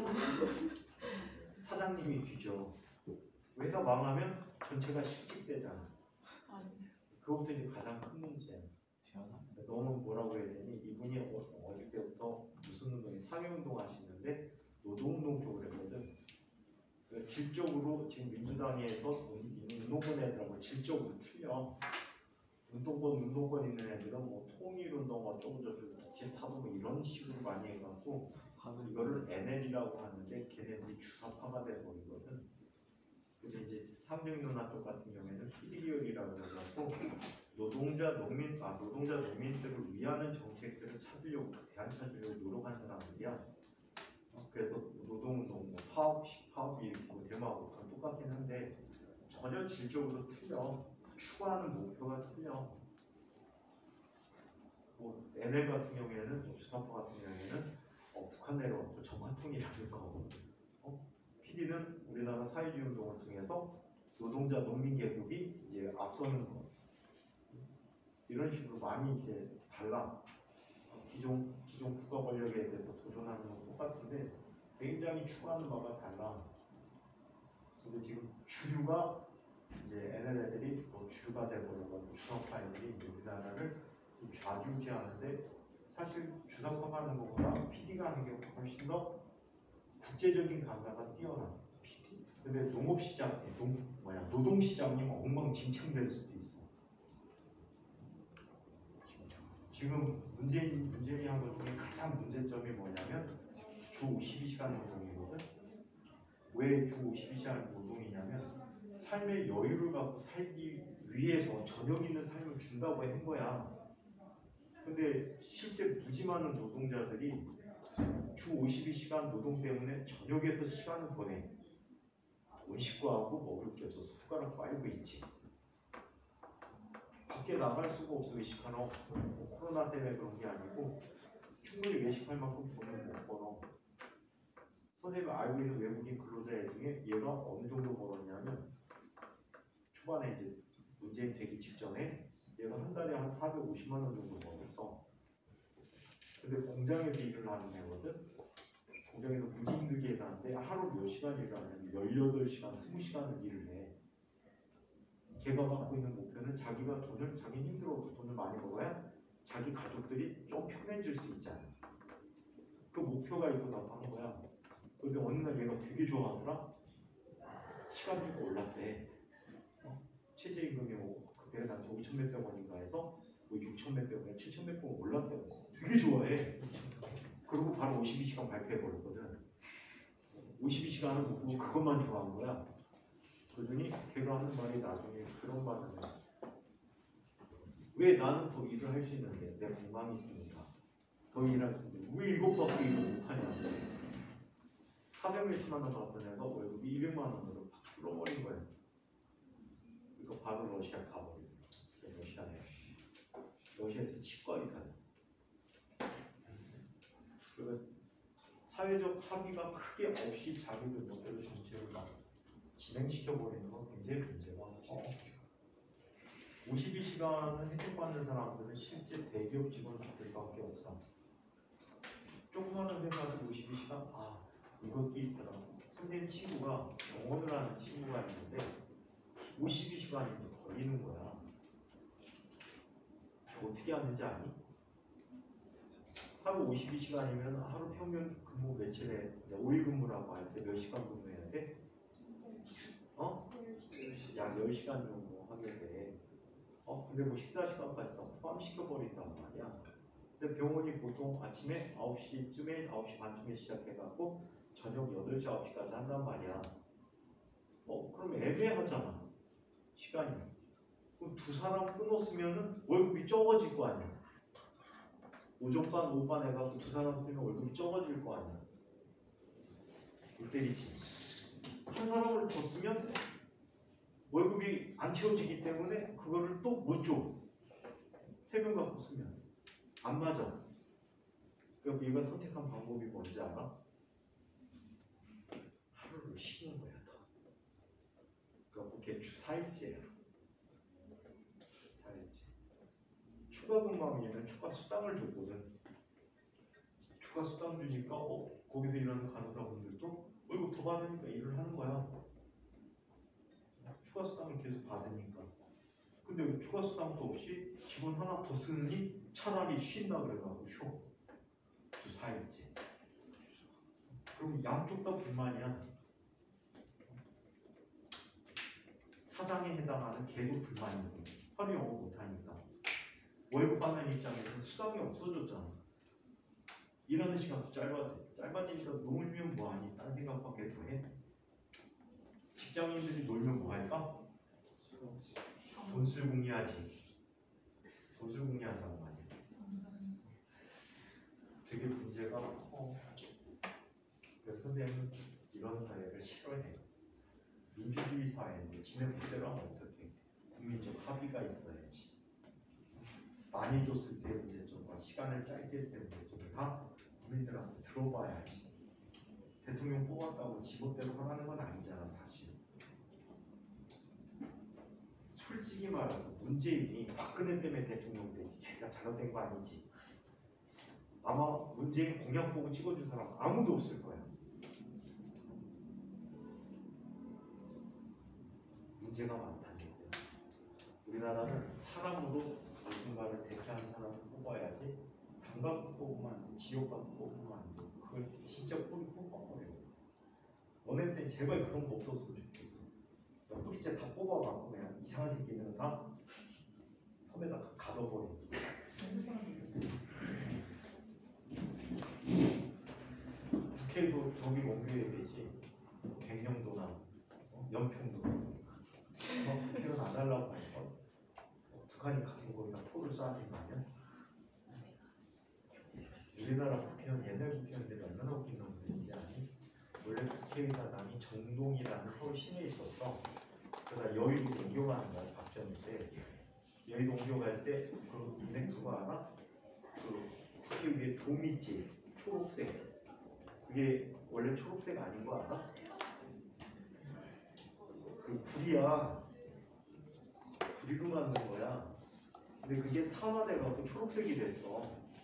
사장님이 뒤져. 회사 망하면 전체가 실직되잖아. 아니. 그것부터 이제 가장 큰 문제야. 제안하면. 너무 뭐라고 해야 되니? 이분이 어- 어릴 때부터 무슨 운동이 사회운동 하시는데 노동운동 쪽으로 했거든. 그 질적으로 지금 민주당에서 운- 운동권 애들하고 질적으로 틀려. 운동권 운동권 있는 애들은 뭐 통일운동 어쩌고 저쩌고 기타도 뭐 이런 식으로 많이 해갖고 이거를 엔엘이라고 하는데 걔네들이 주사파가 돼버리거든. 근데 이제 상정 누나 쪽 같은 경우에는 피디기열이라고 해갖고 노동자 농민 아 노동자 농민들을 위하는 정책들을 찾으려고 대안 찾으려고 노력한 사람들이야. 어, 그래서 노동운동 뭐 파업 파업이 있고 데모하고 다 똑같긴 한데 전혀 질적으로 틀려. 추구하는 목표가 틀려. 뭐 엔엘 같은 경우에는 뭐 주사파 같은 경우에는 어, 북한 내려왔고 적화통이라는 거. 어? 피디는 우리나라 사회주의 운동을 통해서 노동자 농민 계급이 이제 앞서는 거. 이런 식으로 많이 이제 달라. 어, 기존 기존 국가 권력에 대해서 도전하는 건 똑같은데 굉장히 추구하는 바가 달라. 근데 지금 주류가 이제 엔엘 애들이 또 주류가 돼버려가지고 주사파 애들이 이제 우리나라를 좀 좌지우지하는데 사실 주사파가 하는 것보다 피디가 하는 게 훨씬 더 국제적인 감각가 뛰어나. 피디. 근데 농업시장, 농 뭐야 노동시장이 엉망진창될 수도 있어. 지금 문재인 문재인이 한 것 중에 가장 문제점이 뭐냐면 주 오십이 시간 노동이거든. 왜 주 오십이 시간 노동이냐면 삶의 여유를 갖고 살기 위해서 저녁 있는 삶을 준다고 한 거야. 근데 실제 무지 많은 노동자들이 주 오십이 시간 노동 때문에 저녁에서 시간을 보내. 원식구하고 먹을 게 없어서 숟가락 빨고 있지. 밖에 나갈 수가 없어. 외식하러. 뭐 코로나 때문에 그런 게 아니고 충분히 외식할 만큼 돈을 못 벌어. 선생님이 알고 있는 외국인 근로자 중에 얘가 어느 정도 벌었냐면 초반에 이제 문재인 되기 직전에 얘가 한 달에 한 사백오십만 원 정도 벌었어. 근데 공장에서 일을 하는 애거든. 공장에서 무직임금에 해당하는데 하루 몇 시간 일을 하냐면 열여덟 시간, 이십 시간을 일을 해. 걔가 갖고 있는 목표는 자기가 돈을, 자기는 힘들어도 돈을 많이 벌어야 자기 가족들이 좀 편해질 수 있잖아. 그 목표가 있어서 하는 거야. 근데 어느 날 얘가 되게 좋아하더라. 시간비가 올랐대. 어? 최저임금이 뭐 그때 난 오천 몇백 원인가 해서 뭐 육천 몇백 원, 칠천 몇백 원 올랐대. 되게 좋아해. 그리고 바로 오십이 시간 발표해 버렸거든. 오십이 시간은 못 보고 그것만 좋아한 거야. 그러더니 걔가 하는 말이 나중에 그런 말을 해. 왜 나는 더 일을 할 수 있는데 내 건강이 있으니까 더 일할 수 있는데 왜 이것밖에 일을 못하냐. 사백 몇십만 원 받던 애가 월급이 이백만 원으로 팍 줄어버린 거야. 그러니까 바로 러시아 가버리고 러시아에 러시아에서 치과 의사였어. 그래서 사회적 합의가 크게 없이 자기들 목표를 전체를 막 진행시켜버리는 건 굉장히 문제가 어. 오십이 시간을 혜택받는 사람들은 실제 대기업 직원들밖에 없어. 조그마한 회사도 오십이 시간? 아, 이것도 있더라고. 선생님 친구가 영어를 하는 친구가 있는데 오십이 시간이 걸리는 거야. 어떻게 하는지 아니? 하루 오십이 시간이면 하루 평균 근무 며칠에 오 일 근무라고 할 때 몇 시간 근무해야 돼? 어? 약 열 시간 정도 하게 돼. 어? 근데 뭐 식사 시간까지 다 포함시켜버린단 말이야. 근데 병원이 보통 아침에 아홉 시쯤에 아홉 시 반쯤에 시작해갖고 저녁 여덟 시, 아홉 시까지 한단 말이야. 어? 그럼 애매하잖아. 시간이. 그럼 두 사람 끊었으면은 월급이 적어질 거 아니야. 오전반, 오후반 해갖고 두 사람 쓰면 월급이 적어질 거 아니야. 못 때리지. 한 사람을 더 쓰면 월급이 안 채워지기 때문에 그거를 또 못 줘. 세 명 갖고 쓰면 안 맞아. 그러니까 얘가 선택한 방법이 뭔지 알아? 하루를 쉬는 거야 더. 그러니까 그게 주 사 일제야. 사 일제. 추가 근무하면 얘는 추가 수당을 줬거든. 추가 수당 주니까 어, 거기서 일하는 간호사분들도 월급 더 받으니까 일을 하는 거야. 추가 수당을 계속 받으니까. 근데 추가 수당도 없이 직원 하나 더 쓰니 차라리 쉰다 그래가지고 쉬어. 주 사 일째. 그럼 양쪽 다 불만이야. 사장에 해당하는 걔도 불만이고 하루 영어 못하니까 월급 받는 입장에서 수당이 없어졌잖아. 일하는 시간도 짧아져. 짧아지니까 놀면 뭐하니? 딴 생각밖에 더 해? 직장인들이 놀면 뭐할까? 돈술궁리하지. 돈술궁리한단 말이야. 되게 문제가 커. 그래서 선생님은 이런 사회를 싫어해. 민주주의 사회인데 지네 뜻대로 하면 어떡해. 국민적 합의가 있어야지. 많이 줬을 때 문제점과 시간을 짧게 했을 때 문제점을 다 국민들한테 들어봐야지. 대통령 뽑았다고 지멋대로 하라는 건 아니잖아 사실. 솔직히 말해서 문재인이 박근혜 때문에 대통령 되지 자기가 잘못된 거 아니지. 아마 문재인 공약 보고 찍어준 사람 아무도 없을 거야. 문제가 많다니까. 우리나라는 사람으로 누군가를 대표하는 사람을 뽑아야지 당 갖고 뽑으면 안 돼. 지역 갖고 뽑으면 안 돼. 그걸 진짜 뿌리 뽑아버려. 너네 때 제발 그런 거 없었으면 좋겠어. 뿌리째 다 뽑아갖고 그냥 이상한 새끼들은 다 섬에다 가둬버려. 국회도 저기 옮겨야 되지. 갱년도나 어? 연평도 어, 국회는 안 하려고 할걸. 어, 북한이 같은 거기다 포를 쏴야 되는 거 아니야? 우리나라 국회의원 옛날 국회의원들이 얼마나 웃긴 놈들인지 아니? 원래 국회의사당이 정동이라는 서울 시내에 있었어. 그러다 여의도 옮겨가는 거야 박정희 때. 여의도 옮겨갈 때그 인생 그거 알아? 그 국회 위에 돔 있지? 초록색. 그게 원래 초록색 아닌 거 알아? 그 구리야. 구리로 만든 거야. 근데 그게 산화돼갖고 초록색이 됐어.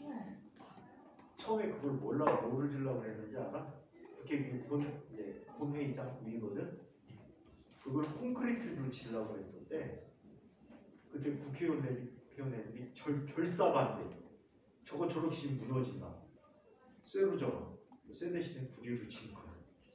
처음에 그걸 몰라 뭐를 주려고 했는지 알아? 그게 본 이제 본회의장 위거든. 그걸 콘크리트로 치려고 했었대. 그때 국회의원들이 국회의원들이 절 결사반대. 저거 저렇게 지금 무너진다. 쇠로 저어. 쇠 대신에 구리로 친 거야.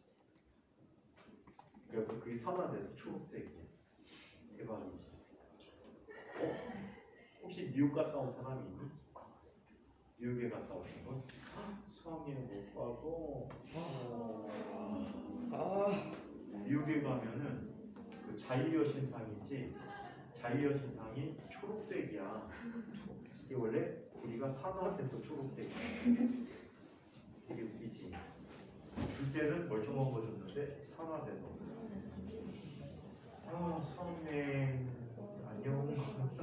그러니까 그게 산화돼서 초록색이야. 대박이지. 어? 혹시 뉴욕 갔다 온 사람이 있니? 뉴욕에 갔다 오신 분? 수학여행 못 가고 어... 아, 뉴욕에 가면은 그 자유여신상이지 자유여신상이 초록색이야. 이게 원래 구리가 산화돼서 초록색이야. 되게 웃기지. 줄 때는 멀쩡한 거 줬는데 산화돼서. 아 수학여행 안녕.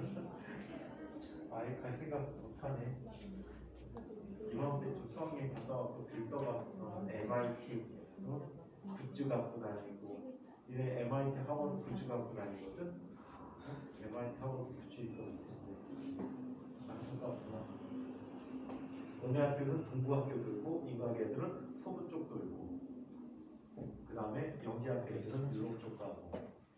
아예 갈 생각 못하네. 이맘때 좀 수학여행 갔다 와서 들떠가서 엠아이티 어? 굿즈 갖고 다니고 니네 엠아이티 학원 굿즈 갖고 다니거든? 어? 엠아이티 학원 굿즈 있었을 텐데 안타깝구나. 너네 학교는 동부 학교 돌고 이거 학교들은 서부 쪽 돌고 그 다음에 영재 학교에서는 유럽 쪽 가고.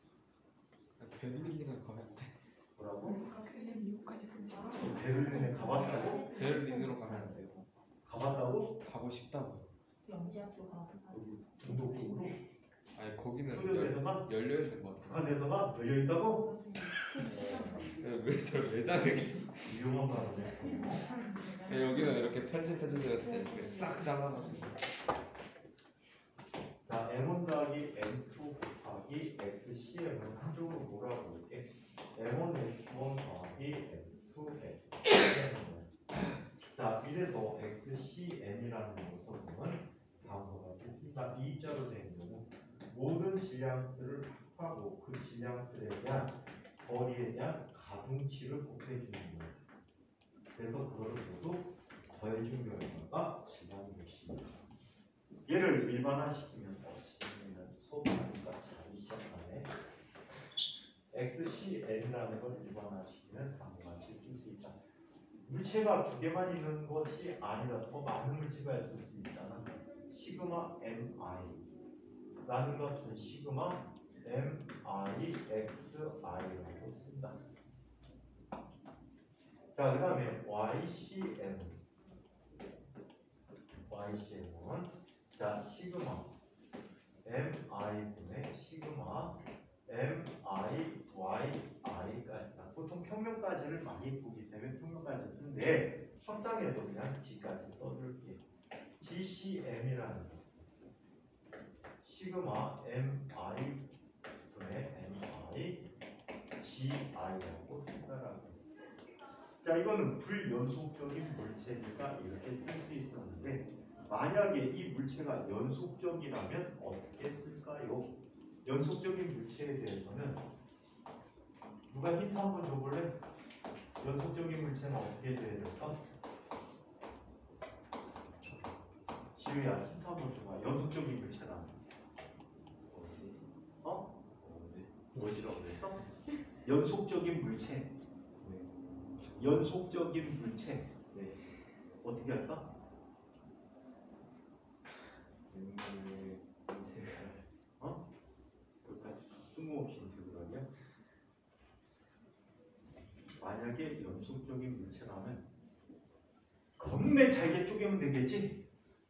베를린을 가면 돼. 뭐라고? 그래서 미국까지 보내줘. 베를린에 가봤다고? 베를린으로 가면 안 돼요. 가봤다고? 가고 싶다고요. 영재학교 가고 여기 중도 쪽으로? 아니 거기는 소련에서만? 열려 있는 것 같아. 북한에서만 열려있다고? 왜저 매장에 계속? 위험한 발언이야. 여기는 이렇게 편집해주세요. 이렇게 싹 잘라가지고. 자, 엠 원 더하기 엠 투 곱하기 엑스씨엠은 한쪽으로 몰아볼게. 엠 원 엑스 원 더하기 엠 투 엑스씨엠은 자, 이래서 엑스씨엠이라는 것은 다음과 같이 씁니다. 이 입자로 된 경우 모든 질량들을 합하고 그 질량들에 대한 거리에 대한 가중치를 곱해주는 거예요. 그래서 그거를 모두 더해준 결과가 질량이 것입니다. 얘를 일반화시키면 어찌되면 수업하니까 잘 시작하네. 엑스씨엔이라는 걸 일반화시키면 다음과 같이 쓸 수 있다. 물체가 두 개만 있는 것이 아니라 더 많은 물체가 있을 수 있잖아. 시그마 엠아이 라는 것은 시그마 엠아이 엑스아이라고 쓴다. 자, 그 다음에 와이씨엠 와이씨엠은 자 시그마 mi분의 시그마 miyi까지다. 보통 평면까지를 많이 보기 때문에 평면까지 쓰는데 확장해서 그냥 g까지 써줄게. 지씨엠이라는 거 시그마 mi분의 mi gi라고 쓴다라고. 자, 이거는 불연속적인 물체니까 이렇게 쓸 수 있었는데 만약에 이 물체가 연속적이라면 어떻게 쓸까요? 연속적인 물체에 대해서는 누가 힌트 한번 줘볼래? 연속적인 물체는 어떻게 돼야 될까? 지우야 힌트 한번 줘봐. 연속적인 물체란 뭐지? 어? 뭐지? 뭐지라고 그랬어? 연속적인 물체. 네. 연속적인 물체. 네. 어떻게 할까? 음, 어? 여기까지 뜬금없이 인터뷰라냐? 만약에 연속적인 물체라면 겁내 잘게 쪼개면 되겠지?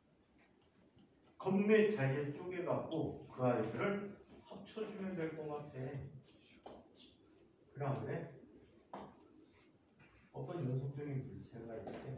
겁내 잘게 쪼개갖고 그 아이들을 합쳐주면 될 것 같아. 그래 안 그래? 어떤 연속적인 물체가 있대.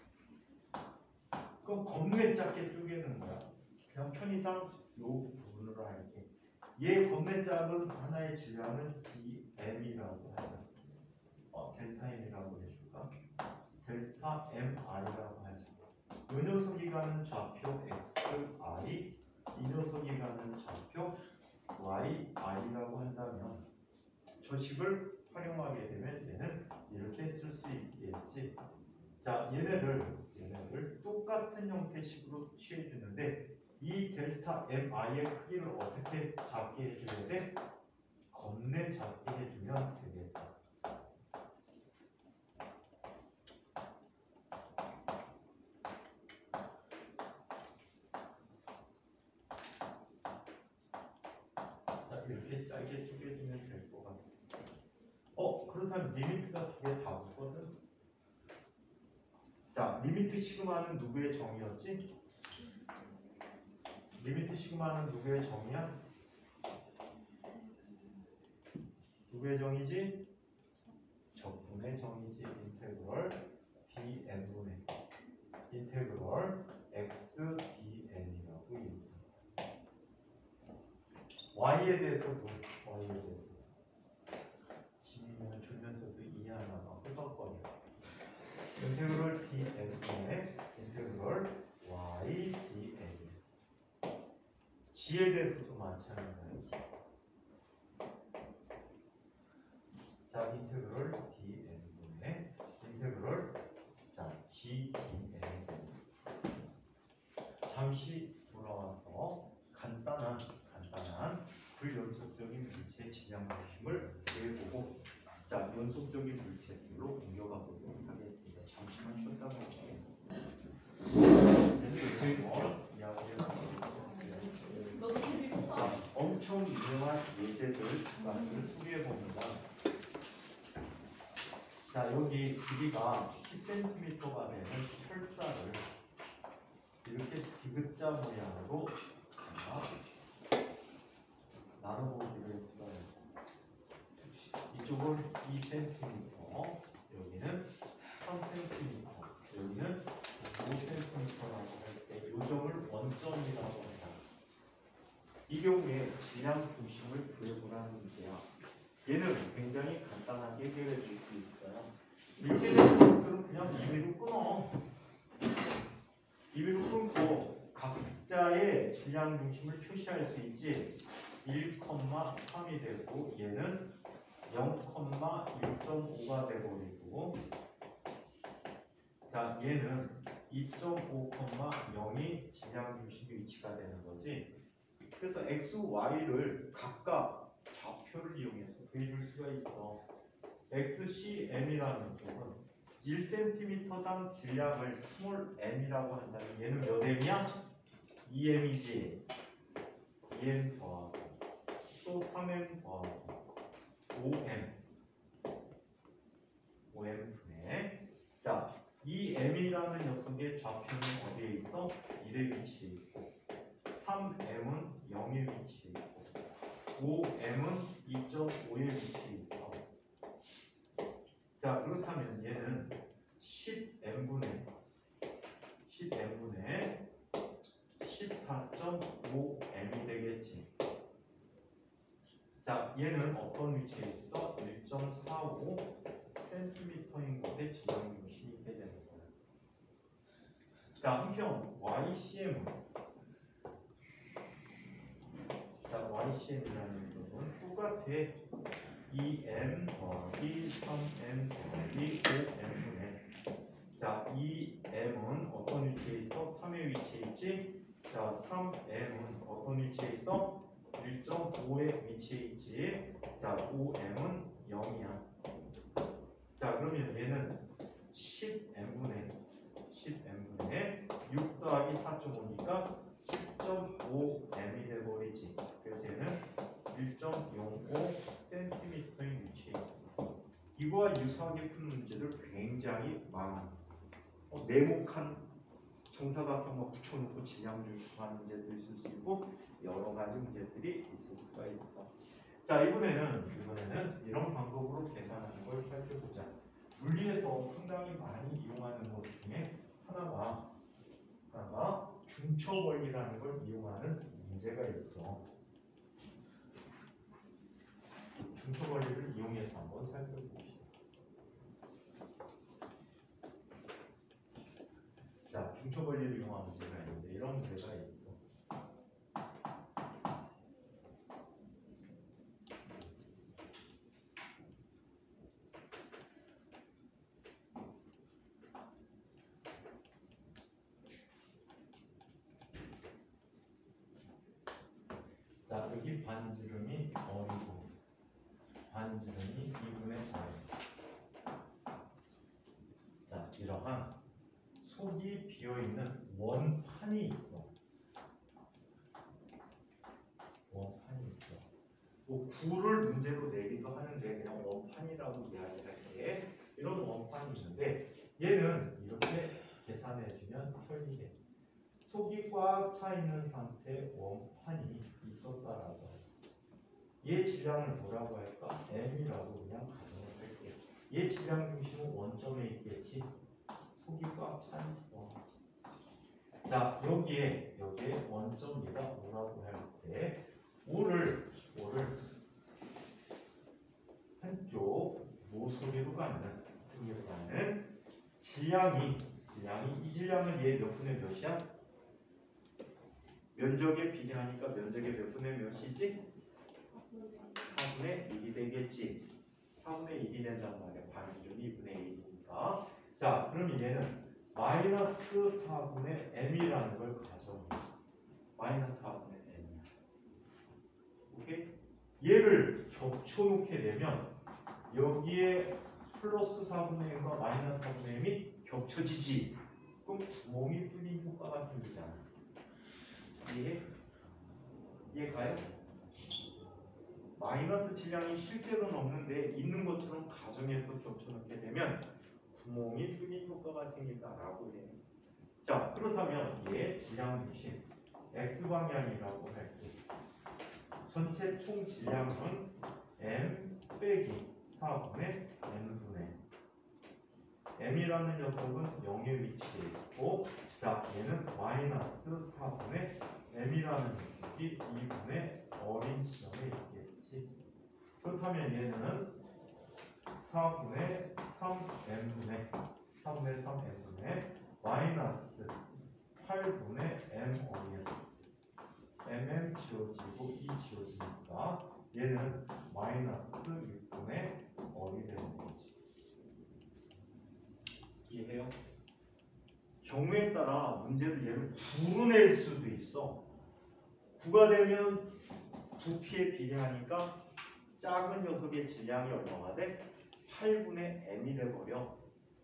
그럼 겁내 작게 쪼개는 거야. 그냥 편의상 요 부분으로 할게. 얘 겁내 작은 하나의 질량은 디엠이라고 하자. 어, 델타 M이라고 해줄까? 델타 엠아이라고 하자. 이 녀석이 가는 좌표 xi, 이 녀석이 가는 좌표 yi,i라고 한다면 저 식을 활용하게 되면 얘는 이렇게 쓸 수 있겠지. 자, 얘네를 얘네를 똑같은 형태식으로 취해 주는데 이 델타 mi의 크기를 어떻게 작게 해줘야 돼? 겁내 작게 해주면 되겠다. 자, 이렇게 짧게 쪼개주면 될 것 같아. 어, 그렇다면 리미트가 두 개 다 붙거든. 자, 리미트 시그마는 누구의 정의였지? 리미트 시그마는 누구의 정의야? 누구의 정의지? 적분의 정의지. 인테그럴 dn분의 인테그럴 x dn이라고 얘기합니다. y에 대해서도 y에 대해서 지민이는 줄면서도 이해하나 헐떡거려. 인테그럴 dn분의 인테그럴 y dn. g에 대해서도 마찬가지. 자, 인테그럴 dn분의 인테그럴 자 g dn. 잠시 돌아와서 간단한 간단한 불연속적인 물체의 질량 중심을 구해보고 자, 연속적인 물체들로 옮겨가 보도록 하겠습니다. 잠시만 쉬었다 볼게요. 너도 재밌었다. 엄청 유명한 예제들 많이 소개해봅니다. 자, 여기 길이가 십 센티미터가 되는 철사를 이렇게 디귿자 모양으로 나눠보기로 했어요. 이쪽은 이 센티미터, 여기는 삼 센티미터, 여기는 오 센티미터라고 할 때 이 점을 원점이라고 합니다. 이 경우에 질량 중심을 구해보라는 문제야. 얘는 굉장히 간단하게 해결해 줄 수 있어요. 이렇게 되는 것들은 그냥 임의로 끊어. 임의로 끊고 각자의 질량 중심을 표시할 수 있지. 일, 삼이 되고 얘는 영, 일 점 오가 되버리고 자, 얘는 이 점 오, 영이 질량 중심 위치가 되는 거지. 그래서 x, y를 각각 좌표를 이용해서 구해줄 수가 있어. xcm이라는 녀석은 일 센티미터당 질량을 스몰 m이라고 한다면 얘는 몇 m이야? 이 em이지. 이 em 더하고 또 삼 em 더하고 오 em 오 em 분의 자, 이 m이라는 녀석의 좌표는 어디에 있어? 일에 위치해 있고 삼 em은 영에 위치해 있고 오 em은 이 점 오에 위치해 있어. 자, 그렇다면 얘는 십 em분의 십 em분의 십사 점 오 em이 되겠지. 자, 얘는 어떤 위치에 있어? 일 점 사오 센티미터인 곳에 질량 중심이 있게 되는 거야. 자, 한편 와이씨엠은 자, 와이씨엠이라는 놈은 똑같아. 이 em 더하기 삼 em 더하기 오 em분의 자, 이 em은 어떤 위치에 있어? 삼의 위치에 있지? 자, 삼 em은 어떤 위치에 있어? 일 점 오의 위치에 있지? 자, 오 em은 영이야. 자, 그러면 얘는 십 em분의 십 em분의 육 더하기 사 점 오니까 십 점 오 em이 돼버리지. 그래서 얘는 일 점 영오 센티미터의 위치에 있어. 이거와 유사하게 푸는 문제들 굉장히 많아. 어, 네모칸 정사각형만 붙여놓고 질량 중심하는 문제도 있을 수 있고 여러 가지 문제들이 있을 수가 있어. 자, 이번에는 이번에는 이런 방법으로 계산하는 걸 살펴보자. 물리에서 상당히 많이 이용하는 것 중에 하나가 하나가 중첩 원리라는 걸 이용하는 문제가 있어. 중첩 원리를 이용해서 한번 살펴봅시다. 자, 중첩 기초 원리를 이용한 문제가 있는데 이런 문제가 있어. 자, 여기 반지름이 어리고 반지름이 이분의 사예요. 자, 이러한 속이 비어있는 원판이 있어. 원판이 있어. 뭐 구를 문제로 내기도 하는데 그냥 원판이라고 이야기할게. 이런 원판이 있는데 얘는 이렇게 계산해주면 편리해. 속이 꽉 차 있는 상태 원판이 있었다라고 해요. 얘 질량을 뭐라고 할까? M이라고 그냥 가정을 할게. 얘 질량 중심은 원점에 있겠지. 속이 꽉 차 있어. 자, 여기에 여기에 원점 얘가 뭐라고 할 때 오를 오를 한쪽 모서리로 가는 등으로 가는 질량이 질량이 이 질량은 얘 몇 분의 몇이야? 면적에 비례하니까 면적의 몇 분의 몇이지? 사분의 일이 되겠지. 사분의 일이 된단 말이야. 반지름이 이분의 일이니까. 자, 그럼 얘는 마이너스 사분의 m이라는 걸 가정해. 마이너스 사분의 m이야. 오케이? 얘를 겹쳐놓게 되면 여기에 플러스 사분의 m과 마이너스 사분의 m이 겹쳐지지. 그럼 구멍이 뚫린 효과가 생기잖아. 이해? 이해 가요? 마이너스 질량이 실제로는 없는데 있는 것처럼 가정해서 겹쳐놓게 되면 구멍이 뚫린 효과가 생긴다라고 해. 자, 그렇다면 얘 질량 중심 x방향이라고 할게. 전체 총 질량은 m 빼기 사분의 n분의 m이라는 녀석은 영의 위치에 있고, 자, 얘는 마이너스 사분의 m이라는 녀석이 이분의 어린 지점에 있겠지. 그렇다면 얘는 사분의 삼 m분의 사분의 삼 m분의 마이너스 팔분의 m 어린 mm 지워지고 이 지워지니까 얘는 마이너스 육분의 어리 되는 거지. 이해해요? 경우에 따라 문제를 얘를 구로 낼 수도 있어. 구가 되면 부피에 비례하니까 작은 녀석의 질량이 얼마가 돼? 팔분의 m이 돼버려.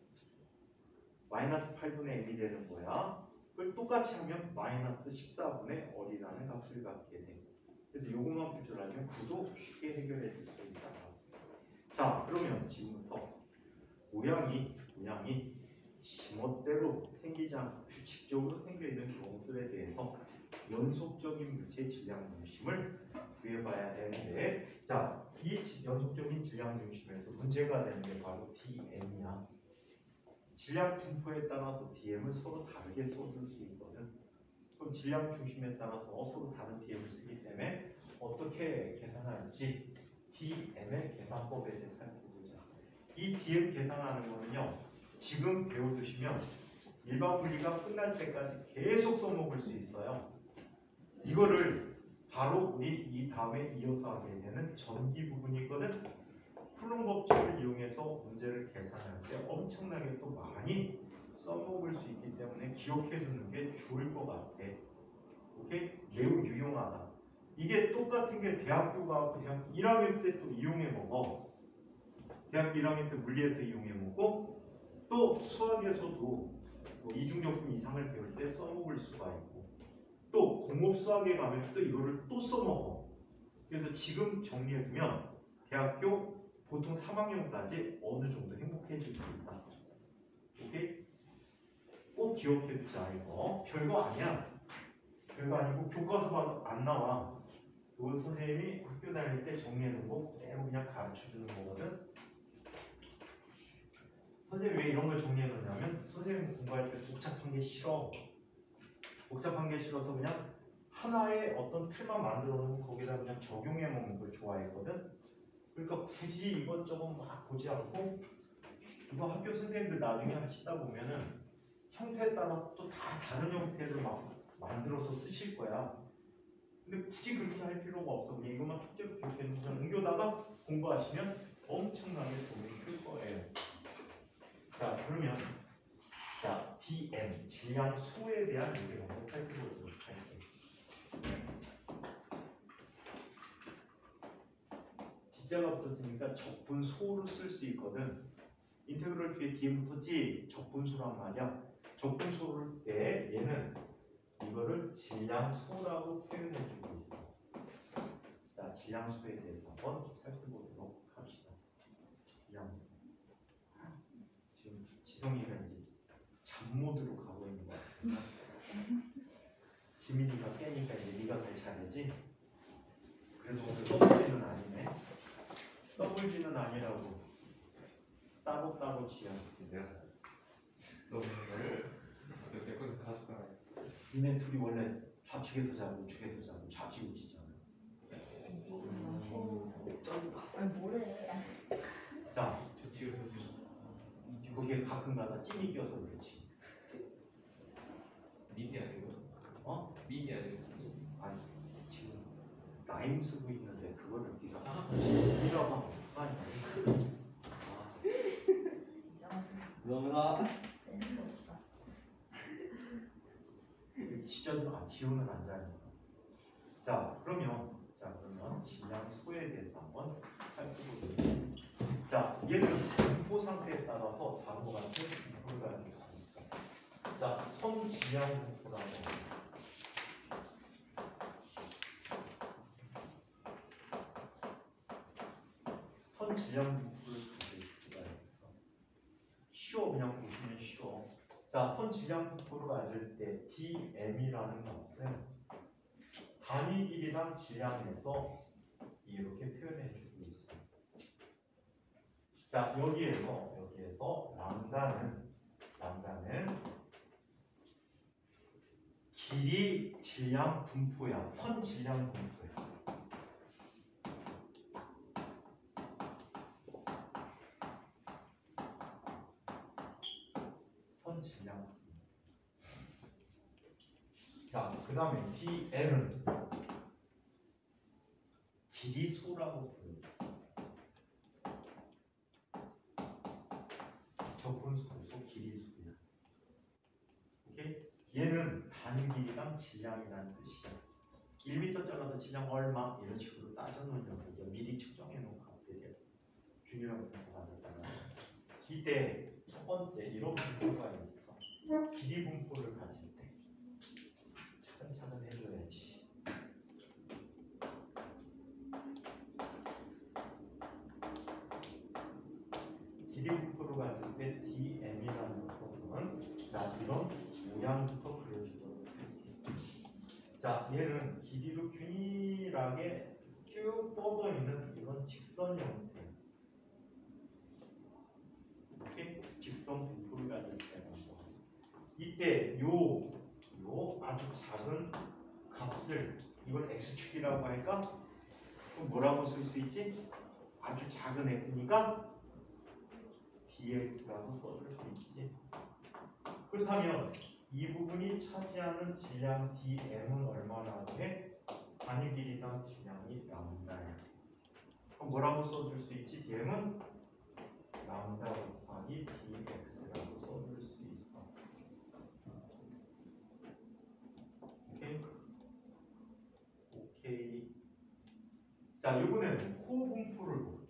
마이너스 팔분의 m이 되는 거야. 그걸 똑같이 하면 마이너스 십사분의 어리라는 값을 갖게 돼. 그래서 이것만 구출하면 구도 쉽게 해결해 줄 수 있다. 자, 그러면 지금부터 모양이 모양이 지멋대로 생기지 않고 규칙적으로 생겨있는 경우들에 대해서 연속적인 물체의 질량 중심을 구해봐야 되는데, 자, 이 연속적인 질량 중심에서 문제가 되는 게 바로 디엠이야. 질량 분포에 따라서 디엠을 서로 다르게 써줄 수 있거든. 그럼 질량 중심에 따라서 서로 다른 디엠을 쓰기 때문에 어떻게 계산할지 디엠의 계산법에 대해 살펴보자. 이 디엠 계산하는 거는요, 지금 배워두시면 일반 분리가 끝날 때까지 계속 써먹을 수 있어요. 이거를 바로 우리 이 다음에 이어서 하게 되는 전기 부분이 있거든. 쿨롱 법칙을 이용해서 문제를 계산할 때 엄청나게 또 많이 써먹을 수 있기 때문에 기억해두는 게 좋을 것 같아. 오케이? 매우 유용하다. 이게 똑같은 게 대학교 가고 대학 일 학년 때 또 이용해 먹어. 대학교 일 학년 때 물리에서 이용해 먹고, 또 수학에서도 뭐 이중적분 이상을 배울 때 써먹을 수가 있고, 또 공업 수학에 가면 또 이거를 또 써먹어. 그래서 지금 정리해두면 대학교 보통 삼 학년까지 어느 정도 행복해질 수 있다. 오케이? 꼭 기억해두자. 이거 별거 아니야. 별거 아니고 교과서 봐도 안 나와. 이건 선생님이 학교 다닐 때 정리해놓은 거 그대로 그냥 가르쳐주는 거거든. 선생님 왜 이런 걸 정리해놓냐면 선생님 공부할 때 복잡한 게 싫어. 복잡한 게 싫어서 그냥 하나의 어떤 틀만 만들어 놓으면 거기다 그냥 적용해 먹는 걸 좋아했거든. 그러니까 굳이 이것저것 막 보지 않고, 이거 학교 선생님들 나중에 하시다 보면은 형태에 따라 또 다 다른 형태를 막 만들어서 쓰실 거야. 근데 굳이 그렇게 할 필요가 없어. 그냥 이것만 통째로 기억해서 그냥 옮겨다가 공부하시면 엄청나게 도움이 될 거예요. 자, 그러면 자, 디엠, 질량소에 대한 얘기를 한번 살펴보도록 할게요. D자가 붙었으니까 적분소로 쓸 수 있거든. 인테그럴 뒤에 디엠 붙었지? 적분소란 말이야. 적분소를 때 얘는 이거를 질량소라고 표현해주고 있어. 자, 질량소에 대해서 한번 살펴보도록 합시다. 질량소. 지금 지성이가 이제 잠 모드로 가고 있는 것 같아. 지민이가 깨니까 이제 네가 더 잘하지? 그래도 오늘 더블지는 아니네. 더블지는 아니라고. 따로 따로 지야. 내가 잘. 너무 내 거는 가수가. 니네 둘이 원래 좌측에서 자고 우측에서 자고 좌지우지잖아. 아니 뭐래? 자, 저 지금 소식. 거기에 가끔가다 찐이 껴서 그렇지. 민이 아니고. 어? 민이 아니고. 아니 지금 라임 쓰고 있는데 그거를 네가 이라고 하면 아니. 감사합니다. 센스 없다. 지저는 아 지호는 안 자니까. 자, 그러면 자 그러면 질량소에 대해서 한번 살펴보겠습니다. 자, 얘는 분포 상태에 따라서 다음과 같은 분포를 가지고 있어. 자, 선질량 분포라고. 선질량 분포를 가지고 있어요. 쉬워, 그냥 보시면 쉬워. 자, 선질량 분포를 가질 때 디엠이라는 값은 단위 길이당 질량에서 이렇게 표현해 주고 있어요. 자, 여기에서 여기에서 람다는 람다는 길이 질량 분포야. 선 질량 분포야. 선 질량 분포. 자, 그 다음에 디엘은 길이소라고 불러요. 적분소소 길이소야. 오케이? 얘는 단위 길이당 질량이라는 뜻이야. 일 미터 잘라서 질량 얼마 이런 식으로 따져놓은 녀석이야. 미리 측정해놓은 값들이야. 균일한 분포가 됐다가 기대 첫 번째 이런 분포가 있어. 길이 분포를 가질 때 차근차근 해줘야지. 길이 분포를 가질 때 디엠이라는 부분은 자, 이런 모양부터 그려주도록 할게요. 자, 얘는 길이로 균일하게 쭉 뻗어 있는 이런 직선 형태. 이렇게 직선 분포를 가질 때라고. 이때 요, 요 아주 작은 값을 이걸 x축이라고 할까? 그럼 뭐라고 쓸 수 있지? 아주 작은 x니까 dx라고 써줄 수 있지. 그렇다면 이 부분이 차지하는 질량 dm은 얼마나 돼? 단위 길이당 질량이 람다야. 그럼 뭐라고 써줄 수 있지? dm은 람다 곱하기 dx라고 써줄 수 있어. 오케이? 오케이. 자, 이번에는 코 분포를 볼게요.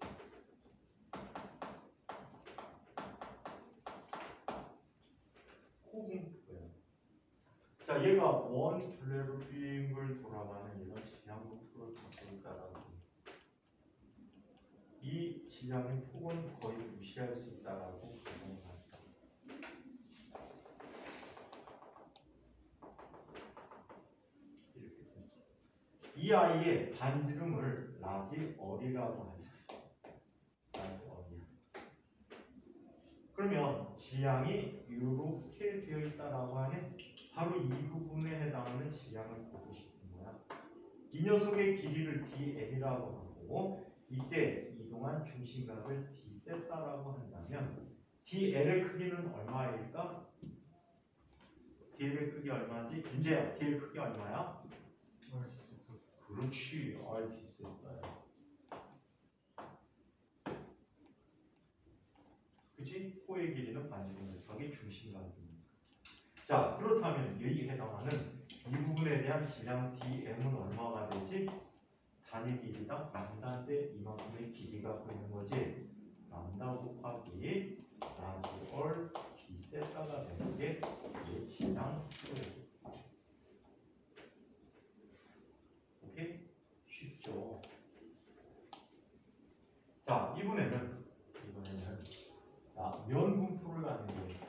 코 분포야. 자, 얘가 원 둘레로 빙글 돌아가는 이런 질량 분포를 갖고 있다라고. 이 질량의 폭은 거의 무시할 수 있다라고 가정합니다. 이렇게 됩니다. 이 아이의 반지름을 라지 어리라고 하자. 라지 어리야. 그러면 질량이 이렇게 되어 있다라고 하네. 바로 이 부분에 해당하는 질량을 보고 싶은 거야. 이 녀석의 길이를 디엘이라고 하고 이때 이동한 중심각을 d세타라고 한다면 디엘의 크기는 얼마일까? 디엘의 크기 얼마지? 김재야, 디엘 크기 얼마야? 그렇지. 아이 비슷했어요. 그치? 코의 길이는 반지름 곱하기 중심각입니다. 자, 그렇다면 여기에 해당하는 이 부분에 대한 질량 디엠은 얼마가 되지? 단위 길이당 람다인데 이만큼의 길이가 보이는 거지. 람다 곱하기 라지얼 비세타가 되는 게 이 질량 수예요. 오케이? 쉽죠? 자, 이번에는 이번에는 자, 면 분포를 가는 거예요.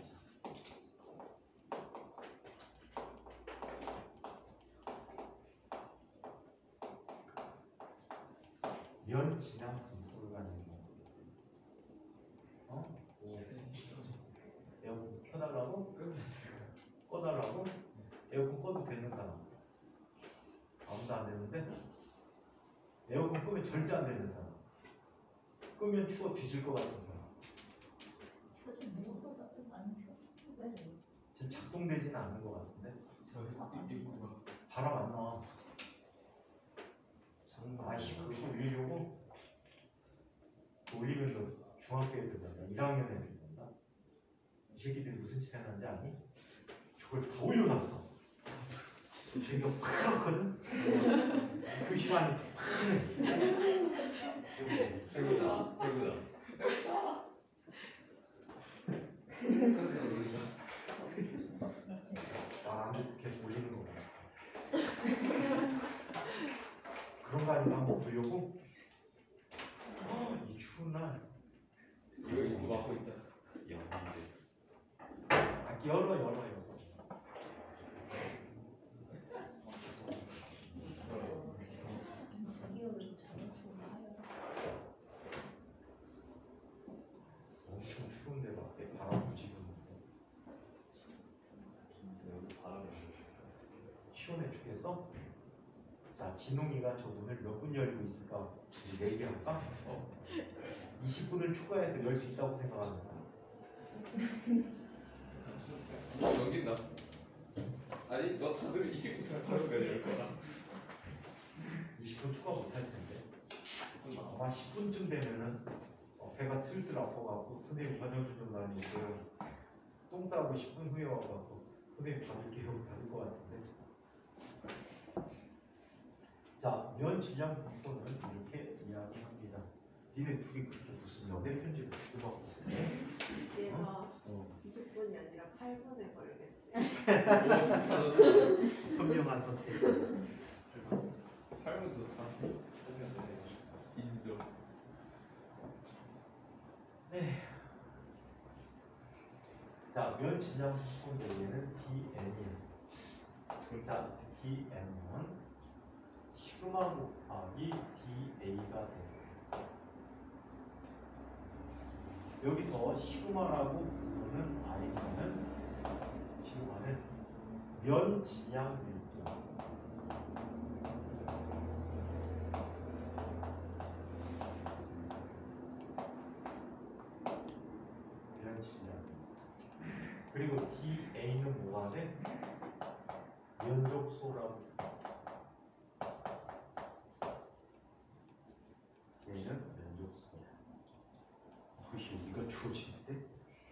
면 질량 분포를 가는 거. 어? 에어컨 켜달라고? 꺼달라고? 에어컨 꺼도 되는 사람? 아무도 안 되는데? 에어컨 끄면 절대 안 되는 사람? 끄면 추워 뒤질 것 같은 사람? 켜진 못해서 안 켜. 왜? 지금 작동되지는 않는 것 같은데? 저 입구가 바람 안 나와. 아이씨, 그거 올리려고? 올리면 너 중학교 애들 된다. 일 학년 애들 된다. 이 새끼들이 무슨 짓 해놨는지 아니? 저걸 다 올려놨어. 저기가 파랗거든? 그 시간이 배우다 배우다 말안 듣고 계속 올리는 거야. 그런 거 아닌가 한번 보려고? 어, 이 추운 날 이거 이거 막고 있잖아. 아, 열어 열어 열어. 자기를 잘 주나요? 엄청 추운데 밖에 바람 부지고 여기 바람이 시원해 죽겠어? 자, 진홍이가 저 문을 몇 분 열고 있을까? 우리 내기할까? 어? 이십 분을 추가해서 열 수 있다고 생각하는 사람. 넘긴다. 아니 너 다들 이십구 살 바로 열 거다. 이십 분 추가 못할 텐데. 아마 십 분쯤 되면은 어, 배가 슬슬 아파갖고 선생님 저녁 좀 다니고 똥 싸고 십 분 후에 와갖고 선생님 받을게요 받을 것 같은데. 자, 면 질량 분포는 이렇게 이야기합니다. 니네 둘이 그렇게 무슨 연애 편지를 주고받고 있어? 얘가 어. 이십 분이 아니라 팔 분에 걸리겠대. 현명한 선택. 팔분 좋다. 인정. 네. 자, 면 질량 분포 얘는 디엔이에요. 자, 디엔은 시그마 곱하기 디에이가 돼요. 여기서 시그마라고 부르는 아이는 시그마는 면 질량 밀도. 면 질량. 그리고 디에이는 뭐가 돼? 면적소라고. 얘는 면적소. 어이씨, 여기가 추워지는데?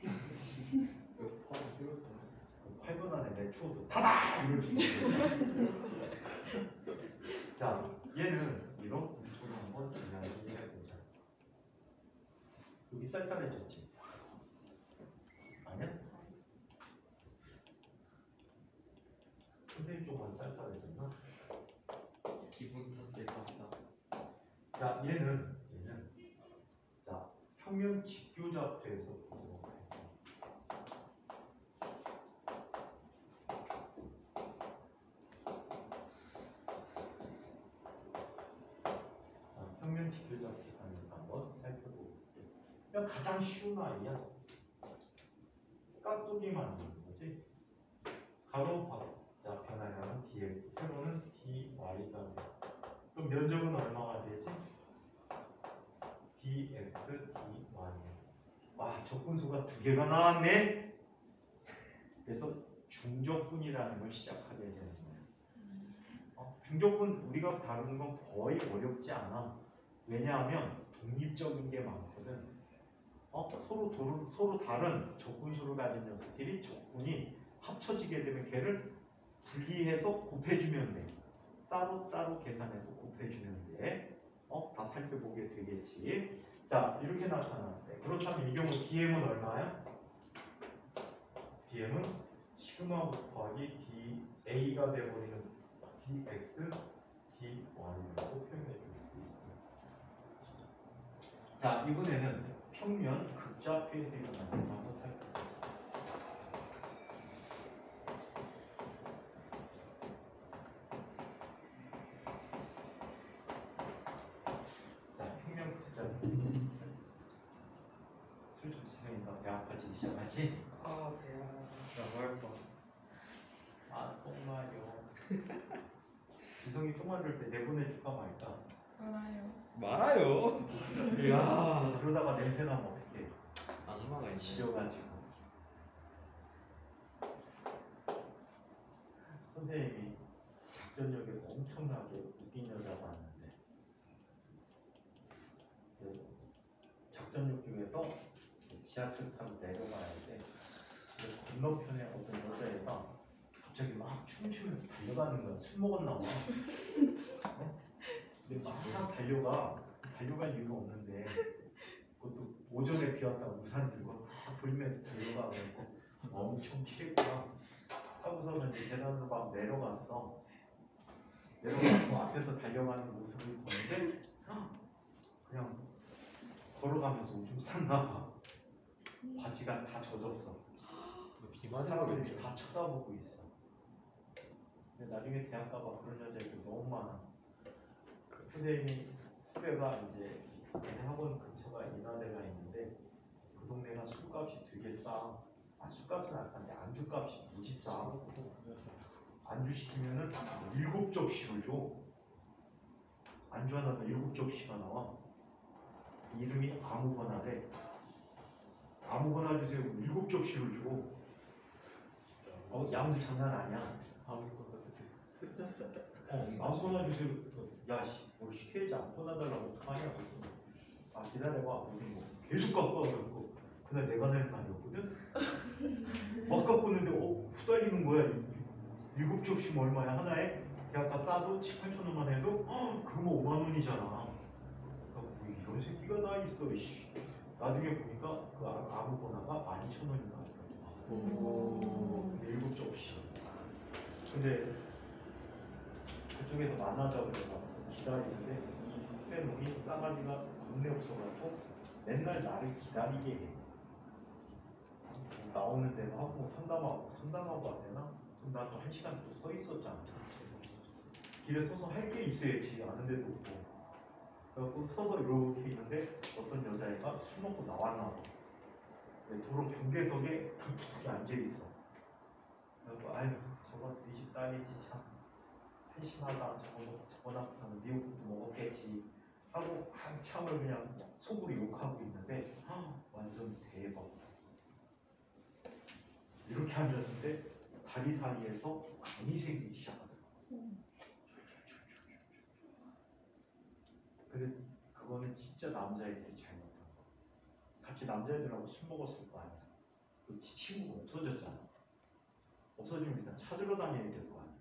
그 파도 들었어. 팔 분 안에 내 추워서 타다! 이럴 줄 모르겠네. 자, 얘는 이런 분초를 한번 이야기해 보자. 여기 쌀쌀해졌지? 아니야? 선생님 쪽만 쌀쌀해졌나? 기분 탓될 것 같다. 자, 얘는 얘는 자, 평면 직교잡에서 보도록 할게요. 자, 평면 직교잡에 관해서 한번 살펴볼게요. 그냥 가장 쉬운 아이야. 깍두기 만드는 거지. 가로 자, 변화량은 dx, 세로는 dy가 돼. 그럼 면적은 얼마가 되지? dx, dy. 와, 적분수가 두 개가 나왔네. 그래서 중적분이라는 걸 시작하게 되는 거예요. 어? 중적분 우리가 다루는 건 거의 어렵지 않아. 왜냐하면 독립적인 게 많거든. 어? 서로 도로, 서로 다른 적분수를 가진 녀석끼리 적분이 합쳐지게 되면 걔를 분리해서 곱해주면 돼. 따로 따로 계산해서 곱해주면 돼. 어? 다 살펴보게 되겠지. 자, 이렇게 나타났대. 그렇다면 이 경우 디엠은 얼마야? 디엠은 시그마 곱하기 디 A가 되어버리는 dx, dy라고 표현해 줄 수 있어. 자, 이번에는 평면 극좌표에서 일어나는 걸 한번 살펴보겠습니다. 자, 평면 극좌표. 슬슬 지성이가 배 아파지기 시작하지? 아 배야. 나 말할 거. 아, 똥마려. 지성이 똥 마를 때 내보내줄까 말까? 알아요. 말아요. 이야. 그러다가 냄새 나면 어떡해. 악마가 있네. 지려가지고. 선생님이 작전역에서 엄청나게 웃긴 여자가 왔는데 그 작전역 중에서 지하철 타고 내려가야 돼. 그래서 건너편에 어떤 여자애가 갑자기 막 춤추면서 달려가는 거야. 술 먹었나 봐. 어? 막 달려가. 달려갈 이유가 없는데 그것도 오전에 비 왔다가 우산 들고 막 불면서 달려가. 그래서 엄청 취했구나. 하고서는 이제 계단으로 막 내려갔어. 내려가서 앞에서 달려가는 모습을 보는데 그냥 걸어가면서 오줌 쌌나 봐. 바지가 다 젖었어. 비 맞은 사람들이 거겠죠. 다 쳐다보고 있어. 근데 나중에 대학 가봐 그런 여자애들 너무 많아. 선생님이 후배가 이제 걔네 학원 근처가 인하대가 있는데 그 동네가 술값이 되게 싸. 아, 술값은 안 싼데 안주값이 무지 싸. 안주 시키면은 일곱 접시를 줘. 안주 하나가 일곱 접시가 나와. 이름이 아무거나래. 아무거나 주세요. 일곱 접시를 줘. 어, 양도 장난 아니야. 아무거나 드세요. 어, 아무거나 주세요. 야, 씨, 뭘 시켜야지 아무거나 달라고 어떡하냐. 아, 기다려봐. 우리 뭐 계속 갖고 와가지고 그날 내가 낼 날이었거든. 막 갖고 오는데 어, 후달리는 거야. 일곱 접시면 얼마야 하나에? 대학가 싸도 칠, 팔천 원만 해도 어, 그거 뭐 오만 원이잖아. 뭐 이런 새끼가 다 있어. 씨. 나중에 보니까 그 아- 아무거나가 만 이천 원이 나오더라고. 오. 근데 일곱 접시. 근데 그쪽에서 만나자고 그래서 기다리는데 이 후배놈이 싸가지가 겁내 없어가지고 맨날 나를 기다리게 해. 나오는 데가 하고 상담하고 상담하고 안 되나? 그럼 나 또 한 시간 또 서 있었잖아. 길에 서서 할 게 있어야지. 아는데도 없고. 그래갖고 서서 이렇게 있는데 어떤 여자애가 술 먹고 나왔나 봐. 도로 경계석에 탁탁 앉아있어. 그래갖고 아유 저거 네 집 딸이지 참 한심하다. 저거 저거 낳고서는 미역국도 먹었겠지 하고 한참을 그냥 속으로 욕하고 있는데 헉, 완전 대박. 이렇게 앉았는데 다리 사이에서 감이 생기기 시작하더라고. 근데 그거는 진짜 남자애들이 잘못한 거. 같이 남자애들하고 술 먹었을 거 아니야. 그 친구가 없어졌잖아. 없어지면 일단 찾으러 다녀야 될 거 아니야.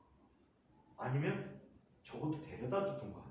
아니면 적어도 데려다 주던가.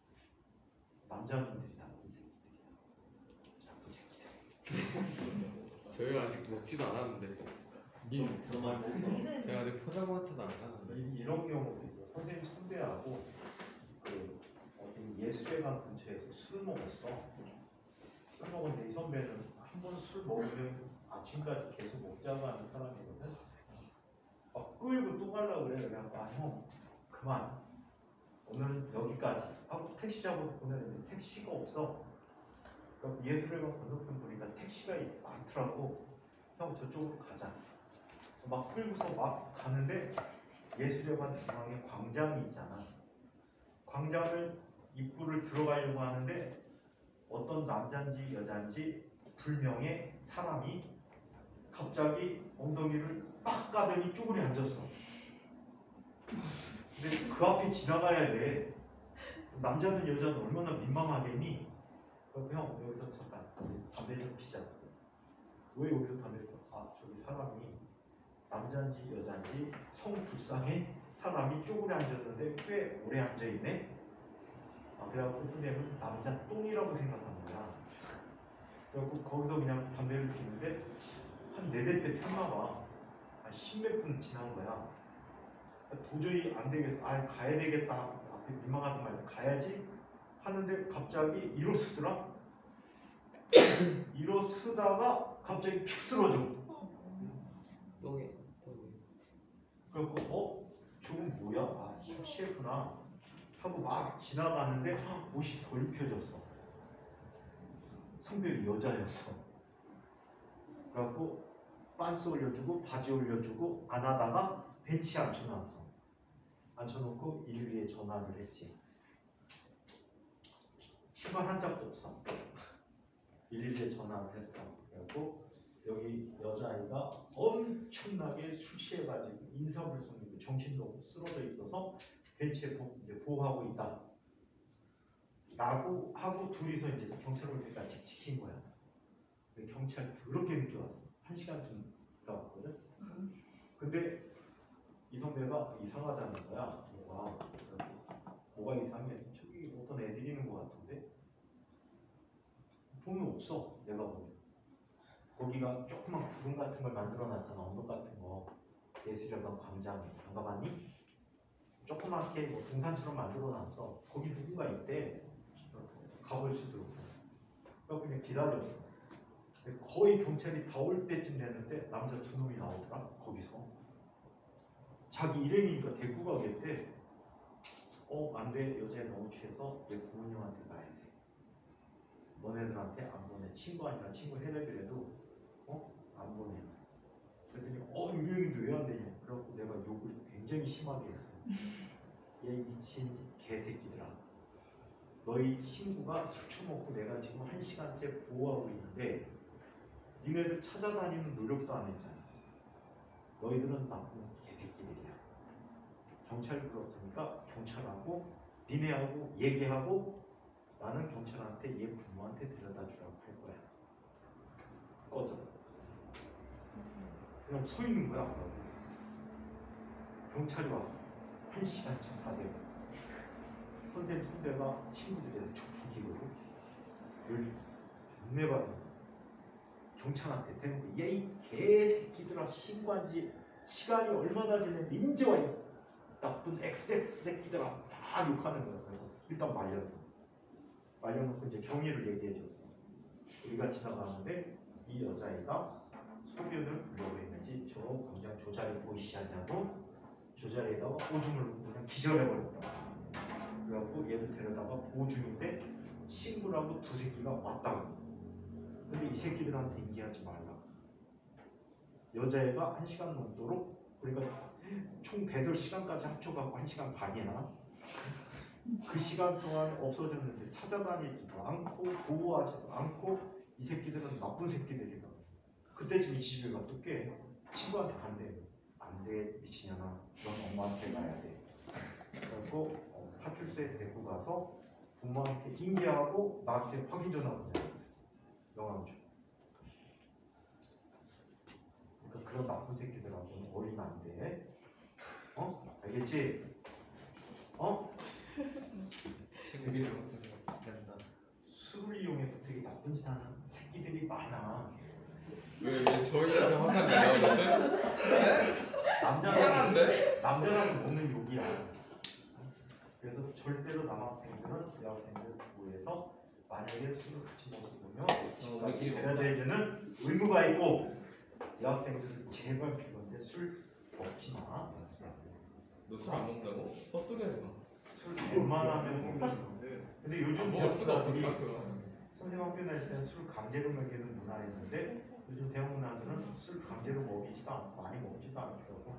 남자분들이 나쁜 새끼들이야. 나쁜 새끼들. 저희가 아직 먹지도 않았는데. 님 정말 먹어. 제가 아직 포장마차도 안 가는데. 이- 이런 경우도 있어. 선생님 선배하고 그 어디 예술회관 근처에서 술 먹었어. 술 먹었는데 이 선배는 한 번 술 먹으면 아침까지 계속 먹자고 하는 사람이거든. 막 끌고 또 가려고 그래. 그래갖고 아 형 그만. 오늘은 여기까지 하고 택시 잡아서 보내는데 택시가 없어. 그러니까 예술회관 건너편 보니까 택시가 많더라고. 형 저쪽으로 가자. 막 끌고서 막 가는데 예술회관 중앙에 광장이 있잖아. 광장을 입구를 들어가려고 하는데 어떤 남자인지 여자인지 불명의 사람이 갑자기 엉덩이를 딱 가더니 쭈그리 앉았어. 근데 그 앞에 지나가야 돼. 남자든 여자든 얼마나 민망하겠니? 그럼 형 여기서 잠깐 담배 좀 피자. 왜 여기서 담배 피워? 아 저기 사람이 남자인지 여자인지 성불상에 사람이 쭈그려 앉았는데 꽤 오래 앉아있네? 아, 그래갖고 선생님은 남자 똥이라고 생각한 거야. 그래갖고 거기서 그냥 담배를 피우는데 한 네댓 대 폈나 봐. 한 십몇 분 지난 거야. 도저히 안 되겠어. 아 가야 되겠다. 앞에 민망하단 말이야. 가야지 하는데 갑자기 일어서더라. 일어서다가 갑자기 픽 쓰러져. 똥에 똥에. 그래갖고 어? 저건 뭐야? 아 술 취했구나 하고 막 지나가는데 옷이 덜 입혀졌어. 성별이 여자였어. 그래갖고 빤스 올려주고 바지 올려주고 안 하다가 벤치에 앉혀놨어. 앉혀놓고 일일이에 전화를 했지. 신발 한 짝도 없어. 일일이에 전화를 했어. 그래갖고 여기 여자아이가 엄청나게 술 취해가지고 인사불성이고 정신도 없고 쓰러져 있어서 벤치에 보, 이제 보호하고 있다 라고 하고 둘이서 이제 경찰 올 때까지 지킨 거야. 근데 경찰 그렇게 늦게 왔어. 한 시간쯤 있다 왔거든. 근데 이성배가 이상하다는 거야. 뭐가 뭐가 이상해? 저기 어떤 애들이 있는 것 같은데 보면 없어. 내가 보면 거기가 조그만 구름 같은 걸 만들어놨잖아. 언덕 같은 거 예술여관 광장에 안 가봤니? 조그맣게 뭐 등산처럼 만들어놨어. 거기 누군가 있대. 가볼 수도 없고. 그래서 그냥 기다렸어. 거의 경찰이 다 올 때쯤 됐는데 남자 두 놈이 나오더라. 거기서 자기 일행이니까 데리고 가겠대. 어 안돼. 여자애 너무 취해서 내 부모님한테 가야 돼. 너네들한테 안 보내. 친구 아니라 친구 해내더라도 어? 안 보내. 그랬더니 어 유명인데 왜 안 되냐. 그래갖고 내가 욕을 굉장히 심하게 했어. 얘 미친 개새끼들아. 너희 친구가 술 처먹고 내가 지금 한 시간째 보호하고 있는데 니네들 찾아다니는 노력도 안 했잖아. 너희들은 나쁜 개새끼들이야. 경찰 불렀으니까 경찰하고 니네하고 얘기하고 나는 경찰한테 얘 부모한테 데려다 주라고 할 거야. 꺼져. 그냥 서 있는 거야. 경찰이 왔어. 한 시간쯤 다 되고 선생님 선배가 친구들한테 촉풍기거든. 여기 존내받은 경찰한테 대놓고 얘 이 개새끼들아 신고한 지 시간이 얼마나 지났는데 인제 와 이 나쁜 엑스엑스 새끼들아 막 욕하는 거야. 그래서 일단 말렸어. 말려놓고 이제 경위를 얘기해줬어. 우리가 지나가는데 이 여자애가 소변을 보려고 했는지 저 광장 저 자리 보이시지 않냐고 저 자리에다가 오줌을 놓고 그냥 기절해버렸다. 그래갖고 얘를 데려다가 보호 중인데 친구라고 두 새끼가 왔다고. 근데 이 새끼들한테 인기하지 말라. 여자애가 한 시간 넘도록 그러니까 총 배설 시간까지 합쳐갖고 한 시간 반이나 그 시간 동안 없어졌는데 찾아다니지도 않고 보호하지도 않고 이 새끼들은 나쁜 새끼들이다. 그때쯤 이십일가 또 깨. 친구한테 간대. 안 돼 미치냐나. 넌 엄마한테 가야 돼. 그래갖고 어, 파출소에 데리고 가서 부모한테 인계하고 나한테 확인 전화 보내야 영암주. 그러니까 그런 나쁜 새끼들하고는 어리면 안 돼. 어? 알겠지? 어? 친구 잘못 쓰면 된다. 술을 이용해서 되게 나쁜 짓 하는 새끼들이 많아. 왜, 왜 저희한테 항상 나오고 있어요? 네? 남자는 이상한데? 남자라서 먹는 욕이야. 그래서 절대로 남학생들은 여학생들 보호해서 만약에 술을 같이 먹으면 우리끼리 데려다 해주는 의무가 있고 여학생들은 제발 비건데 술 먹지 마. 너 술 안 먹는다고? 헛소리 하지 마. 술 웬만하면 먹는 근데 요즘 먹을 수가 없어 대학생들이 학교가. 선생님 학교 다닐 때는 술 강제로 먹이는 문화가 있는데 요즘 대학 문화들은 술 강제로 먹이지도 않고 많이 먹지도 않더라고.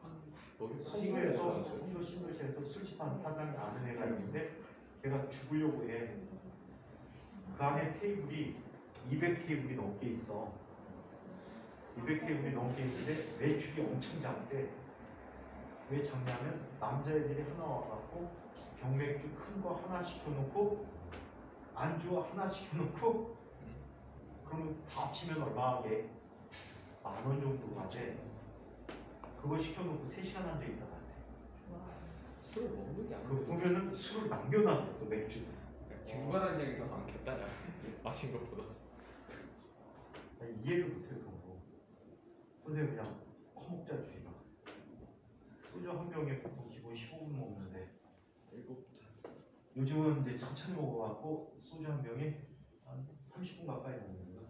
성도에서 성도 신도시에서 술집하는 사장이 아는 애가 있는데 걔가 죽으려고 해. 그 안에 테이블이 이백 테이블이 넘게 있어. 이백 테이블이 넘게 있는데 매출이 엄청 작대. 왜 작냐면 남자애들이 하나 와갖고 병맥주 큰 거 하나 시켜놓고 안주 하나 시켜놓고 그러면 다 합치면 얼마 하게? 만 원 정도가 돼. 그거 시켜놓고 세 시간 앉아있다 간대. 술을 먹는 게 그거 아니고 보면은 술을 남겨놔 또 맥주도. 증발한 양이 더 많겠다. 야. 마신 것보다. 아니, 이해를 못해 그런 거. 선생님 그냥 커먹자 주의가. 소주 한 병에 보통 기본 십오 분 먹는데 일곱 잔. 요즘은 이제 천천히 먹어갖고 소주 한 병에 한 삼십 분 가까이 먹는 거야.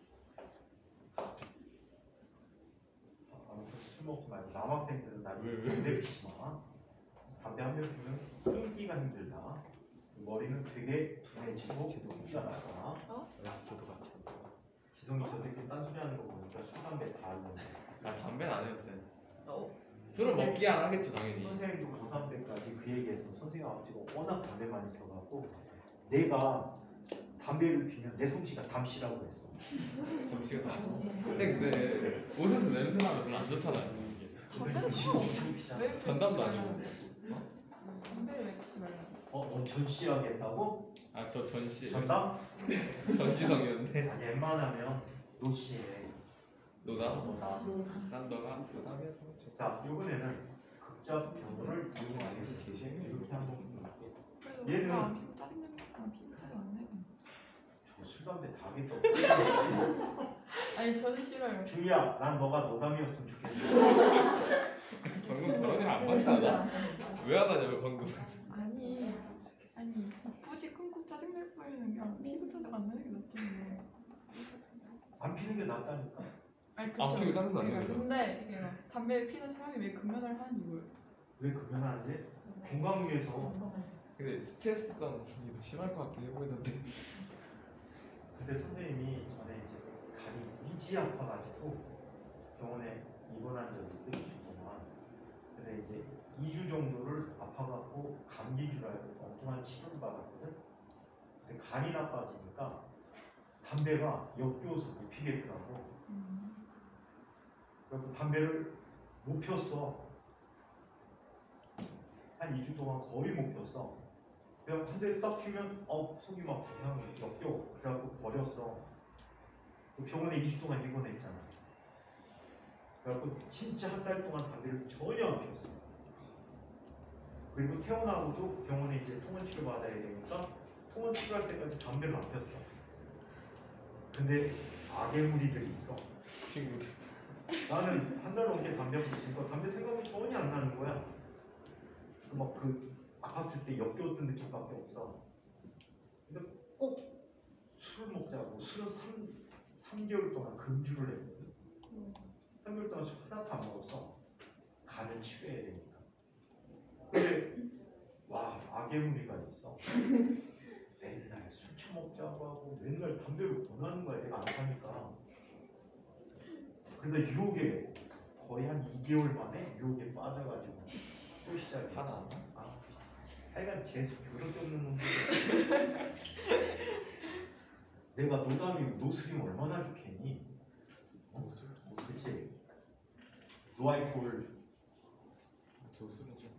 아무튼 술 먹지 말고 남학생 때는 나 왜, 왜? 담배 피지 마. 담배 한 병 피면 끊기가 힘들다. 머리는 되게 둔해지고 피가 나가. 저도 같이. 지성이 저렇게 딴소리 하는 거 보니까 술 담배 다 알던데. 나 담배는 안 해봤어요. 어? 술은 먹기 안 하겠죠 당연히. 선생님도 고삼 때까지 그 얘기했어. 선생님 아버지가 워낙 담배 많이 펴갖고 내가 담배를 피면 내 솜씨가 담씨라고 했어. 점심시간 다. 근데 근데 옷에서 냄새 나면 별로 안 좋잖아요. 담배는 피잖아. 왜 전담도 피우지 아니고. 말라는데? 담배를 왜 피우지 말라는데? 어, 어 전시하겠다고? 아 저 전시 전담? 전지성이었는데. 아니 웬만하면 노시에 노다? 노다. 난 너가 노담이었으면 좋겠어. 자 이번에는 극적 변호를 이용하는 이렇게 한번 볼게요. 그래도 얘는- 안 피우고 짜증내는 거안 피우고 짜증 안 내. 저술 담배 다 하겠다고. 아니 저는 싫어요. 중이야, 난 너가 노담이었으면 좋겠어. 방금 그런 일안 봤잖아. 왜 안 하냐고 방금. 아니 아니 굳이 끊고 짜증 낼 바에는 그냥 피고 짜증 안 내는 게 낫겠네. 안 피는 게 낫다니까. 아니 안 피우고 짜증도 안 그러니까 내는 근데 이게 막 담배를 피는 사람이 왜 금연을 하는지 모르겠어. 왜 금연하는지? 건강 위해서. 근데 스트레스성이 더 심할 것 같긴 해 보이던데. 근데 선생님이 전에 이제 간이 무지 아파가지고 병원에 입원한 적이 있어요. 이 주 동안. 근데 이제 이 주 정도를 아파갖고 감기인 줄 알고 엉뚱한 치료를 받았거든. 근데 간이 나빠지니까 담배가 역겨워서 못 피겠더라고. 음. 그래서 담배를 못 폈어. 한 이 주 동안 거의 못 폈어. 그냥 한 대를 딱 피면 어 속이 막 이상해 역겨워. 그래갖고 버렸어. 그 병원에 이 주 동안 입원했잖아. 그래갖고 진짜 한 달 동안 담배를 전혀 안 피웠어. 그리고 태어나고도 병원에 이제 통원 치료 받아야 되니까 통원 치료할 때까지 담배를 안 폈어. 근데 악의 무리들이 있어. 친구들. 나는 한 달 넘게 담배 피고 있으니까 담배 생각이 전혀 안 나는 거야. 막 그 아팠을 때 역겨웠던 느낌밖에 없어. 근데 꼭 술을 먹자고 술을 삼 개월 동안 금주를 했거든. 삼 개월 동안 술 하나도 안 먹었어. 간을 치료해야 되니까. 근데 와 악의 무리가 있어. 맨날 술 처먹자고 하고 맨날 담배를 권하는 거야. 내가 안 사니까. 그래서 유혹에 거의 한 이 개월 만에 유혹에 빠져가지고 또 시작했어. 하나 안 나? 아, 하여간 재수 더럽게 없는 놈들. 내가 노담이고 노스림 얼마나 좋겠니? 어? 노술? 그치? 노알코올. 노술은 좀.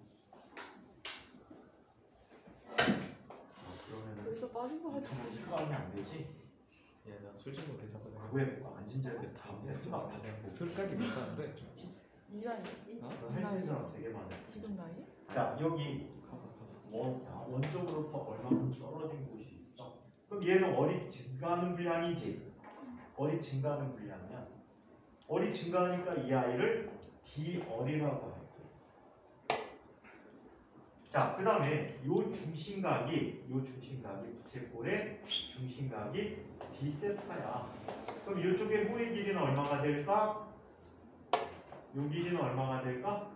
아, 그러면은 벌써 빠진 거 같아. 유튜브 출강이 안 되지? 야나술 좀 괜찮거든. 그거에 앉은 자리에서 담배 좀 막 아파. 받고. 술까지 괜찮은데. 이 나이? 할수 있는 사람 되게 많아. 지금 나이? 자 여기 가서 가서. 원, 자, 원적으로부터 얼마큼 떨어진 곳이 있어? 그럼 얘는 어리 증가하는 분량이지. 어리 증가하는 분량이야. 어리 증가하니까 이 아이를 D 어리라고 할게. 자, 그 다음에 요 중심각이 요 중심각이 부채꼴의 중심각이 D 세타야. 그럼 이쪽의 호의 길이는 얼마가 될까? 요 길이는 얼마가 될까?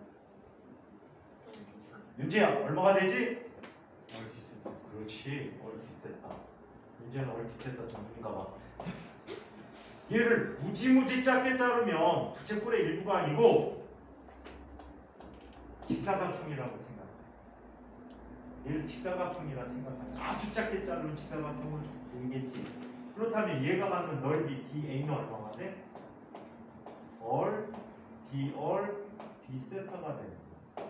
윤재야 얼마가 되지? 얼티세타. 그렇지 얼티세타. 윤재는 얼티세타 전문가봐. 얘를 무지무지 작게 자르면 부채꼴의 일부가 아니고 직사각형이라고 생각해. 얘를 직사각형이라 생각하면 아주 작게 자르면 직사각형은 보이겠지. 그렇다면 얘가 갖는 넓이 디에이는 얼마가 돼? all d all d 세타가 되는 거야.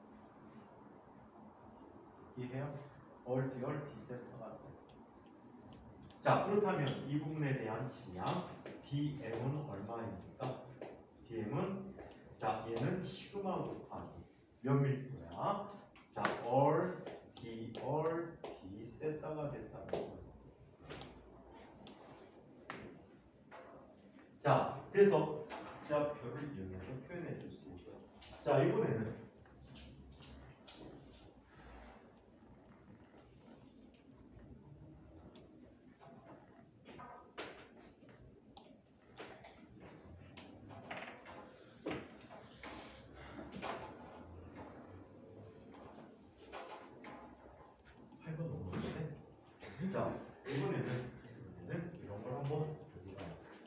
이해해요? all d all d 세타가 됐어. 자, 그렇다면 이 부분에 대한 질량 dm은 얼마입니까? dm은 자, 얘는 시그마 곱하기 몇 밀도야? 자, all d all d 세타가 됐다는 거예요. 자, 그래서 기하표를 이용해서 표현해 줄 수 있어요. 자, 이번에는 팔 번 넘었는데 자, 이번에는 이번에는 이런 걸 한번 여기다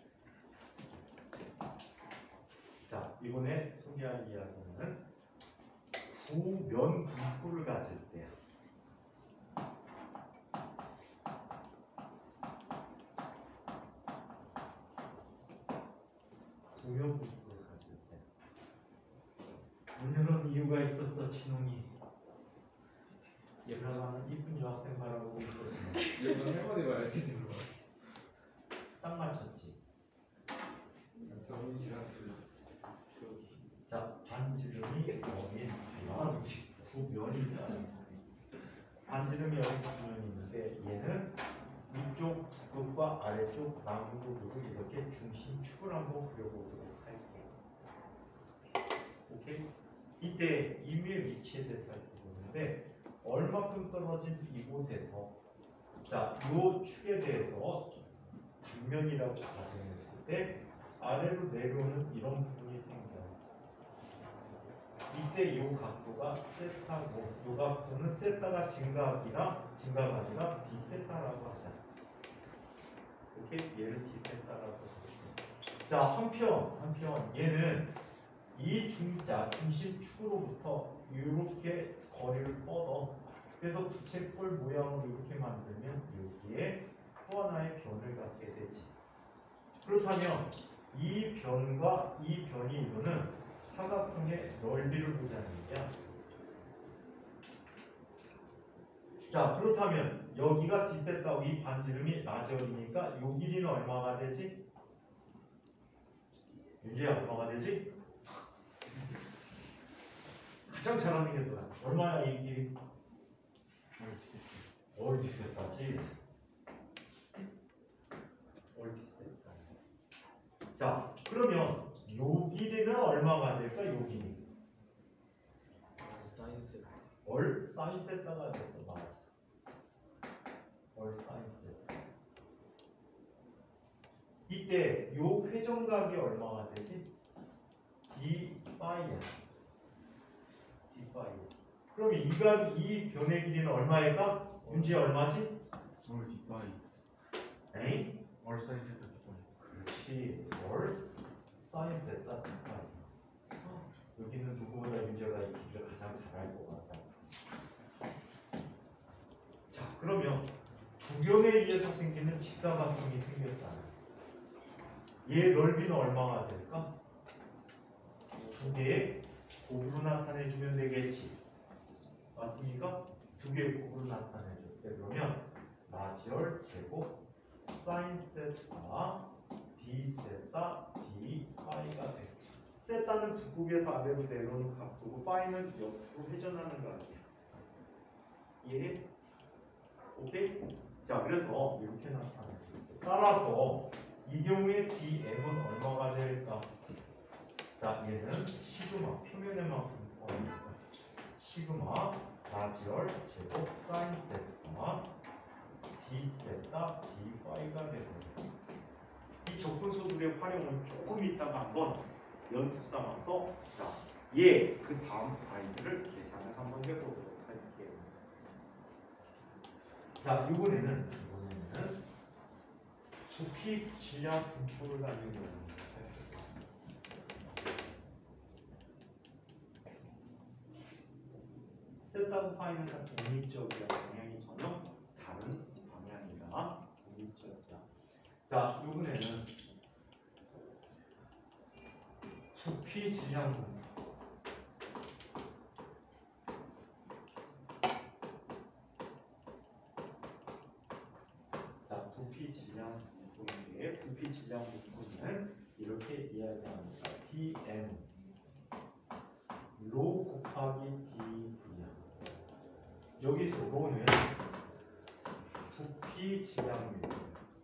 자, 이번에 소개할 이야기는 구면 분포를 가질 때 구면 분포를 가질 때 오늘은 이유가 있었어, 친홍이. 얘들아는 이쁜 여학생 바라보고 있었지만 이번 할머니 말했지. 딱 맞췄지. 정인이랑 둘. 자, 반지름이 여기 두 면이 있다는 거예요. 반지름이 여기 두 면이 있는데 얘는 위쪽 북극과 아래쪽 남부 북극을 이렇게 중심축을 한번 그려보도록 할게요. 오케이? 이때 임의의 위치에 대해서 살펴보는데 얼마큼 떨어진 이곳에서 자, 이 축에 대해서 단면이라고 가정했을 때 아래로 내려오는 이런 부분이 생겨요. 이때 이 각도가 세타고 이 각도는 세타가 증가하기라 증가하기라 디세타라고 하자. 이렇게 얘를 디세타라고 하죠. 자, 한편 한편 얘는 이 중자 중심축으로부터 이렇게 거리를 뻗어 그래서 부채꼴 모양으로 이렇게 만들면 여기에 또 하나의 변을 갖게 되지. 그렇다면 이 변과 이 변이 이루는 사각형의 넓이를 보자는 얘기야. 자, 그렇다면 여기가 디세타고 이 반지름이 라지얼이니까 요 길이는 얼마가 되지? 윤지야, 얼마가 되지? 가장 잘하는 게 뭐야? 얼마야 이 길이? 올 디세타지. 올 디세타. 자, 그러면 요 길이는 얼마가 될까? 요 길이. 사이언스. 올 사인 세타가 됐어. 맞아. 올 사인 세타. 이때 요 회전각이 얼마가 되지? d 파이야. d 파이. 그럼 이 각, 이 변의 길이는 얼마일까? 윤지 얼마지? 올 뒷바이 에이? 올 사인 세타 뒷바이 그렇지. 올 사인 세타 d 파이. 여기는 누구보다 윤지가 이 길이를 가장 잘할 것 같다. 자, 그러면 두 변에 의해서 생기는 직사각형이 생겼잖아. 얘 넓이는 얼마가 될까? 두 개의 곱으로 나타내주면 되겠지. 맞습니까? 두 개의 곱으로 나타내줄 때 그러면 라지얼 제곱 사인 세타 d 세타 d 파이가 돼. 세타는 북극에서 아래로 내려오는 각도고 파이는 옆으로 회전하는 거 아니야. 이해해? 오케이? 자, 그래서 이렇게 나타내. 따라서 이 경우에 dm은 얼마가 될까? 자, 얘는 시그마 표면에만 분포하니까 시그마 라지얼 제곱 사인 세타 d 세타 d 파이가 되는 이 적분소들의 활용은 조금 이따가 한번 연습 삼아서 자, 얘 그 다음 아이들을 계산을 한번 해보도록 할게요. 자, 이번에는 이번에는 부피 질량 분포를 가지고 있는 거예요. 세타고 파이는 다 독립적이야. 방향이 전혀 다른 방향이다. 독립적이야. 자, 이번에는 부피 질량 자, 부피 질량 분포인데 부피 질량 분포는 이렇게 이야기합니다. dm 로 곱하기 dv야. 여기서 로는 부피 질량입니다.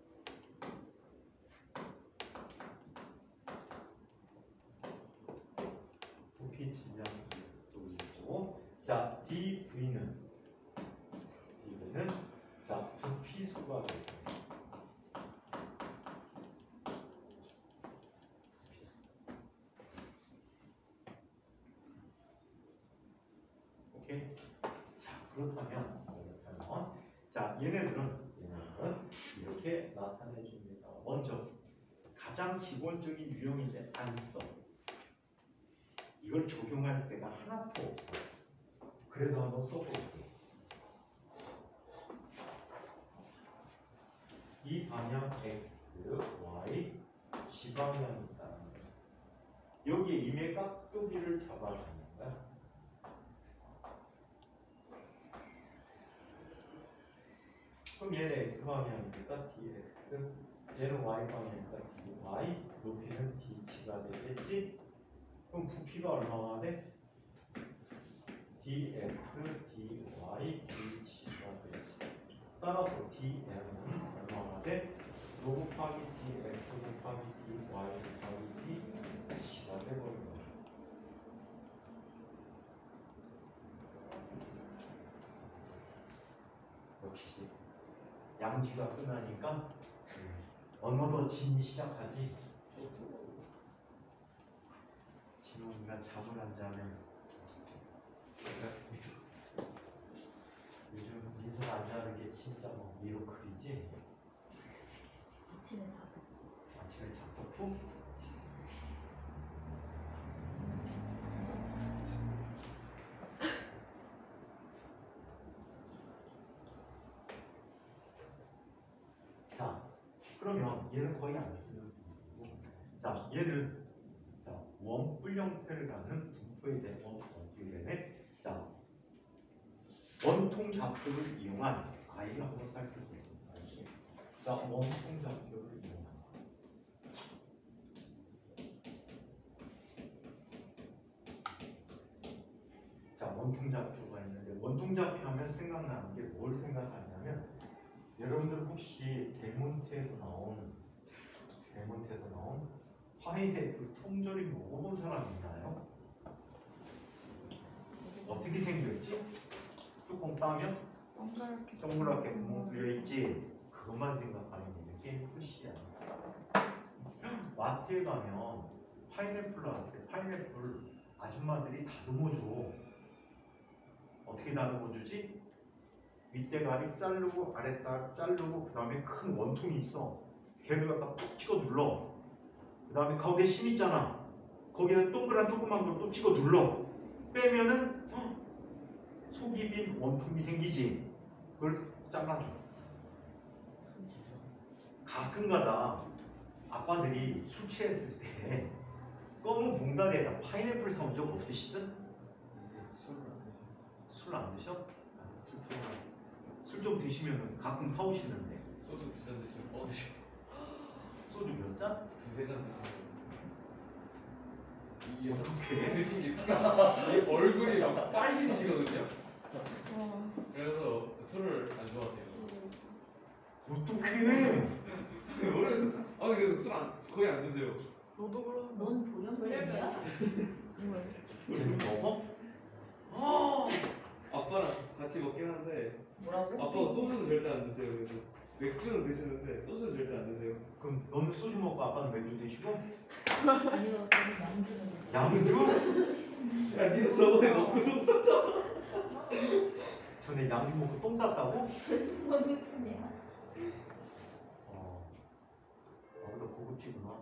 부피 질량도 있고, 자 dv는 dv는 자 부피 수가 되겠습니다. 오케이. 자 그렇다면 그렇다면 자 얘네들은 얘네들은 이렇게 나타내 줍니다. 먼저 가장 기본적인 유형인데 안 써. 이걸 적용할 때가 하나도 없어. 그래도 한번 써볼게요. 이 방향 x, y, 지방향이 있다는 거예요. 여기에 임의 깍두기를 잡아줍니다. 그럼 얘는 x방향이니까 dx, 얘는 y방향이니까 dy, 높이는 d치가 되겠지? 그럼 부피가 얼마가 돼? dx, dy, d치가 되지. 따라서 dm은 얼마가 돼? 로 곱하기 dx 곱하기 dy 곱하기 d치가 돼버린 거야. 역시 양지가 끝나니까 언어도 진이 시작하지. 진홍이가 잠을 안 자면 요즘 민서가 안 자는 게 진짜 뭐 미로클이지. 아침에 자서. 아침에 잤어 푹? 자 그러면 얘는 거의 안 쓰는 분이고, 자 얘를 자 원뿔 형태를 갖는 분포에 대해 어떻게 되네? 자 원통 좌표를 이용한 아이를 한번 살펴보겠습니다. 자 원통 좌표를 이용한 자 원통 좌표가 있는데, 원통 좌표 하면 생각나는 게 뭘 생각하냐면, 여러분들 혹시 델몬트에서 나온 델몬트에서 나온 파인애플 통조림 먹어본 사람 있나요? 어떻게 생겼지? 뚜껑 따면 동그랗게 동그랗게 구멍 뚫려 있지. 그것만 생각하면 이게 끝이야. 마트에 가면 파인애플 나왔을 때 파인애플 아줌마들이 다듬어줘. 어떻게 다듬어주지? 윗대가리 자르고 아랫다리 자르고 그 다음에 큰 원통이 있어. 걔를 갖다 푹 찍어 눌러. 그 다음에 거기에 심 있잖아. 거기에 동그란 조그만 걸 또 찍어 눌러. 빼면은 어, 속이 빈 원통이 생기지. 그걸 잘라줘. 가끔가다 아빠들이 술 취했을 때 검은 봉다리에다 파인애플 사온 적 없으시든? 술 안 드셔? 아, 술 좀 드시면 가끔 사오시는데. 소주 두 잔 드시면 뻗으시고 소주 몇 잔? 두세 잔 드시면 이게 어떡해? 드신 게 티가 이 얼굴이 막 빨개지시거든요. 와. 그래서 술을 안 좋아하세요. 어떡해? 모르겠어. 아니 그래서 술 안 거의 안 드세요. 너도 그러면 넌 돌연변이야? 뭐야? 쟤는 먹어? 어! 아빠랑 같이 먹긴 한데 뭐라고? 아빠가 소주는 절대 안 드세요. 그래서 맥주는 드시는데 소주는 절대 안 드세요. 그럼 너는 소주 먹고 아빠는 맥주 드시고? 아니요, 저는 양주는. 양주? 야 니도 저번에 먹고 똥 쌌잖아. 전에 양주 먹고 똥 쌌다고? 뭔 소리야? 어, 나보다 고급지구나.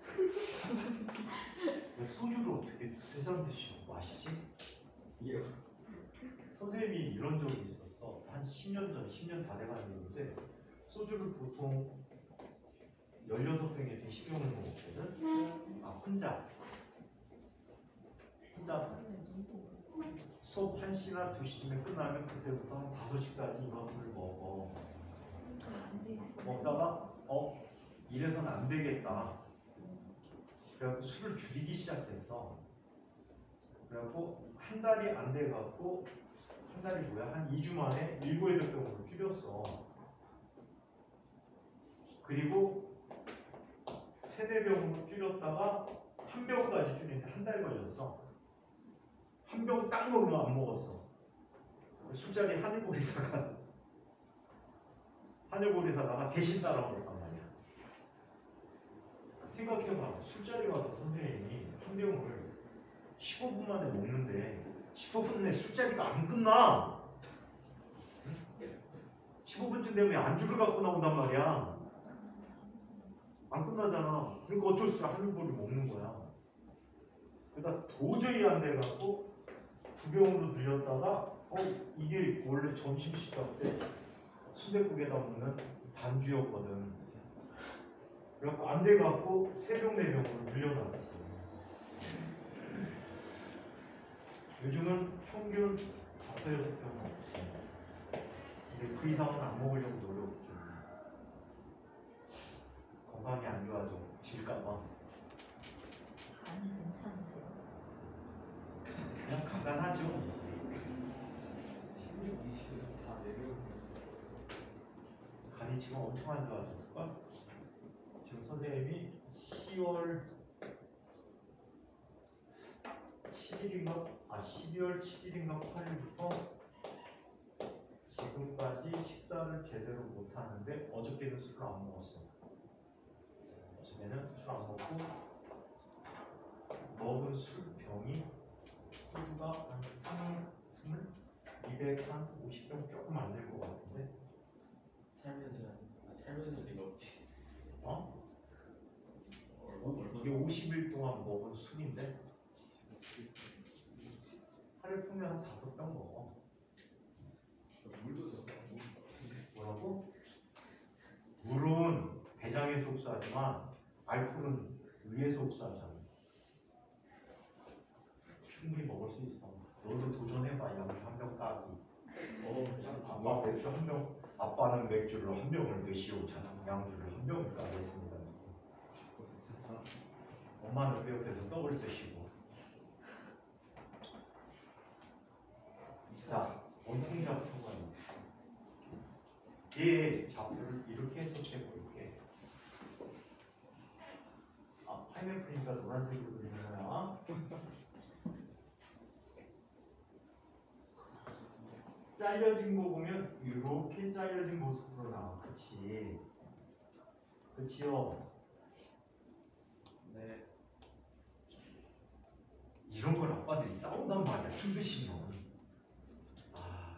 왜 소주를 어떻게 두세 잔 드시고 마시지? 이게 선생님이 이런 적이 있었어. 한 십 년 전, 십 년 다 돼가는데 소주를 보통 열여섯 병에서 이십 병을 먹었거든? 아, 혼자. 혼자서 수업 한 시나 두 시쯤에 끝나면 그때부터 한 다섯 시까지 이만큼을 먹어. 먹다가 어 이래서는 안 되겠다. 그래갖고 술을 줄이기 시작했어. 그래갖고 한 달이 안 돼갖고 한 달이 뭐야? 한 이 주 만에 일곱 여덟 병으로 줄였어. 그리고 세네 병으로 줄였다가 한 병까지 줄이는데 한 달 걸렸어. 한 병 딱 먹으면 안 먹었어. 술자리 하늘보리 사가 하늘보리 사다가 대신 따라 먹었단 말이야. 생각해봐. 술자리 가서 선생님이 한 병을 십오 분 만에 먹는데 십오 분 내에 술자리가 안 끝나. 십오 분쯤 되면 안주를 갖고 나온단 말이야. 안 끝나잖아. 그러니까 어쩔 수 없이 하늘보리 먹는 거야. 그러다 도저히 안 돼갖고 두 병으로 늘렸다가 어 이게 원래 점심 시간 때 순댓국에다 먹는 반주였거든. 그래갖고 안 돼갖고 세 병 네 병으로 늘려놨지. 요즘은 평균 다섯 여섯 병 먹지. 근데 그 이상은 안 먹으려고 노력 중. 건강이 안 좋아져. 질까봐. 아니 괜찮은데요. 그냥 간단하죠. 십육, 이십사 내려. 간이 지금 엄청 안 좋아졌을걸? 지금 선생님이 시월 칠일인가? 아 십이월 칠일인가 팔일부터 지금까지 식사를 제대로 못 하는데 어저께는 술을 안 먹었어. 어저께는 술 안 먹고 먹은 술병이 소주가 한 스물, 스물, 이백, 한 오십 병 조금 안 될 것 같은데. 살면서 아, 살면서 리가 없지. 어? 얼마 얼마. 이게 오십 일 동안 먹은 술인데 하루에 평균 한 다섯 병 먹어. 물도 저거 안 먹는 거 같은데. 뭐라고? 물은 대장에서 흡수하지만 알코올은 위에서 흡수하잖아. 충분히 먹을 수 있어. 너도 도전해봐. 양주 한 병 따기. 어, 아빠 맥주 한 병. 아빠는 맥주를 한 병을 드시오. 저는 양주를 한 병을 따겠습니다. 엄마는 그 옆에서 떡을 쓰시고. 자, 원통 잡초가 얘 잡초를 이렇게 해석해 볼게. 아, 파인애플이니까 노란색으로 그리는 거야. 잘려진 거 보면 이렇게 잘려진 모습으로 나와. 그치? 그치요? 네. 이런 걸 아빠들이 싸운단 말이야. 술 드시면. 아,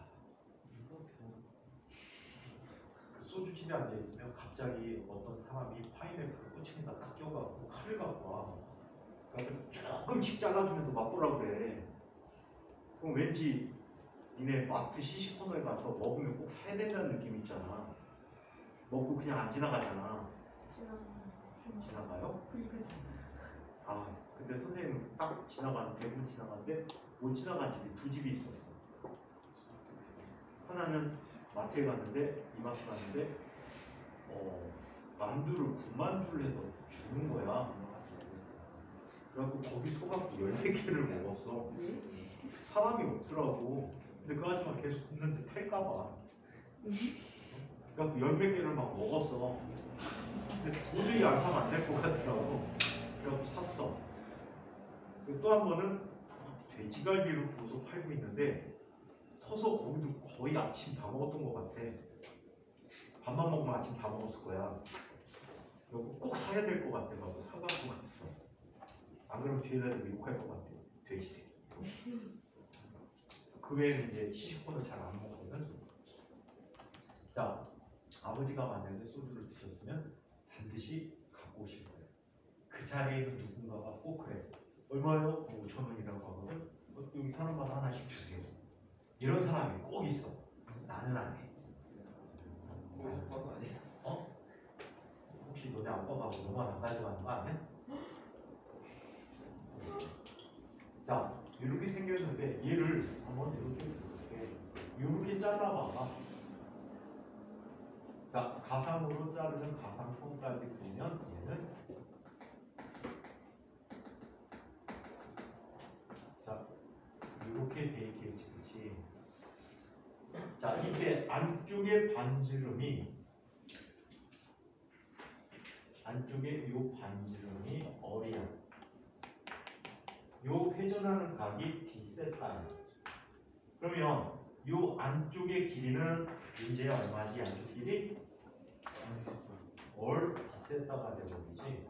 그 소주집에 앉아있으면 갑자기 어떤 사람이 파인애플을 꼬챙이다 딱 껴갖고 칼을 갖고 와. 그러니까 조금씩 잘라주면서 맛보라고 그래. 그럼 왠지 니네 마트 시식코너에 가서 먹으면 꼭 사야 된다는 느낌 있잖아. 먹고 그냥 안 지나가잖아. 지나가요? 아, 근데 선생님 딱 지나가는 대부분 지나가는데 못 지나간 집이 두 집이 있었어. 하나는 마트에 갔는데 이마트 갔는데 어 만두를 군만두를 해서 주는 거야. 그래갖고 거기 소갖고 열네 개를 먹었어. 사람이 없더라고. 근데 그 아줌마 계속 굽는데 탈까봐. 그래갖고 열몇 개를 막 먹었어. 근데 도저히 안 사면 안 될 것 같더라고. 그래갖고 샀어. 또 한 번은 돼지갈비를 구워서 팔고 있는데 서서 거기도 거의 아침 다 먹었던 것 같아. 밥만 먹으면 아침 다 먹었을 거야. 그리고 꼭 사야 될 것 같아서 사가지고 갔어. 안 그러면 뒤에다 대고 욕할 것 같아. 돼지새끼. 그 외에는 이제 시식코는 잘 안 먹거든. 자, 아버지가 만약에 소주를 드셨으면 반드시 갖고 오실 거예요. 그 자리에 있는 누군가가 꼭 그래. 얼마요? 오천 원이라고 하거든. 어, 여기 사람마다 하나씩 주세요. 이런 사람이 꼭 있어. 나는 안 해. 우리 아빠도 아니야. 어? 혹시 너네 아빠가 너만 안 가져가는 거 아니야? 자, 이렇게 생겼는데 얘를 한번 이렇게 이렇게 이렇게 잘라봐봐. 자, 가상으로 자르는 가상선까지 보면 얘는 자 이렇게 돼 있겠지, 그렇지? 자, 이때 안쪽에 반지름이 안쪽에 요 반지름이 어리야. 요 회전하는 각이 D세타야. 그러면 요 안쪽의 길이는 이제 얼마지? 안쪽 길이? 올 D세타가 되버리지.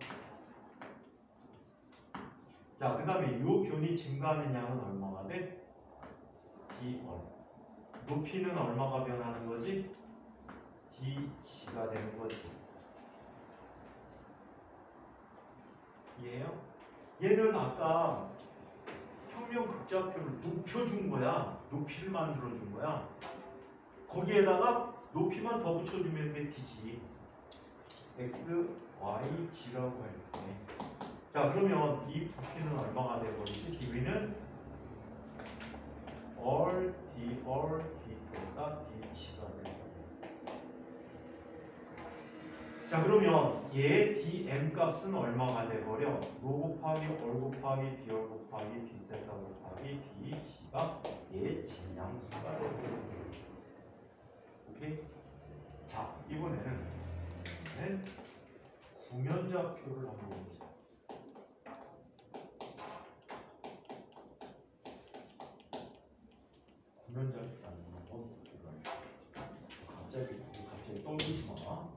자, 그 다음에 요 변이 증가하는 양은 얼마가 돼? D올. 높이는 얼마가 변하는 거지? Dg가 되는 거지. 이해해요? 얘는 아까 평면 극좌표를 높여준 거야. 높이를 만들어준 거야. 거기에다가 높이만 더 붙여주면 돼. Dg. x, y, g라고 할 때. 자, 그러면 이 부피는 얼마가 되버리지? dv는 all d, all d가 dg가 되는 거야. 자, 그러면 얘 dm 값은 얼마가 돼버려? 로 곱하기 얼 곱하기 d얼 곱하기 d세타 곱하기 dg가 얘 진양수가 돼버려. 오케이? 자, 이번에는 네? 구면좌표를 한번 보자. 구면좌표라는 건 갑자기 갑자기 떨리지 마.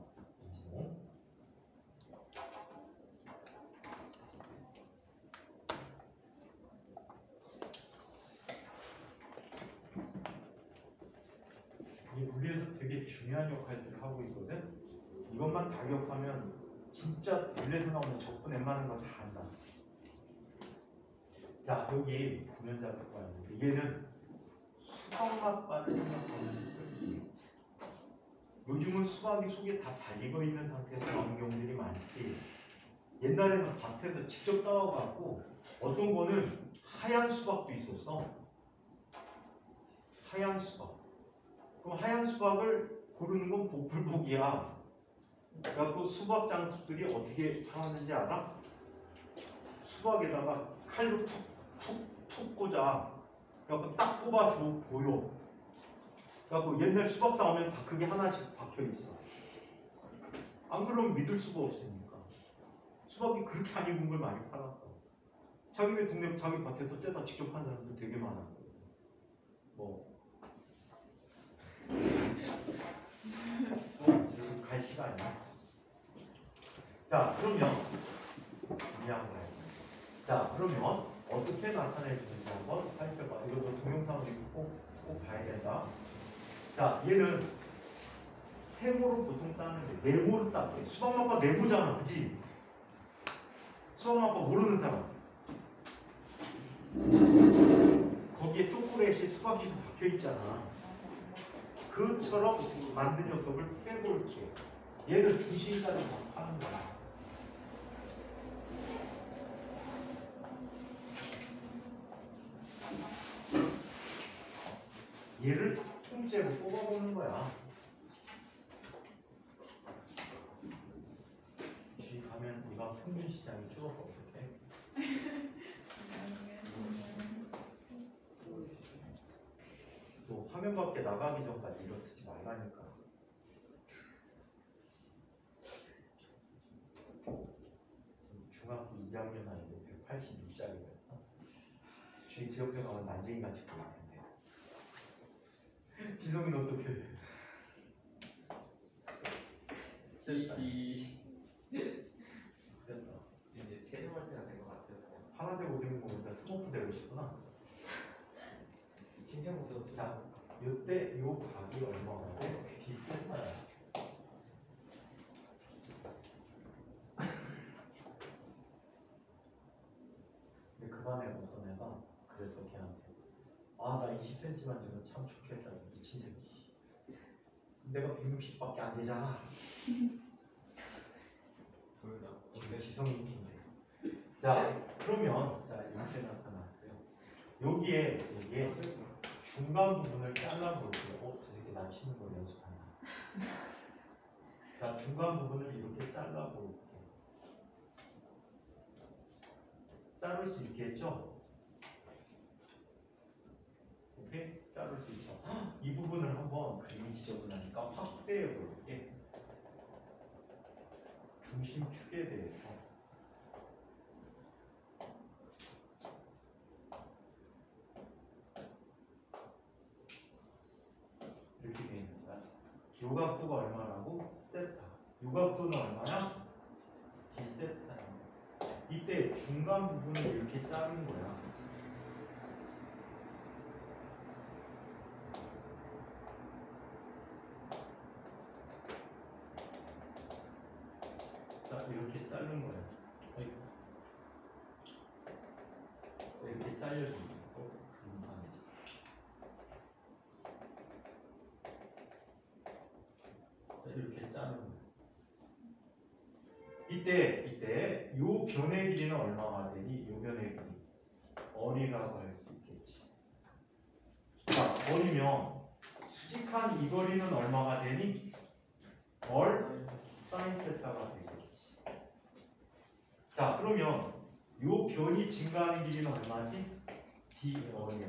이 물리에서 되게 중요한 역할들을 하고 있거든. 이것만 다 기억하면 진짜 물리에서 나오는 적분 웬만한 거 다 한다. 자, 여기 구면좌표가 있는데 얘는 수박맛바를 생각하는 거예요. 요즘은 수박이 속에 다 잘 익어 있는 상태에서 나오는 경우들이 많지. 옛날에는 밭에서 직접 따와갖고 어떤 거는 하얀 수박도 있었어. 하얀 수박. 그럼 하얀 수박을 고르는 건 복불복이야. 그래갖고 수박 장수들이 어떻게 팔았는지 알아? 수박에다가 칼로 툭툭툭 꽂아. 그래갖고 딱 뽑아줘 보여. 그래갖고 옛날 수박 사오면 다 그게 하나씩 박혀 있어. 안 그러면 믿을 수가 없으니까. 수박이 그렇게 안 익은 걸 많이 팔았어. 자기네 동네 자기 밭에서 떼다 직접 한 사람들 되게 많아. 뭐 지금 갈 시간이야. 자, 그러면 중요한 거예요. 자, 그러면 어떻게 나타내주는지 한번 살펴봐. 이것도 동영상으로 꼭, 꼭 봐야 된다. 자, 얘는 세모로 보통 따는데 네모로 따게. 수박맛바 네모잖아, 그치? 수박맛바 모르는 사람. 거기에 초콜릿이 수박식으로 박혀 있잖아. 그처럼 만든 녀석을 빼볼게. 얘를 두 시까지 막 하는 거야. 얘를 통째로 뽑아보는 거야. 주식하면 이건 평균 시장이 줄어서 어떡해? 또 화면 밖에 나가기 전까지 이거 쓰지 말라니까. 중학교 이 학년 아이인데 백팔십육 짜리였다. 주식 지역에 가면 난쟁이 같이 보일 텐데. 지성이는 어떻게 해? 히히. 됐다. 이제 세려할 때가 된 것 같았어요. 파란색 옷 입는 거 보니까 스모프 되고 싶구나. 흰색 옷을 자, 요때 요 각이 얼마가 돼? D세타야. 근데 그 반에 어떤 애가 그래서 걔한테 아, 나 이십 센티미터만 주면 참 좋겠다. 미친 새끼. 내가 백육십밖에 안 되잖아. 보여라. 지성이 있는데. 자, 그러면 자 이렇게 나타났고요. 여기에 여기에 중간 부분을 잘라볼게요. 어, 저 새끼 나 치는 걸 연습한다. 자, 중간 부분을 이렇게 잘라볼게요. 자를 수 있겠죠? 오케이? 자를 수 있어. 헉, 이 부분을 한번 그림이 지저분하니까 확대해 볼게. 중심축에 대해서. 이렇게 되어 있는 거야. 요 각도가 얼마라고? 세타. 요 각도는 얼마야? 디세타야. 이때 중간 부분을 이렇게 자른 거야. 자, 이렇게 자른 거야. 어이구. 이렇게 잘려져 있고 그림 안에서. 자, 이렇게 자른 거야. 이때 이때 요 변의 길이는 얼마가 되니? 요 변의 길이 어리라고 할 수 있겠지. 자, 어리면 수직한 이 거리는 얼마가 되니? 얼 사인 세타가 되겠지. 자, 그러면 요 변이 증가하는 길이는 얼마지? d 어리야.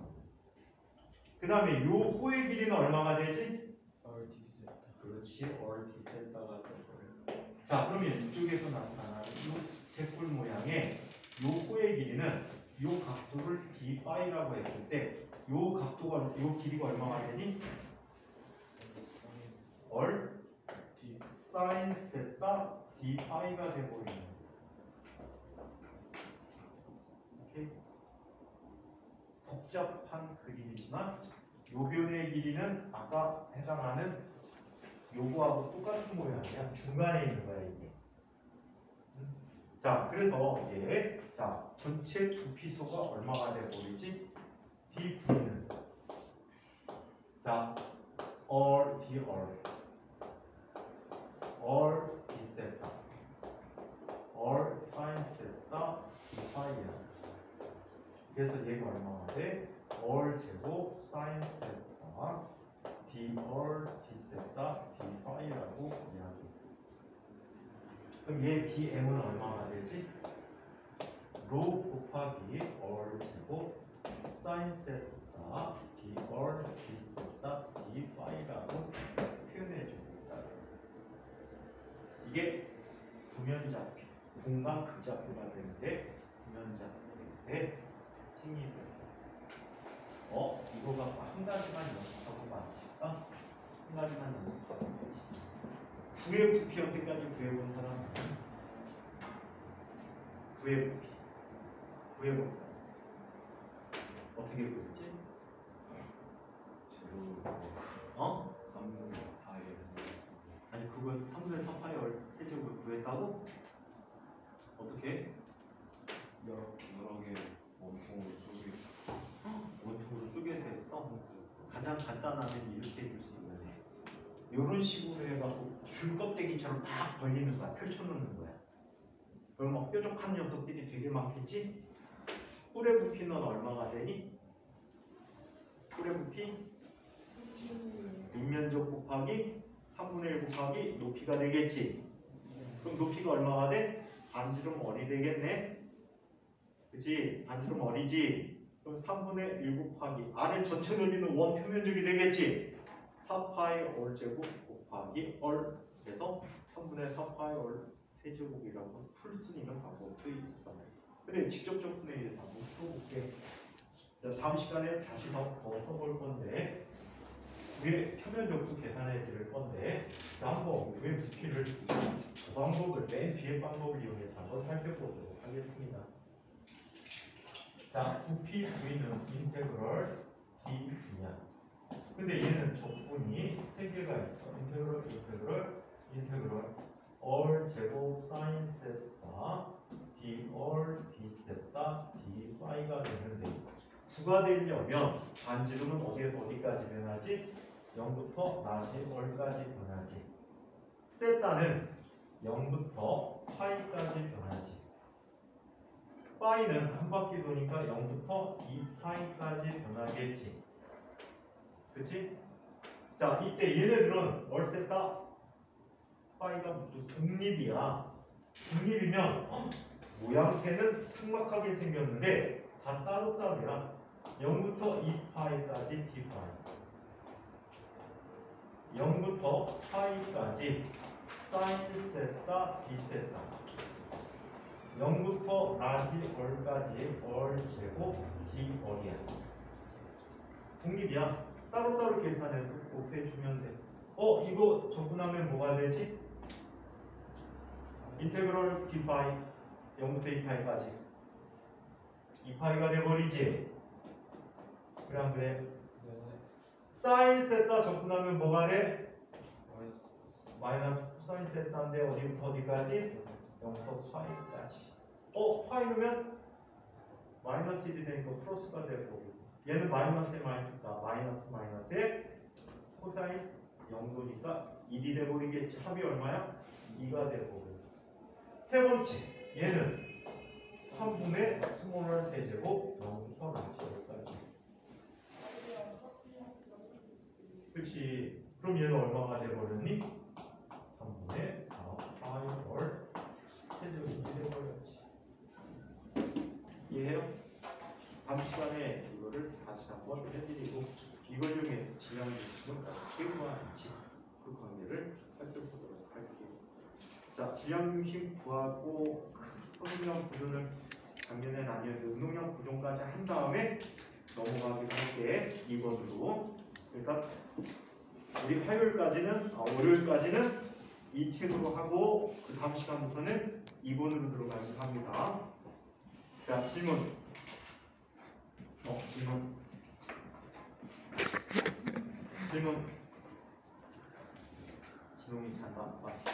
그 다음에 요 호의 길이는 얼마가 되지? 얼 디세타. 그렇지, 얼 디세타가 될 거예요. 자, 그러면 이쪽에서 나타나는 이 셋굴 모양의 요 호의 길이는 요 각도를 d 파이라고 했을 때 요 각도가 요 길이가 얼마가 되니? 얼 디 사인 세타 d 파이가 돼 버리는 거예요. 오케이? 복잡한 그림이지만 요 변의 길이는 아까 해당하는 요거하고 똑같은 모양이야. 중간에 있는 거야 이게. 음? 자, 그래서 이게 자 전체 부피소가 얼마가 돼 버리지? dv는 자 all d all all d 세타 all sin 세타 d 파이야. 그래서 얘가 얼마가 돼? all 제곱 sin 세타 d all d 세타 d 파이라고 이야기. 그럼 얘 dm은 얼마가 되지? 로 곱하기 all 제곱 sin 세타 d all d 세타 d 파이라고 표현해 줍니다. 이게 부면좌표, 공간 극좌표가 되는데 부면좌표에 생기는 어? 이거 갖고 한 가지만 연습하고 마치 어? 한 가지만 연습하고 마치 구의 부피 여태까지 구해본 사람 구의 부피 구해본 사람 어떻게 구했지? 어? 삼분의 파이 아니 그건 삼분의 삼 파이 세제곱을 구했다고? 어떻게? 여러 여러 개 원통으로 쪼개 원통으로 쪼개서 했어? 가장 간단하면 이렇게 해줄 수 있는 애. 이런 식으로 해갖고 줄 껍데기처럼 딱 벌리는 거야. 펼쳐놓는 거야. 그럼 막 뾰족한 녀석들이 되게 많겠지? 뿔의 부피는 얼마가 되니? 뿔의 부피? 밑면적 곱하기 삼분의 일 곱하기 높이가 되겠지? 그럼 높이가 얼마가 돼? 반지름 어리 되겠네? 그치? 반지름 어리지? 그럼 삼분의 일 곱하기 아래 전체 넓이는 원 표면적이 되겠지? 사 파이 얼 제곱 곱하기 얼 해서 삼분의 사 파이 얼 세제곱이라고 풀 수는 있는 방법도 있어. 근데 직접적 분해에 대해서 한번 풀어볼게. 자, 다음 시간에 다시 더, 더 써볼 건데 구의 표면적도 계산해 드릴 건데 자, 한번 구의 부피를 쓰고 그 방법을 맨 뒤에 방법을 이용해서 한번 살펴보도록 하겠습니다. 자, 부피 V는 인테그럴 dV야. 근데 얘는 적분이 세 개가 있어. 인테그럴, 인테그럴, 인테그럴 all 제곱 sin 세타 d all d 세타 d 파이가 되는데 구가 되려면 반지름은 어디에서 어디까지 변하지? 영부터 나지 얼까지 변하지. 세타는 영부터 파이까지 변하지. 파이는 한 바퀴 도니까 영부터 이 파이까지 변하겠지. 그치? 자, 이때 얘네들은 뭘 셌다? 파이가 모두 독립이야. 독립이면 어? 모양새는 삭막하게 생겼는데 다 따로따로야. 영부터 이 파이까지 d 파이. 영부터 파이까지 사인 세타 d 세타. 영부터 라지 얼까지 얼 제곱 d 얼이야. 독립이야. 따로따로 계산해서 곱해주면 돼. 어? 이거 접근하면 뭐가 되지? 인테그럴 d 파이 영부터 이 파이까지 이 파이가 돼버리지. 그래 안 그래? 네. 사인 세타 접근하면 뭐가 돼? 마이너스. 마이너스 코사인 세타인데 어디부터 어디까지? 영부터 파이까지. 어? 파이 넣으면 마이너스 일이 되니까 플러스가 되고 얘는 마이너스에 마이너스다. 마이너스 마이너스에 코사인 영도니까 일이 돼버리겠지. 합이 얼마야? 이가 돼버려. 세 번째 얘는 삼분의 스몰 r 세제곱 영부터 라지까지. 그렇지. 그럼 얘는 얼마가 돼버렸니? 삼분의 사 파이 월 세제곱이 돼버렸지. 이해해요? 다음 시간에 이거를 다시 한번 해드리고 이걸 이용해서 지향 중심은 어떻게 구하는지 그 관계를 살펴보도록 할게요. 자, 지향 중심 구하고 선능력 구조는 작년에 나뉘어서 운동력 구조까지 한 다음에 넘어가기로 할게. 이번으로. 그러니까 우리 화요일까지는 아, 월요일까지는 이 책으로 하고 그 다음 시간부터는 이 번으로 들어가기로 합니다. 자, 질문. 어, 질문. 질문. 지동이 잔다. 마치.